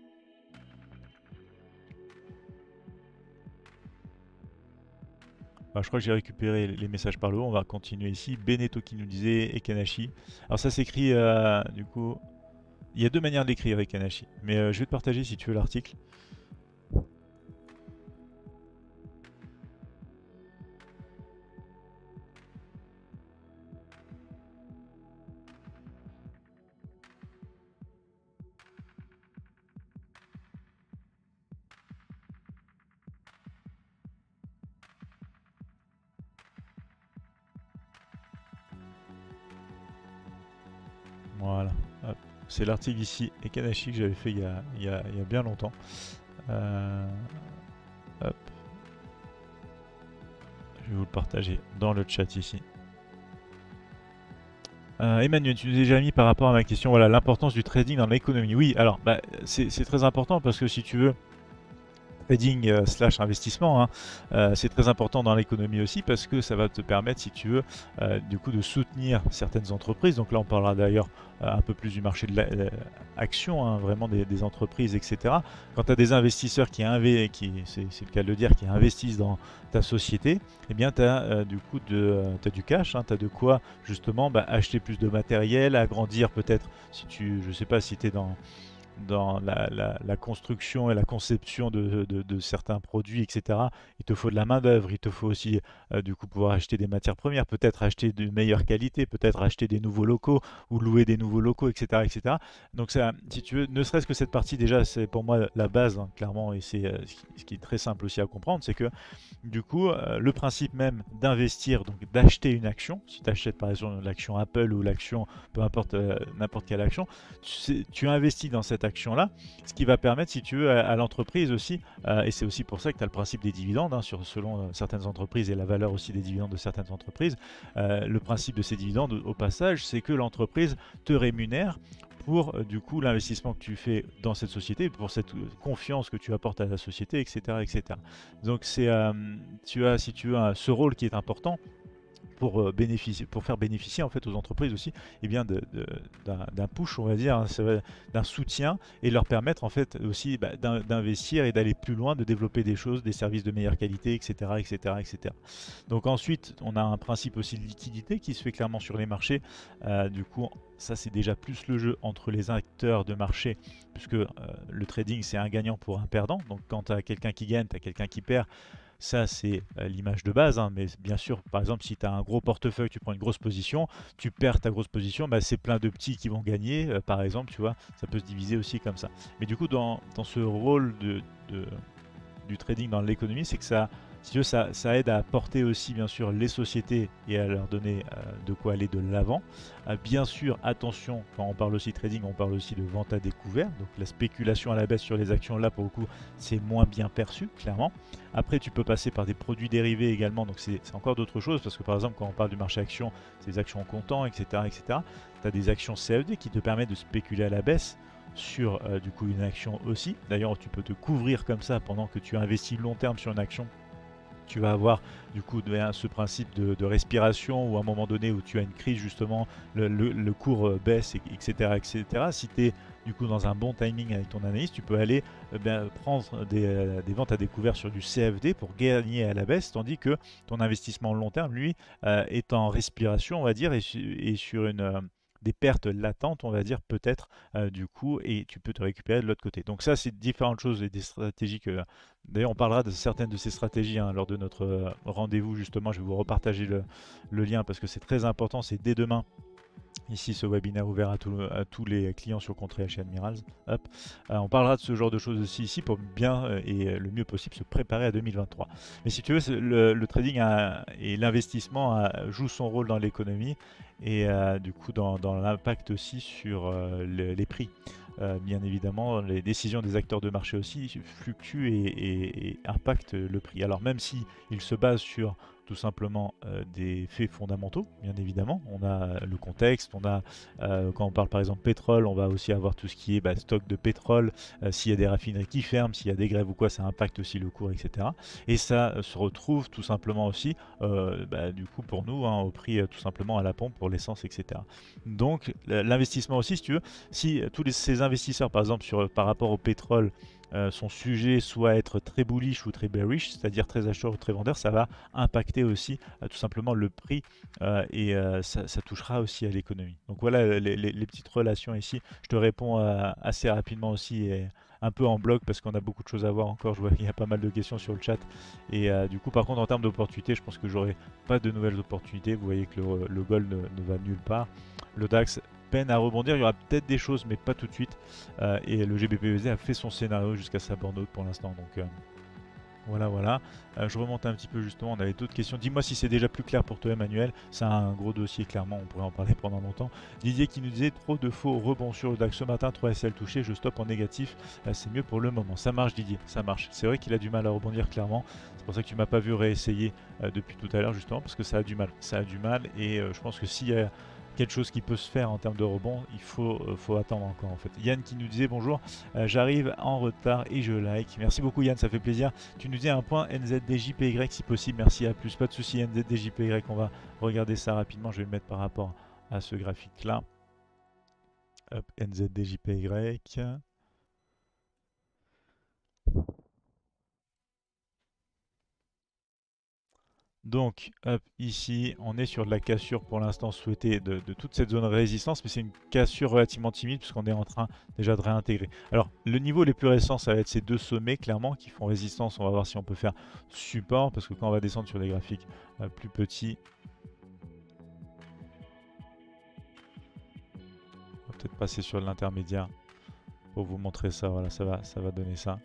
Alors, je crois que j'ai récupéré les messages par le haut. On va continuer ici. Beneto qui nous disait Ekanashi. Alors ça s'écrit euh, du coup. Il y a deux manières d'écrire Ekanashi. Mais euh, je vais te partager si tu veux l'article. Voilà. C'est l'article ici Ekanashi que j'avais fait il y, a, il, y a, il y a bien longtemps. Euh, hop. Je vais vous le partager dans le chat ici. Euh, Emmanuel, tu nous as déjà mis par rapport à ma question, voilà, l'importance du trading dans l'économie. Oui, alors, bah, c'est très important parce que si tu veux, trading euh, slash investissement, hein, euh, c'est très important dans l'économie aussi parce que ça va te permettre, si tu veux, euh, du coup de soutenir certaines entreprises. Donc là, on parlera d'ailleurs euh, un peu plus du marché de l'action, hein, vraiment des, des entreprises, et cetera. Quand tu as des investisseurs qui, qui c'est le cas de le dire, qui investissent dans ta société, eh bien, tu as euh, du coup de, euh, t'as du cash, hein, tu as de quoi justement bah, acheter plus de matériel, agrandir peut-être, si tu, je sais pas si tu es dans dans la, la, la construction et la conception de, de, de certains produits, et cetera. Il te faut de la main d'œuvre, il te faut aussi euh, du coup pouvoir acheter des matières premières, peut-être acheter de meilleure qualité, peut-être acheter des nouveaux locaux ou louer des nouveaux locaux, et cetera, et cetera. Donc ça, si tu veux, ne serait-ce que cette partie déjà, c'est pour moi la base, hein, clairement, et c'est euh, ce qui est très simple aussi à comprendre, c'est que du coup, euh, le principe même d'investir, donc d'acheter une action, si tu achètes par exemple l'action Apple ou l'action, peu importe, euh, n'importe quelle action, tu, tu investis dans cette action là, ce qui va permettre, si tu veux, à, à l'entreprise aussi, euh, et c'est aussi pour ça que tu as le principe des dividendes, hein, sur, selon euh, certaines entreprises et la valeur aussi des dividendes de certaines entreprises, euh, le principe de ces dividendes au passage, c'est que l'entreprise te rémunère pour euh, du coup l'investissement que tu fais dans cette société, pour cette confiance que tu apportes à la société, et cetera, et cetera. Donc c'est, euh, tu as, si tu as ce rôle qui est important, pour, euh, bénéficier, pour faire bénéficier en fait aux entreprises aussi eh bien de, de, d'un push, on va dire, hein, d'un soutien, et leur permettre en fait aussi bah, d'investir et d'aller plus loin, de développer des choses, des services de meilleure qualité, et cetera, et cetera, et cetera. Donc ensuite, on a un principe aussi de liquidité qui se fait clairement sur les marchés. Euh, du coup, ça c'est déjà plus le jeu entre les acteurs de marché, puisque euh, le trading c'est un gagnant pour un perdant. Donc quand tu as quelqu'un qui gagne, tu as quelqu'un qui perd. Ça, c'est euh, l'image de base, hein, mais bien sûr, par exemple, si tu as un gros portefeuille, tu prends une grosse position, tu perds ta grosse position, bah, c'est plein de petits qui vont gagner, euh, par exemple, tu vois, ça peut se diviser aussi comme ça. Mais du coup, dans, dans ce rôle de, de, du trading dans l'économie, c'est que ça, si tu veux, ça, ça aide à porter aussi, bien sûr, les sociétés et à leur donner euh, de quoi aller de l'avant. Euh, bien sûr, attention, quand on parle aussi de trading, on parle aussi de vente à découvert. Donc la spéculation à la baisse sur les actions, là, pour le coup, c'est moins bien perçu, clairement. Après, tu peux passer par des produits dérivés également, donc c'est encore d'autres choses, parce que par exemple, quand on parle du marché action, c'est des actions en comptant, et cetera, et cetera. Tu as des actions C F D qui te permettent de spéculer à la baisse. sur euh, du coup une action aussi. D'ailleurs, tu peux te couvrir comme ça pendant que tu investis long terme sur une action. Tu vas avoir du coup de, ce principe de, de respiration, ou à un moment donné où tu as une crise justement, le, le, le cours baisse, et, etc., et cetera. Si tu es du coup dans un bon timing avec ton analyse, tu peux aller eh bien, prendre des, euh, des ventes à découvert sur du C F D pour gagner à la baisse, tandis que ton investissement long terme, lui, euh, est en respiration, on va dire, et, et sur une... Euh, des pertes latentes, on va dire, peut-être, euh, du coup, et tu peux te récupérer de l'autre côté. Donc ça, c'est différentes choses et des stratégies que... D'ailleurs, on parlera de certaines de ces stratégies hein, lors de notre euh, rendez-vous, justement. Je vais vous repartager le, le lien parce que c'est très important, c'est dès demain. Ici, ce webinaire ouvert à, tout, à, tous les clients sur Contrat chez Admirals. Hop. Euh, on parlera de ce genre de choses aussi ici pour bien euh, et le mieux possible se préparer à deux mille vingt-trois. Mais si tu veux, le, le trading a, et l'investissement joue son rôle dans l'économie et euh, du coup dans, dans l'impact aussi sur euh, le, les prix. Euh, bien évidemment, les décisions des acteurs de marché aussi fluctuent et, et, et impactent le prix. Alors même si ils se basent sur tout simplement euh, des faits fondamentaux, bien évidemment. On a le contexte, on a, euh, quand on parle par exemple pétrole, on va aussi avoir tout ce qui est bah, stock de pétrole, euh, s'il y a des raffineries qui ferment, s'il y a des grèves ou quoi, ça impacte aussi le cours, et cetera. Et ça euh, se retrouve tout simplement aussi, euh, bah, du coup pour nous, hein, au prix euh, tout simplement à la pompe pour l'essence, et cetera. Donc l'investissement aussi, si tu veux, si tous les, ces investisseurs par exemple sur, par rapport au pétrole, Euh, sont sujets soit à être très bullish ou très bearish, c'est-à-dire très acheteur ou très vendeur, ça va impacter aussi euh, tout simplement le prix euh, et euh, ça, ça touchera aussi à l'économie. Donc voilà les, les, les petites relations ici. Je te réponds euh, assez rapidement aussi et un peu en bloc parce qu'on a beaucoup de choses à voir encore. Je vois qu'il y a pas mal de questions sur le chat et euh, du coup par contre en termes d'opportunités, je pense que j'aurai pas de nouvelles opportunités. Vous voyez que le, le gold ne, ne va nulle part. Le DAX peine à rebondir, il y aura peut-être des choses mais pas tout de suite euh, et le G B P U S D a fait son scénario jusqu'à sa burn-out pour l'instant, donc euh, voilà voilà. Euh, je remonte un petit peu justement, on avait d'autres questions. Dis-moi si c'est déjà plus clair pour toi Emmanuel, c'est un gros dossier clairement, on pourrait en parler pendant longtemps. Didier qui nous disait trop de faux rebonds sur le DAX ce matin, trois S L touchés, je stoppe en négatif, euh, c'est mieux pour le moment. Ça marche Didier, ça marche. C'est vrai qu'il a du mal à rebondir clairement, c'est pour ça que tu m'as pas vu réessayer euh, depuis tout à l'heure justement, parce que ça a du mal, ça a du mal et euh, je pense que s'il y a quelque chose qui peut se faire en termes de rebond, il faut, euh, faut attendre encore en fait. Yann qui nous disait bonjour, euh, j'arrive en retard et je like. Merci beaucoup Yann, ça fait plaisir. Tu nous disais un point N Z D J P Y si possible, merci à plus. Pas de souci N Z D J P Y, on va regarder ça rapidement, je vais le mettre par rapport à ce graphique là. Hop, N Z D J P Y. Donc, hop, ici, on est sur de la cassure pour l'instant souhaitée de, de toute cette zone de résistance, mais c'est une cassure relativement timide puisqu'on est en train déjà de réintégrer. Alors, le niveau les plus récents, ça va être ces deux sommets, clairement, qui font résistance. On va voir si on peut faire support, parce que quand on va descendre sur des graphiques euh, plus petits, on va peut-être passer sur l'intermédiaire pour vous montrer ça. Voilà, ça va, ça va donner ça.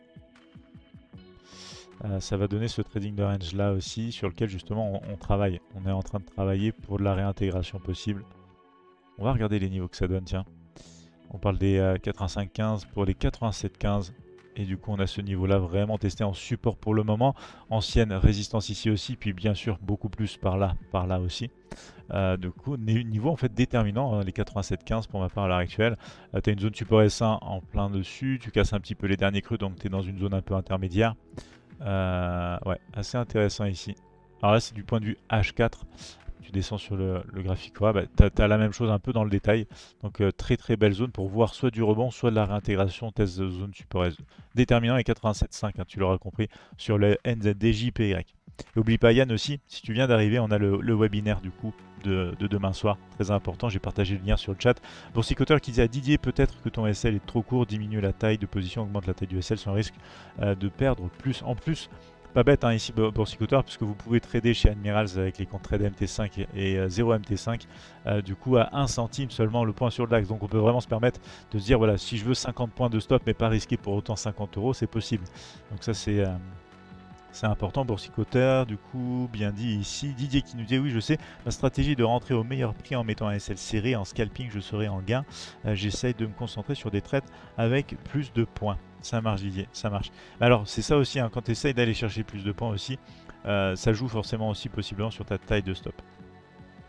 Euh, ça va donner ce trading de range là aussi sur lequel justement on, on travaille. On est en train de travailler pour de la réintégration possible. On va regarder les niveaux que ça donne, tiens. On parle des euh, quatre-vingt-cinq quinze pour les quatre-vingt-sept quinze. Et du coup on a ce niveau là vraiment testé en support pour le moment. Ancienne résistance ici aussi, puis bien sûr beaucoup plus par là, par là aussi. Euh, du coup niveau en fait déterminant, hein, les quatre-vingt-sept quinze pour ma part à l'heure actuelle. Euh, tu as une zone support S un en plein dessus, tu casses un petit peu les derniers creux donc tu es dans une zone un peu intermédiaire. Euh, ouais, assez intéressant ici. Alors là, c'est du point de vue H quatre. Tu descends sur le, le graphique. Ouais, bah, tu as la même chose un peu dans le détail. Donc, euh, très très belle zone pour voir soit du rebond, soit de la réintégration. Test de zone support S. Déterminant et quatre-vingt-sept virgule cinq, hein, tu l'auras compris, sur le N Z D J P Y. N'oublie pas Yann aussi, si tu viens d'arriver, on a le, le webinaire du coup de, de demain soir, très important, j'ai partagé le lien sur le chat. Boursicoteur qui disait à Didier, peut-être que ton S L est trop court, diminue la taille de position, augmente la taille du S L sans risque euh, de perdre plus. En plus, pas bête hein, ici Boursicoteur, puisque vous pouvez trader chez Admirals avec les comptes trade M T cinq et euh, zéro M T cinq, euh, du coup à un centime seulement le point sur le DAX. Donc on peut vraiment se permettre de se dire, voilà, si je veux cinquante points de stop mais pas risquer pour autant cinquante euros, c'est possible. Donc ça c'est... Euh, C'est important, boursicoteur, du coup, bien dit ici. Didier qui nous dit, oui, je sais, ma stratégie est de rentrer au meilleur prix en mettant un S L serré, en scalping, je serai en gain. Euh, J'essaye de me concentrer sur des trades avec plus de points. Ça marche, Didier, ça marche. Alors, c'est ça aussi, hein, quand tu essayes d'aller chercher plus de points aussi, euh, ça joue forcément aussi possiblement sur ta taille de stop.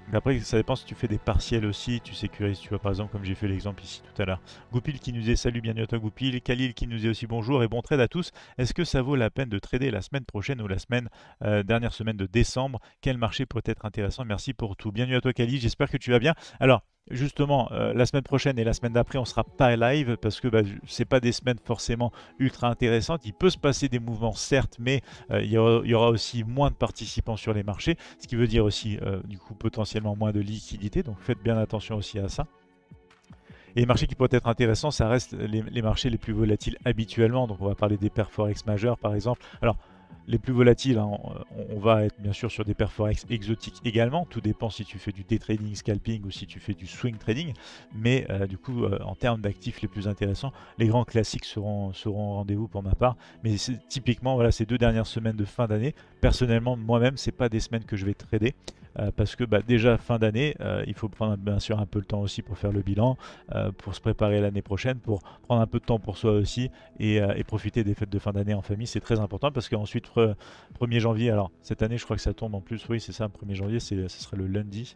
Après, ça dépend si tu fais des partiels aussi, tu sécurises, tu vois, par exemple, comme j'ai fait l'exemple ici tout à l'heure. Goupil qui nous dit salut, bienvenue à toi Goupil. Khalil qui nous dit aussi bonjour et bon trade à tous. Est-ce que ça vaut la peine de trader la semaine prochaine ou la semaine, euh, dernière semaine de décembre? Quel marché pourrait être intéressant? Merci pour tout. Bienvenue à toi Khalil, j'espère que tu vas bien. Alors, justement, euh, la semaine prochaine et la semaine d'après, on sera pas live parce que bah, c'est pas des semaines forcément ultra intéressantes. Il peut se passer des mouvements, certes, mais euh, il, y aura, il y aura aussi moins de participants sur les marchés, ce qui veut dire aussi, euh, du coup, potentiellement moins de liquidité. Donc, faites bien attention aussi à ça. Et les marchés qui pourraient être intéressants, ça reste les, les marchés les plus volatiles habituellement. Donc, on va parler des perfs forex majeurs, par exemple. Alors, les plus volatiles, hein, on, on va être bien sûr sur des perfs forex exotiques également. Tout dépend si tu fais du day trading, scalping ou si tu fais du swing trading. Mais euh, du coup, euh, en termes d'actifs les plus intéressants, les grands classiques seront, seront au rendez-vous pour ma part. Mais typiquement, voilà, ces deux dernières semaines de fin d'année, personnellement, moi-même, c'est pas des semaines que je vais trader. Euh, parce que bah, déjà fin d'année, euh, il faut prendre bien sûr un peu le temps aussi pour faire le bilan, euh, pour se préparer l'année prochaine, pour prendre un peu de temps pour soi aussi et, euh, et profiter des fêtes de fin d'année en famille. C'est très important parce qu'ensuite, premier janvier, alors cette année je crois que ça tombe en plus, oui c'est ça, premier janvier, ce sera le lundi.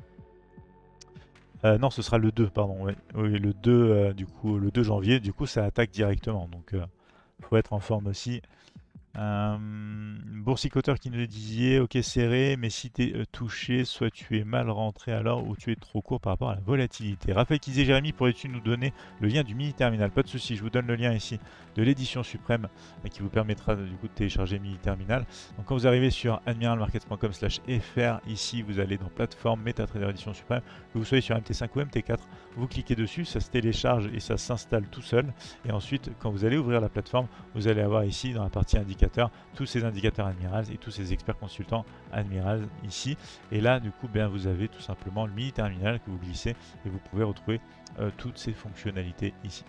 Euh, non, ce sera le deux, pardon, oui, oui le deux, euh, du coup, le deux janvier, du coup ça attaque directement, donc il euh, faut être en forme aussi. Euh, boursicoteur qui nous disait ok serré, mais si tu es euh, touché, soit tu es mal rentré alors ou tu es trop court par rapport à la volatilité. Raphaël qui disait Jérémy, pourrais-tu nous donner le lien du mini terminal? Pas de souci, je vous donne le lien ici de l'édition suprême euh, qui vous permettra du coup de télécharger mini terminal. Donc quand vous arrivez sur admiralmarkets point com slash fr, ici vous allez dans plateforme MetaTrader édition suprême, que vous soyez sur M T cinq ou M T quatre, vous cliquez dessus, ça se télécharge et ça s'installe tout seul. Et ensuite quand vous allez ouvrir la plateforme, vous allez avoir ici dans la partie indicateur tous ces indicateurs Admirals et tous ces experts consultants Admirals ici. Et là, du coup, bien, vous avez tout simplement le mini terminal que vous glissez et vous pouvez retrouver euh, toutes ces fonctionnalités ici.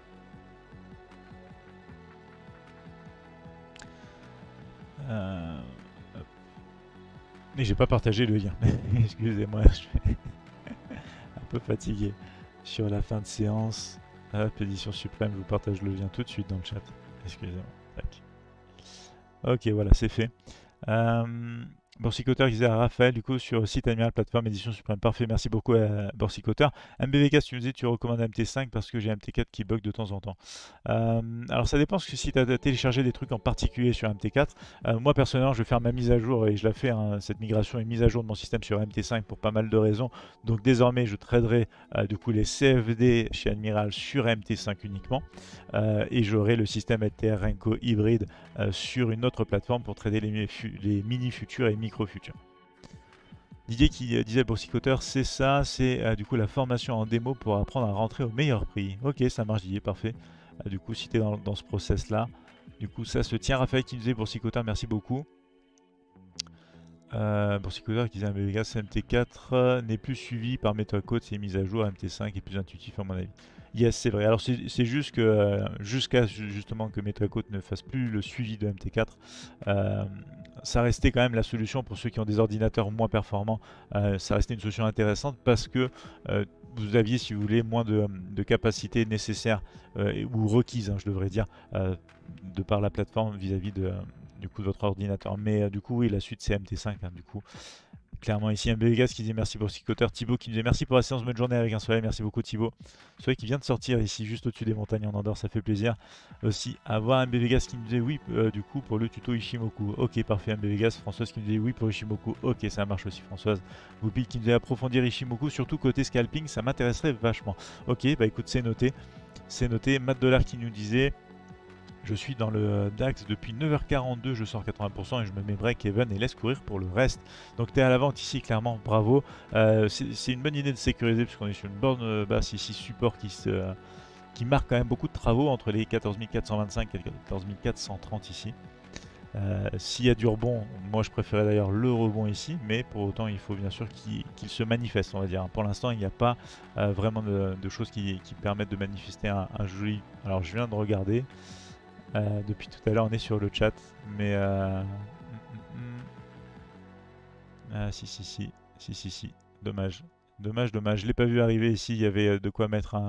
Euh... Et j'ai pas partagé le lien. Excusez-moi, je suis un peu fatigué sur la fin de séance. Hop, édition suprême, je vous partage le lien tout de suite dans le chat. Excusez-moi. Tac. Ok, voilà, c'est fait. Euh, Boursicoteur qui disait à Raphaël, du coup, sur site Admiral Plateforme Édition Suprême. Parfait, merci beaucoup à Boursicoteur. M B V K, si tu me disais, tu recommandes M T cinq parce que j'ai M T quatre qui bug de temps en temps. Euh, alors, ça dépend si tu as téléchargé des trucs en particulier sur M T quatre. Euh, moi, personnellement, je vais faire ma mise à jour et je la fais. Hein, cette migration est mise à jour de mon système sur M T cinq pour pas mal de raisons. Donc, désormais, je traderai euh, du coup les C F D chez Admiral sur M T cinq uniquement. Euh, et j'aurai le système L T R Renko hybride euh, sur une autre plateforme pour trader les, les mini futurs et micro futurs. Didier qui euh, disait boursicoteur, c'est ça, c'est euh, du coup la formation en démo pour apprendre à rentrer au meilleur prix. Ok, ça marche Didier, parfait. Euh, du coup, si tu es dans, dans ce process là, du coup ça se tient. Raphaël qui nous disait boursicoteur, merci beaucoup. Euh, boursicoteur qui disait M B Gas M T quatre euh, n'est plus suivi par MetaCode, c'est mis à jour, M T cinq est plus intuitif à mon avis. Yes, c'est vrai. Alors c'est juste que euh, jusqu'à justement que MetaCode ne fasse plus le suivi de M T quatre, euh, ça restait quand même la solution pour ceux qui ont des ordinateurs moins performants. Euh, ça restait une solution intéressante parce que euh, vous aviez, si vous voulez, moins de, de capacités nécessaires euh, ou requises, hein, je devrais dire, euh, de par la plateforme vis-à-vis -vis de, du coup, de votre ordinateur. Mais euh, du coup, oui, la suite c'est M T cinq. Hein, du coup. Clairement ici un Bégas qui dit merci pour Psychoteur, Thibaut qui nous dit merci pour la séance, bonne journée avec un soleil, merci beaucoup Thibaut. Soleil qui vient de sortir ici juste au-dessus des montagnes en Andorre, ça fait plaisir. Aussi avoir un Bégas qui nous dit oui euh, du coup pour le tuto Ishimoku. Ok parfait un Bégas, Françoise qui nous dit oui pour Ishimoku, ok ça marche aussi Françoise. Goupil qui nous dit approfondir Ishimoku, surtout côté scalping, ça m'intéresserait vachement. Ok bah écoute c'est noté, c'est noté. Matt Dollar qui nous disait je suis dans le DAX depuis neuf heures quarante-deux, je sors quatre-vingts pour cent et je me mets break-even et laisse courir pour le reste. Donc tu es à la vente ici, clairement, bravo. Euh, c'est une bonne idée de sécuriser puisqu'on est sur une borne basse ici, support qui, se, qui marque quand même beaucoup de travaux entre les quatorze mille quatre cent vingt-cinq et quatorze mille quatre cent trente ici. Euh, S'il y a du rebond, moi je préférais d'ailleurs le rebond ici, mais pour autant il faut bien sûr qu'il qu'il se manifeste, on va dire. Pour l'instant il n'y a pas euh, vraiment de, de choses qui, qui permettent de manifester un, un joli... Alors je viens de regarder. Euh, depuis tout à l'heure, on est sur le chat, mais euh... mm, mm, mm. ah si si si si si si, dommage, dommage, dommage. Je l'ai pas vu arriver ici. Il y avait de quoi mettre un,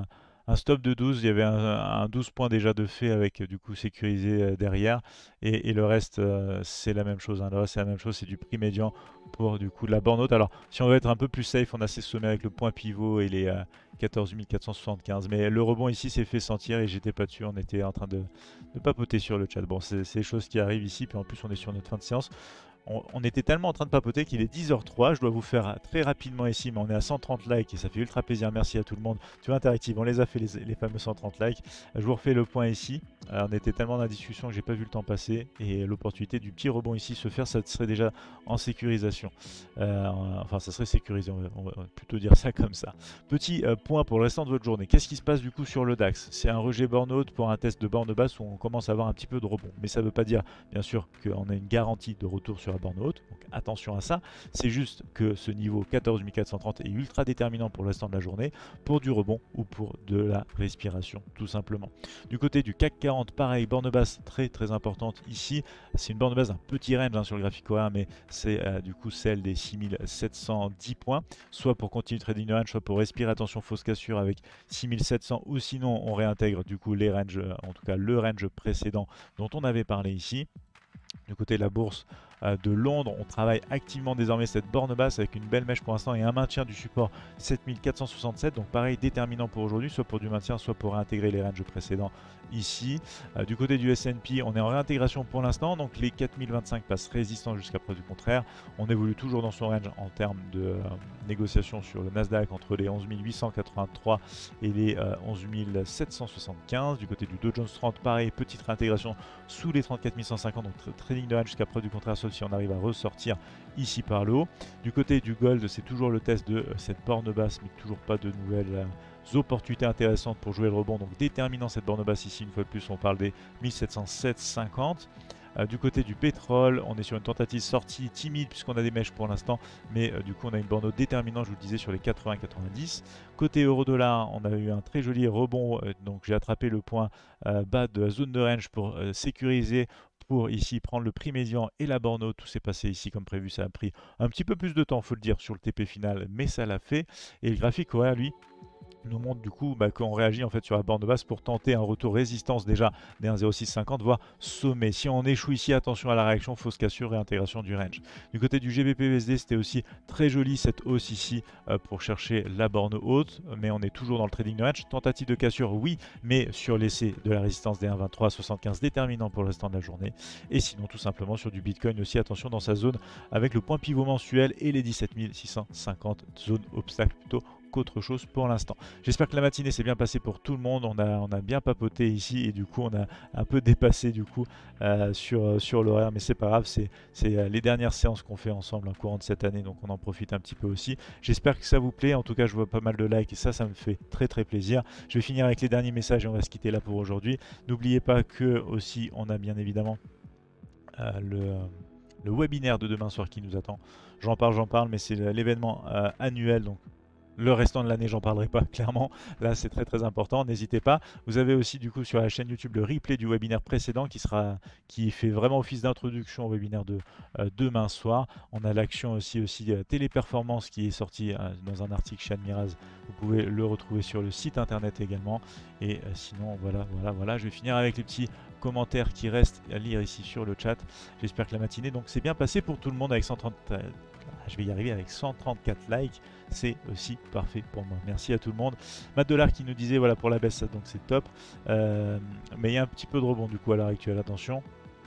un stop de douze, il y avait un, un douze points déjà de fait avec du coup sécurisé euh, derrière. Et, et le reste, euh, c'est la même chose. Hein. Le reste, c'est la même chose, c'est du prix médian pour du coup de la borne haute. Alors, si on veut être un peu plus safe, on a ces sommets avec le point pivot et les euh, quatorze mille quatre cent soixante-quinze. Mais le rebond ici s'est fait sentir et j'étais pas dessus. On était en train de, de papoter sur le chat. Bon, c'est des choses qui arrivent ici. Puis en plus, on est sur notre fin de séance. On, on était tellement en train de papoter qu'il est dix heures zéro trois. Je dois vous faire très rapidement ici, mais on est à cent trente likes et ça fait ultra plaisir. Merci à tout le monde. Tu vois, Interactive, on les a fait les, les fameux cent trente likes. Je vous refais le point ici. Alors, on était tellement dans la discussion que j'ai pas vu le temps passer et l'opportunité du petit rebond ici se faire, ça serait déjà en sécurisation. Euh, enfin, ça serait sécurisé, on va, on va plutôt dire ça comme ça. Petit euh, point pour le restant de votre journée. Qu'est-ce qui se passe du coup sur le DAX? C'est un rejet borne haute pour un test de borne basse où on commence à avoir un petit peu de rebond. Mais ça ne veut pas dire, bien sûr, qu'on a une garantie de retour sur la borne haute. Donc attention à ça. C'est juste que ce niveau quatorze mille quatre cent trente est ultra déterminant pour le restant de la journée, pour du rebond ou pour de la respiration, tout simplement. Du côté du C A C quarante, pareil, borne basse très très importante ici. C'est une borne basse d'un petit range hein, sur le graphique horaire, mais c'est euh, du coup celle des six mille sept cent dix points, soit pour continuer trading de range, soit pour respirer, attention fausse cassure avec six mille sept cents, ou sinon on réintègre du coup les ranges, en tout cas le range précédent dont on avait parlé ici. Du côté de la bourse euh, de Londres, on travaille activement désormais cette borne basse avec une belle mèche pour l'instant et un maintien du support sept mille quatre cent soixante-sept, donc pareil déterminant pour aujourd'hui, soit pour du maintien, soit pour réintégrer les ranges précédents ici. Euh, du côté du S and P, on est en réintégration pour l'instant, donc les quatre mille vingt-cinq passent résistants jusqu'à preuve du contraire. On évolue toujours dans son range en termes de euh, négociation sur le Nasdaq entre les onze mille huit cent quatre-vingt-trois et les euh, onze mille sept cent soixante-quinze. Du côté du Dow Jones trente, pareil, petite réintégration sous les trente-quatre mille cent cinquante, donc trading de range jusqu'à preuve du contraire, sauf si on arrive à ressortir ici par le haut. Du côté du gold, c'est toujours le test de euh, cette borne basse, mais toujours pas de nouvelles euh, opportunités intéressantes pour jouer le rebond. Donc déterminant cette borne basse ici, une fois de plus, on parle des mille sept cent sept virgule cinquante. Euh, du côté du pétrole, on est sur une tentative sortie timide puisqu'on a des mèches pour l'instant, mais euh, du coup on a une borne haute déterminante, je vous le disais, sur les quatre-vingts quatre-vingt-dix. Côté euro-dollar, on a eu un très joli rebond, euh, donc j'ai attrapé le point euh, bas de la zone de range pour euh, sécuriser, pour ici prendre le prix médian et la borne haute. Tout s'est passé ici comme prévu, ça a pris un petit peu plus de temps, faut le dire, sur le T P final, mais ça l'a fait. Et le graphique horaire, lui, nous montre du coup bah, qu'on réagit en fait sur la borne basse pour tenter un retour résistance déjà des un virgule zéro six cinquante, voire sommet. Si on échoue ici, attention à la réaction, fausse cassure et intégration du range. Du côté du G B P U S D, c'était aussi très joli cette hausse ici euh, pour chercher la borne haute, mais on est toujours dans le trading de range. Tentative de cassure, oui, mais sur l'essai de la résistance des un virgule vingt-trois soixante-quinze, déterminant pour le restant de la journée. Et sinon, tout simplement sur du Bitcoin aussi, attention dans sa zone avec le point pivot mensuel et les dix-sept mille six cent cinquante, zone obstacle plutôt qu'autre chose pour l'instant. J'espère que la matinée s'est bien passée pour tout le monde. On a, on a bien papoté ici et du coup on a un peu dépassé du coup euh, sur, sur l'horaire, mais c'est pas grave, c'est les dernières séances qu'on fait ensemble en courant de cette année, donc on en profite un petit peu aussi. J'espère que ça vous plaît. En tout cas, je vois pas mal de likes et ça, ça me fait très très plaisir. Je vais finir avec les derniers messages et on va se quitter là pour aujourd'hui. N'oubliez pas que aussi on a bien évidemment euh, le le webinaire de demain soir qui nous attend. J'en parle, j'en parle, mais c'est l'événement euh, annuel, donc le restant de l'année, j'en parlerai pas clairement. Là, c'est très très important. N'hésitez pas. Vous avez aussi du coup sur la chaîne YouTube le replay du webinaire précédent qui sera, qui fait vraiment office d'introduction au webinaire de euh, demain soir. On a l'action aussi aussi euh, téléperformance qui est sorti euh, dans un article chez Admiraz. Vous pouvez le retrouver sur le site internet également. Et euh, sinon, voilà, voilà, voilà. Je vais finir avec les petits commentaires qui restent à lire ici sur le chat. J'espère que la matinée donc c'est bien passé pour tout le monde avec cent trente. Euh, je vais y arriver avec cent trente-quatre likes, c'est aussi parfait pour moi. Merci à tout le monde. Matt Dollar qui nous disait voilà pour la baisse, donc c'est top. Euh, mais il y a un petit peu de rebond du coup à l'heure actuelle, attention.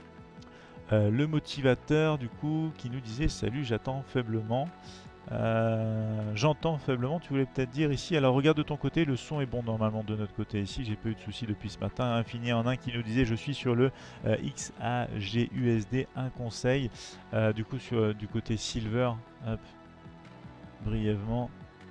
Euh, le motivateur du coup qui nous disait salut, j'attends faiblement. Euh, J'entends faiblement, tu voulais peut-être dire ici. Alors regarde de ton côté, le son est bon normalement de notre côté ici. J'ai pas eu de soucis depuis ce matin. Infini en un qui nous disait je suis sur le euh, X A G U S D, un conseil. Euh, du coup sur euh, du côté silver, hop, brièvement.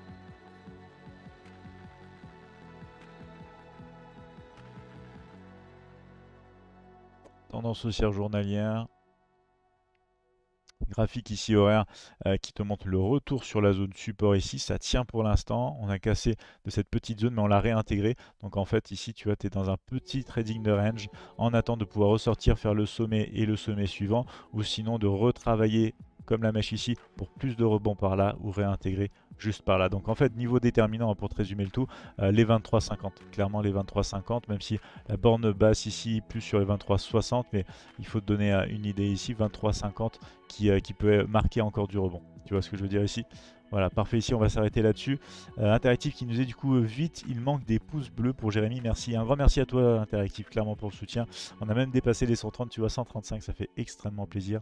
Tendance haussière journalière. Graphique ici horaire euh, qui te montre le retour sur la zone support ici, ça tient pour l'instant, on a cassé de cette petite zone mais on l'a réintégré, donc en fait ici tu vois tu es dans un petit trading de range en attendant de pouvoir ressortir, faire le sommet et le sommet suivant, ou sinon de retravailler comme la mèche ici pour plus de rebond par là ou réintégrer juste par là. Donc en fait, niveau déterminant, pour te résumer le tout, euh, les vingt-trois cinquante. Clairement les vingt-trois cinquante, même si la borne basse ici, plus sur les vingt-trois soixante, mais il faut te donner euh, une idée ici, vingt-trois cinquante qui, euh, qui peut marquer encore du rebond. Tu vois ce que je veux dire ici? Voilà, parfait, ici on va s'arrêter là-dessus. Euh, Interactif qui nous dit du coup, euh, vite, il manque des pouces bleus pour Jérémy, merci. Un grand merci à toi Interactif, clairement pour le soutien. On a même dépassé les cent trente, tu vois, cent trente-cinq, ça fait extrêmement plaisir.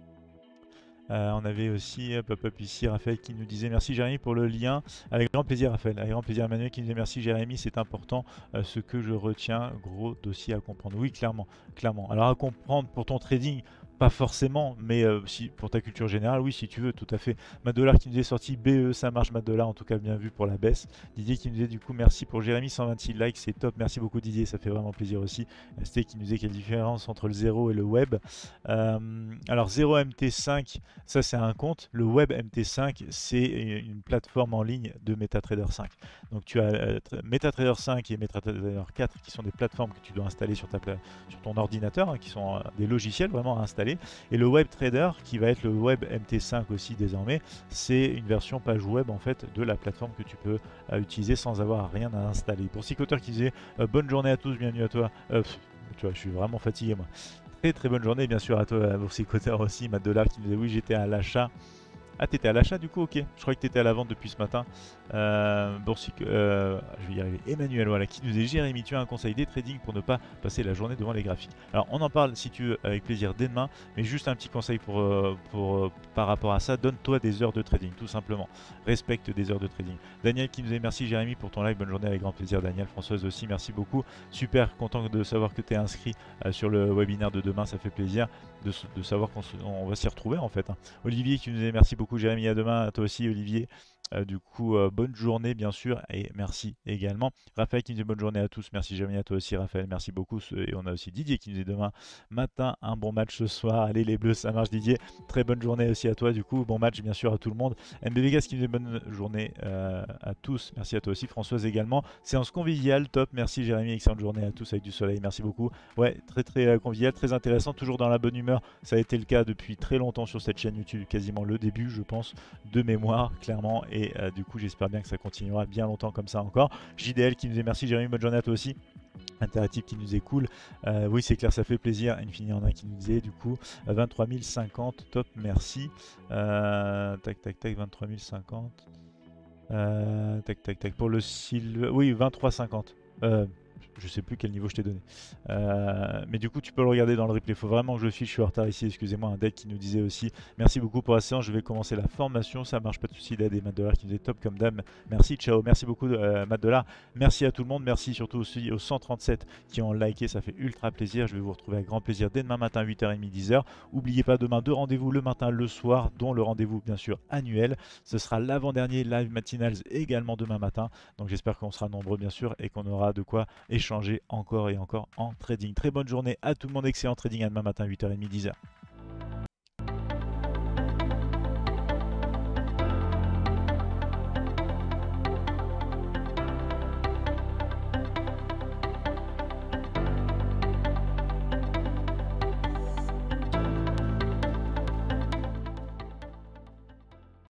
Euh, on avait aussi euh, pop-up ici Raphaël qui nous disait merci Jérémy pour le lien. Avec grand plaisir Raphaël, avec grand plaisir Emmanuel qui nous disait merci Jérémy, c'est important euh, ce que je retiens, gros dossier à comprendre. Oui, clairement, clairement. Alors à comprendre pour ton trading, pas forcément, mais euh, si, pour ta culture générale, oui, si tu veux, tout à fait. Madolar qui nous est sorti B E, ça marche Madolar, en tout cas bien vu pour la baisse. Didier qui nous disait du coup merci pour Jérémy, cent vingt-six likes, c'est top, merci beaucoup Didier, ça fait vraiment plaisir aussi. S T qui nous disait quelle différence entre le zéro et le web. Euh, alors zéro M T cinq, ça c'est un compte, le web M T cinq c'est une plateforme en ligne de MetaTrader cinq. Donc tu as euh, MetaTrader cinq et MetaTrader quatre qui sont des plateformes que tu dois installer sur, ta sur ton ordinateur, hein, qui sont euh, des logiciels vraiment à installer. Et le Web Trader, qui va être le Web M T cinq aussi désormais, c'est une version page web en fait de la plateforme que tu peux euh, utiliser sans avoir rien à installer. Pour Psychoteur qui disait euh, bonne journée à tous, bienvenue à toi. Euh, pff, tu vois, je suis vraiment fatigué moi. Très très bonne journée, bien sûr à toi, pour Psychoteur aussi. Matt Dollar qui nous disait oui, j'étais à l'achat. Ah, t'étais à l'achat du coup, ok. Je croyais que t'étais à la vente depuis ce matin. Euh, Boursic, euh, je vais y arriver. Emmanuel, voilà, qui nous dit Jérémy, tu as un conseil des trading pour ne pas passer la journée devant les graphiques. Alors, on en parle si tu veux avec plaisir dès demain, mais juste un petit conseil pour, euh, pour, euh, par rapport à ça. Donne-toi des heures de trading, tout simplement. Respecte des heures de trading. Daniel qui nous dit merci Jérémy pour ton live, bonne journée avec grand plaisir. Daniel, Françoise aussi, merci beaucoup. Super content de savoir que tu es inscrit euh, sur le webinaire de demain, ça fait plaisir de, de savoir qu'on on va s'y retrouver en fait. Hein. Olivier qui nous dit merci beaucoup. Jérémy, à demain, à toi aussi Olivier. Euh, du coup, euh, bonne journée bien sûr et merci également. Raphaël qui nous dit bonne journée à tous, merci Jérémy, à toi aussi Raphaël, merci beaucoup. Et on a aussi Didier qui nous dit demain matin, un bon match ce soir. Allez les bleus, ça marche Didier. Très bonne journée aussi à toi du coup, bon match bien sûr à tout le monde. M B Vegas qui nous dit bonne journée euh, à tous, merci à toi aussi Françoise également. Séance conviviale, top, merci Jérémy, excellente journée à tous avec du soleil, merci beaucoup. Ouais, très très euh, convivial, très intéressant, toujours dans la bonne humeur. Ça a été le cas depuis très longtemps sur cette chaîne YouTube, quasiment le début je pense de mémoire clairement, et euh, du coup j'espère bien que ça continuera bien longtemps comme ça encore. J D L qui nous dit merci Jérémy, bonne journée à toi aussi. Interactif qui nous est cool, euh, oui c'est clair, ça fait plaisir. Infini en un qui nous disait du coup euh, vingt-trois mille cinquante, top, merci. Euh, tac tac tac, vingt-trois mille cinquante, euh, tac tac tac pour le silver, oui vingt-trois cinquante. Euh, je sais plus quel niveau je t'ai donné. Euh, mais du coup, tu peux le regarder dans le replay. Il faut vraiment que je file. Je suis en retard ici. Excusez-moi. Un deck qui nous disait aussi merci beaucoup pour la séance. Je vais commencer la formation. Ça marche, pas de souci. D'aide et Matt Dollar qui nous dit top comme dame. Merci. Ciao. Merci beaucoup, euh, Matt Dollar. Merci à tout le monde. Merci surtout aussi aux cent trente-sept qui ont liké. Ça fait ultra plaisir. Je vais vous retrouver avec grand plaisir dès demain matin, huit heures trente, dix heures. N'oubliez pas demain deux rendez-vous le matin, le soir, dont le rendez-vous bien sûr annuel. Ce sera l'avant-dernier live matinal également demain matin. Donc j'espère qu'on sera nombreux bien sûr et qu'on aura de quoi échanger encore et encore en trading. Très bonne journée à tout le monde, excellent trading à demain matin huit heures trente, dix heures.